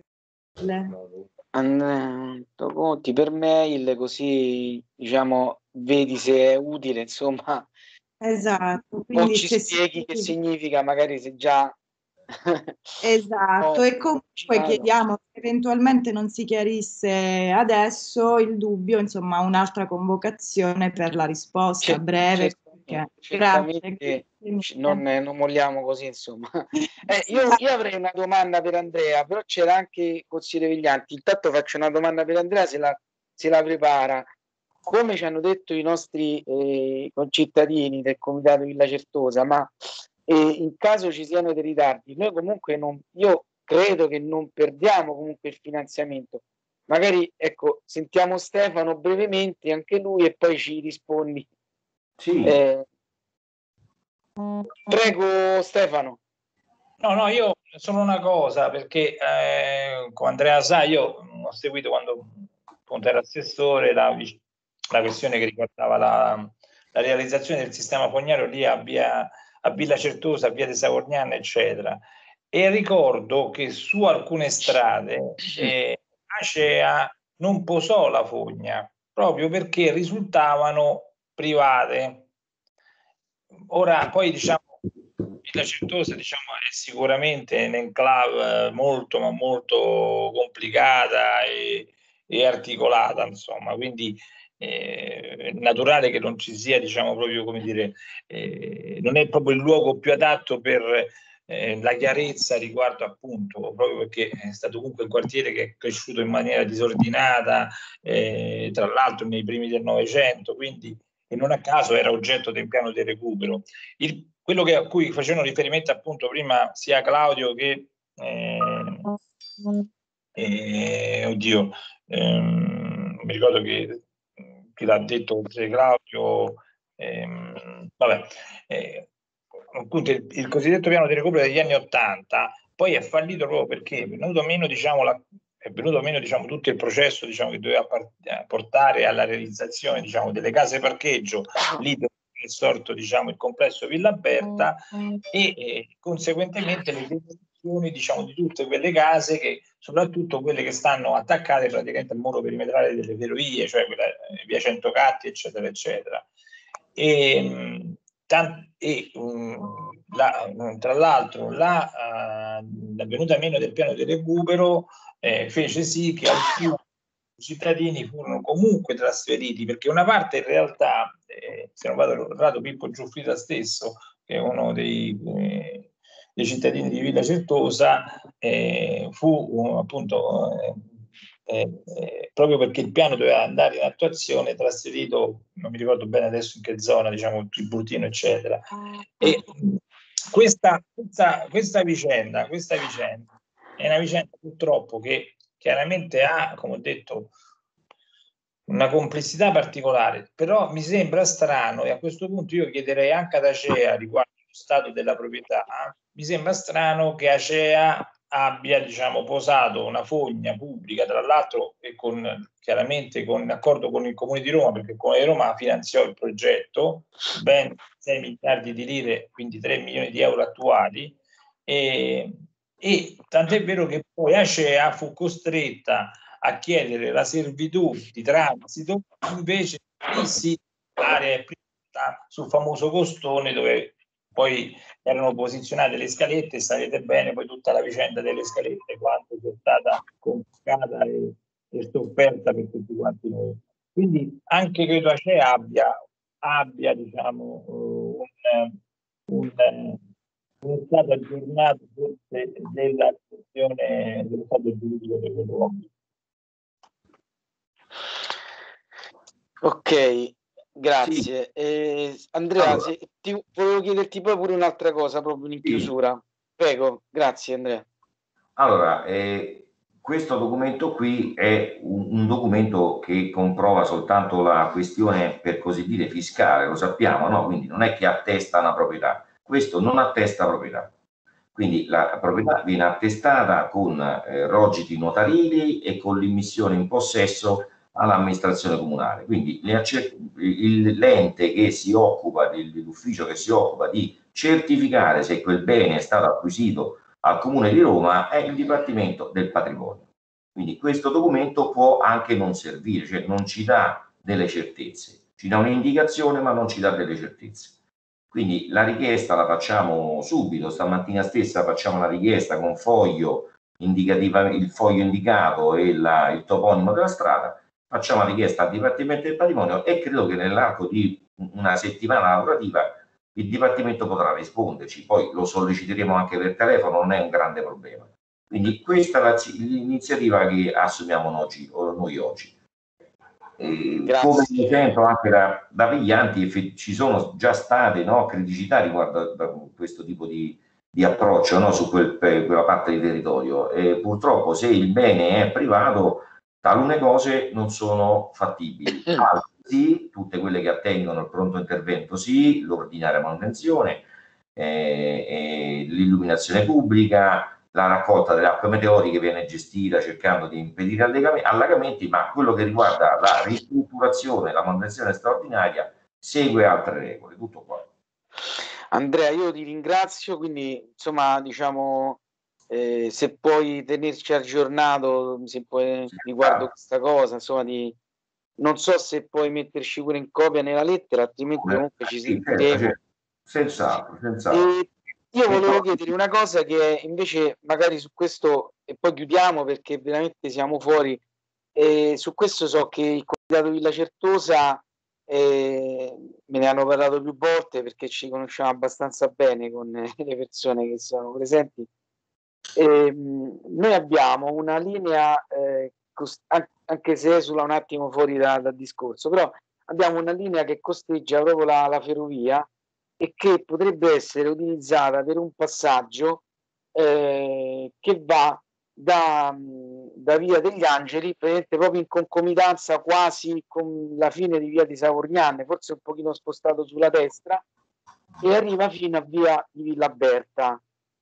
Andrea Conti per mail, così diciamo vedi se è utile, insomma. Esatto, O quindi ci se spieghi si... che significa, magari se già Esatto, oh, e comunque chiediamo se eventualmente non si chiarisse adesso il dubbio, insomma, un'altra convocazione per la risposta Cer- breve. certamente, Perché... certamente Grazie. non, non molliamo così, insomma. Eh, io, io avrei una domanda per Andrea, però c'era anche consigliere Viglianti. Intanto faccio una domanda per Andrea, se la, se la prepara. Come ci hanno detto i nostri eh, concittadini del Comitato Villa Certosa, ma eh, in caso ci siano dei ritardi, noi comunque non, io credo che non perdiamo comunque il finanziamento. Magari, ecco, sentiamo Stefano brevemente, anche lui, e poi ci rispondi. Sì. Eh, prego Stefano. No, no, io solo una cosa, perché eh, come Andrea sa, io ho seguito quando appunto era assessore la, la questione che riguardava la, la realizzazione del sistema fognario lì a, via, a Villa Certosa, a via de Savorniana, eccetera. E ricordo che su alcune strade eh, Acea non posò la fogna proprio perché risultavano private. Ora, poi diciamo, Villa Certosa diciamo, è sicuramente un'enclave molto, ma molto complicata e, e articolata, insomma, quindi eh, è naturale che non ci sia, diciamo, proprio come dire, eh, non è proprio il luogo più adatto per eh, la chiarezza riguardo appunto, proprio perché è stato comunque un quartiere che è cresciuto in maniera disordinata, eh, tra l'altro nei primi del Novecento, quindi e non a caso era oggetto del piano di recupero. Il, quello che, a cui facevano riferimento appunto prima sia Claudio che eh, eh, oddio, ehm, mi ricordo che chi l'ha detto oltre Claudio, ehm, vabbè, eh, appunto il, il cosiddetto piano di recupero degli anni Ottanta poi è fallito proprio perché è venuto meno, diciamo, la, è venuto meno diciamo, tutto il processo diciamo, che doveva part- portare alla realizzazione diciamo, delle case parcheggio lì dove è sorto diciamo, il complesso Villa Berta e eh, conseguentemente le demolizioni diciamo, di tutte quelle case che soprattutto quelle che stanno attaccate praticamente al muro perimetrale delle ferrovie, cioè quella, eh, via Centocatti eccetera eccetera. E, tant- e um, la, tra l'altro la, uh, la venuta meno del piano di recupero eh, fece sì che alcuni cittadini furono comunque trasferiti, perché una parte in realtà, eh, se non vado errato, Pippo Giuffrida stesso, che è uno dei, eh, dei cittadini di Villa Certosa, eh, fu uh, appunto eh, eh, eh, proprio perché il piano doveva andare in attuazione, trasferito, non mi ricordo bene adesso in che zona, diciamo Tributino, eccetera. E questa, questa, questa vicenda, questa vicenda è una vicenda purtroppo che chiaramente ha, come ho detto, una complessità particolare, però mi sembra strano, e a questo punto io chiederei anche ad Acea riguardo allo stato della proprietà, mi sembra strano che Acea abbia diciamo posato una fogna pubblica, tra l'altro e con, chiaramente con, in accordo con il Comune di Roma, perché il Comune di Roma finanziò il progetto, ben sei miliardi di lire, quindi tre milioni di euro attuali, e, e tant'è vero che poi Acea fu costretta a chiedere la servitù di transito, invece lì sì, l'area è privata sul famoso costone dove poi erano posizionate le scalette, sapete bene poi tutta la vicenda delle scalette, quanto sia stata complicata e, e sofferta per tutti quanti noi. Quindi anche credo Acea abbia, abbia diciamo, un, un, uno stato aggiornato forse della situazione dello stato giuridico dei luoghi. Ok, grazie. Sì. Eh, Andrea, allora, se, ti, volevo chiederti poi pure un'altra cosa, proprio in chiusura. Sì. Prego, grazie Andrea. Allora, eh, questo documento qui è un, un documento che comprova soltanto la questione, per così dire, fiscale, lo sappiamo, no? Quindi non è che attesta una proprietà, questo non attesta proprietà. Quindi la proprietà viene attestata con eh, rogiti notarili e con l'immissione in possesso all'amministrazione comunale. Quindi l'ente che si occupa, l'ufficio che si occupa di certificare se quel bene è stato acquisito al Comune di Roma è il Dipartimento del Patrimonio. Quindi questo documento può anche non servire, cioè non ci dà delle certezze, ci dà un'indicazione ma non ci dà delle certezze. Quindi la richiesta la facciamo subito, stamattina stessa facciamo una richiesta con foglio indicativa, il foglio indicato e la, il toponimo della strada, facciamo la richiesta al Dipartimento del Patrimonio e credo che nell'arco di una settimana lavorativa il Dipartimento potrà risponderci, poi lo solleciteremo anche per telefono, non è un grande problema. Quindi questa è l'iniziativa che assumiamo oggi, noi oggi. Eh, come mi sento anche da, da Viglianti, ci sono già state, no, criticità riguardo a, a questo tipo di, di approccio, no, su quel, quella parte di territorio. E purtroppo se il bene è privato, talune cose non sono fattibili, altre sì, tutte quelle che attengono al pronto intervento sì, l'ordinaria manutenzione, eh, eh, l'illuminazione pubblica, la raccolta delle acque meteoriche viene gestita cercando di impedire allagamenti, ma quello che riguarda la ristrutturazione, la manutenzione straordinaria segue altre regole, tutto qua. Andrea, io ti ringrazio, quindi insomma diciamo eh, se puoi tenerci aggiornato, se puoi, riguardo questa cosa, insomma di, non so se puoi metterci pure in copia nella lettera, altrimenti comunque ci sentiremo. Senz'altro, senz'altro. E io volevo chiedere una cosa che invece magari su questo, e poi chiudiamo perché veramente siamo fuori, e su questo so che il comitato Villa Certosa eh, me ne hanno parlato più volte perché ci conosciamo abbastanza bene con le persone che sono presenti. E, mh, noi abbiamo una linea, eh, anche se esula un attimo fuori da, dal discorso, però abbiamo una linea che costeggia proprio la, la ferrovia e che potrebbe essere utilizzata per un passaggio eh, che va da, da Via degli Angeli, proprio in concomitanza quasi con la fine di Via di Savornianne, forse un pochino spostato sulla destra, e arriva fino a Via di Villaberta.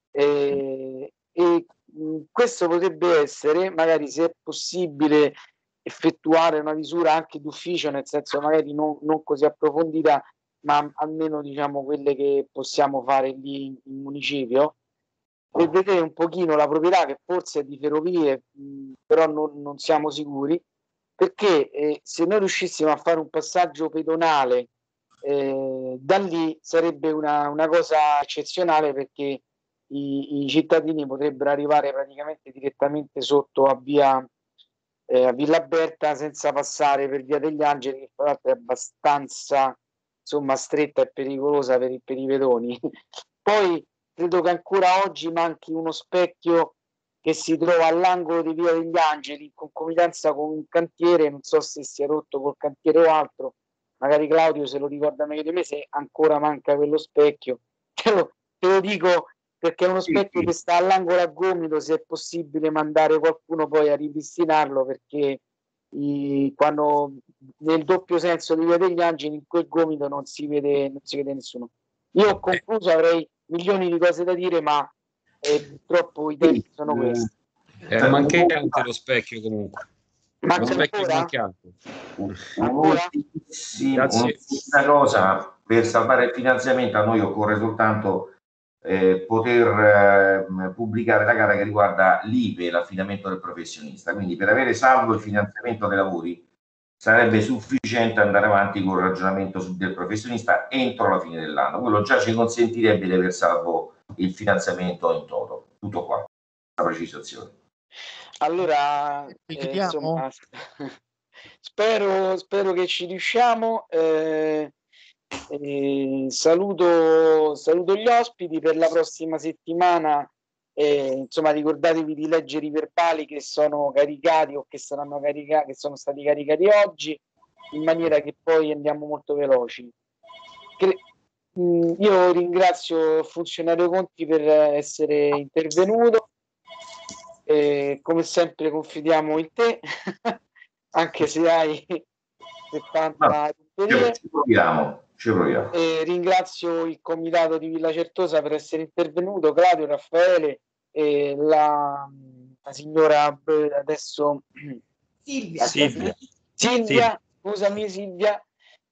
Eh, e mh, questo potrebbe essere, magari se è possibile, effettuare una misura anche d'ufficio, nel senso magari non, non così approfondita, ma almeno diciamo quelle che possiamo fare lì in, in municipio, per vedere un pochino la proprietà che forse è di Ferrovie, mh, però non, non siamo sicuri, perché eh, se noi riuscissimo a fare un passaggio pedonale eh, da lì sarebbe una, una cosa eccezionale, perché i, i cittadini potrebbero arrivare praticamente direttamente sotto a via eh, a Villaberta senza passare per Via degli Angeli, che tra l'altro è abbastanza insomma stretta e pericolosa per, per i pedoni. Poi credo che ancora oggi manchi uno specchio che si trova all'angolo di Via degli Angeli in concomitanza con un cantiere, non so se si è rotto col cantiere o altro, magari Claudio se lo ricorda meglio di me, se ancora manca quello specchio. Te lo, te lo dico perché è uno specchio sì, che sta all'angolo a gomito, se è possibile mandare qualcuno poi a ripristinarlo, perché i, quando nel doppio senso di Via degli Angeli in quel gomito non si vede, non si vede nessuno. Io ho concluso, avrei milioni di cose da dire, ma eh, purtroppo i tempi sono questi. È mancante lo specchio comunque. Manca lo specchio ancora? mancante. Un'ultima cosa, per salvare il finanziamento a noi occorre soltanto eh, poter eh, pubblicare la gara che riguarda l'I P E, l'affidamento del professionista. Quindi per avere salvo il finanziamento dei lavori sarebbe sufficiente andare avanti con il ragionamento su, del professionista entro la fine dell'anno. Quello già ci consentirebbe di aver salvo il finanziamento in toto. Tutto qua, la precisazione. Allora, eh, insomma, spero, spero che ci riusciamo. Eh, eh, saluto, saluto gli ospiti per la prossima settimana. Eh, insomma, ricordatevi di leggere i verbali che sono caricati o che saranno caricati, che sono stati caricati oggi, in maniera che poi andiamo molto veloci. Cre- mh, io ringrazio il funzionario Conti per essere intervenuto. Eh, come sempre confidiamo in te, anche se hai settanta no, ci proviamo, ci proviamo. Eh, ringrazio il comitato di Villa Certosa per essere intervenuto, Claudio, Raffaele, eh, la, la signora adesso Silvia, Silvia, Silvia scusami Silvia,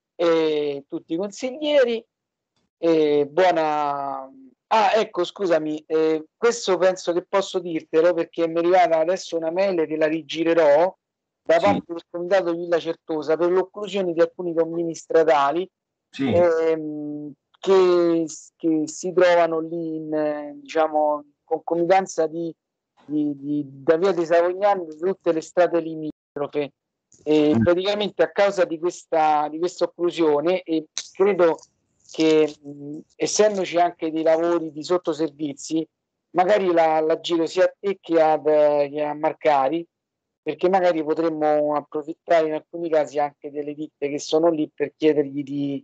e tutti i consiglieri. Eh, buona. Ah, ecco, scusami, eh, questo penso che posso dirtelo perché mi è arrivata adesso una mail che la rigirerò da sì. parte del comitato di Villa Certosa per l'occlusione di alcuni condomini stradali sì. ehm, che, che si trovano lì in, diciamo, concomitanza di, di, di, da via dei Savognani di tutte le strade limitrofe. E praticamente a causa di questa, di questa occlusione, e credo che mh, essendoci anche dei lavori di sottoservizi, magari la, la giro sia a te che, ad, che a Marcari, perché magari potremmo approfittare in alcuni casi anche delle ditte che sono lì per chiedergli di,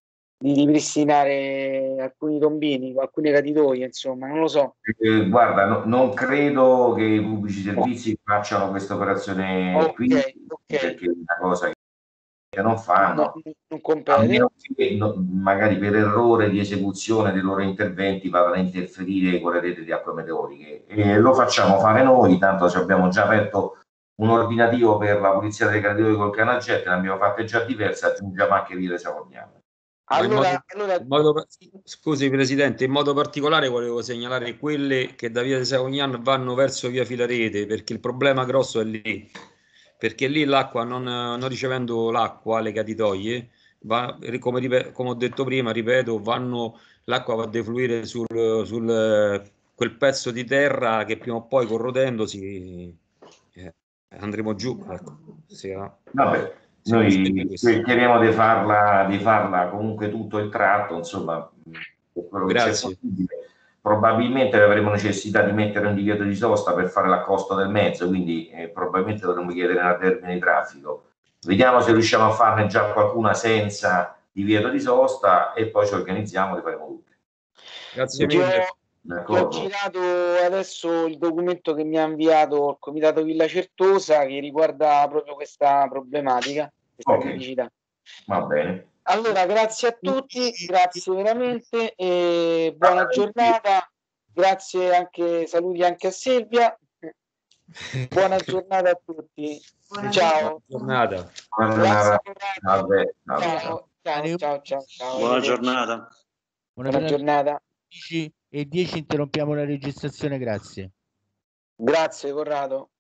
di ripristinare alcuni tombini, alcune caditoie, insomma, non lo so. Eh, guarda, no, non credo che i pubblici servizi facciano questa operazione okay, qui, okay. perché è una cosa che non fanno, non, non compete. A meno che no, magari per errore di esecuzione dei loro interventi vadano a interferire con le reti di acque meteoriche. E lo facciamo fare noi, tanto ci abbiamo già aperto un ordinativo per la pulizia delle caditoie col canagette, ne abbiamo fatte già diverse, aggiungiamo anche Via Savognana. Allora, in modo, allora... in modo, scusi Presidente, in modo particolare volevo segnalare quelle che da Via di Savognan vanno verso Via Filarete, perché il problema grosso è lì, perché lì l'acqua, non, non ricevendo l'acqua, le caditoie, va, come, come ho detto prima, ripeto, vanno, l'acqua va a defluire sul, sul quel pezzo di terra che prima o poi corrodendosi eh, andremo giù. Ecco, sì, no? Vabbè. Noi cercheremo di farla, di farla comunque tutto il tratto, insomma, per quello che c'è possibile. Probabilmente avremo necessità di mettere un divieto di sosta per fare l'accosto del mezzo, quindi eh, probabilmente dovremmo chiedere una termine di traffico. Vediamo se riusciamo a farne già qualcuna senza divieto di sosta e poi ci organizziamo e le faremo tutte. Grazie mille. Ho girato adesso il documento che mi ha inviato il Comitato Villa Certosa che riguarda proprio questa problematica, questa okay. criticità. Va bene. Allora, grazie a tutti, grazie veramente e buona giornata. Grazie anche, saluti anche a Silvia. Buona giornata a tutti. Buona ciao. Giornata. Buona giornata. Vabbè, vabbè. Ciao, ciao, ciao, ciao, ciao. Buona giornata. Buona, Buona giornata. E dieci interrompiamo la registrazione, grazie. Grazie Corrado.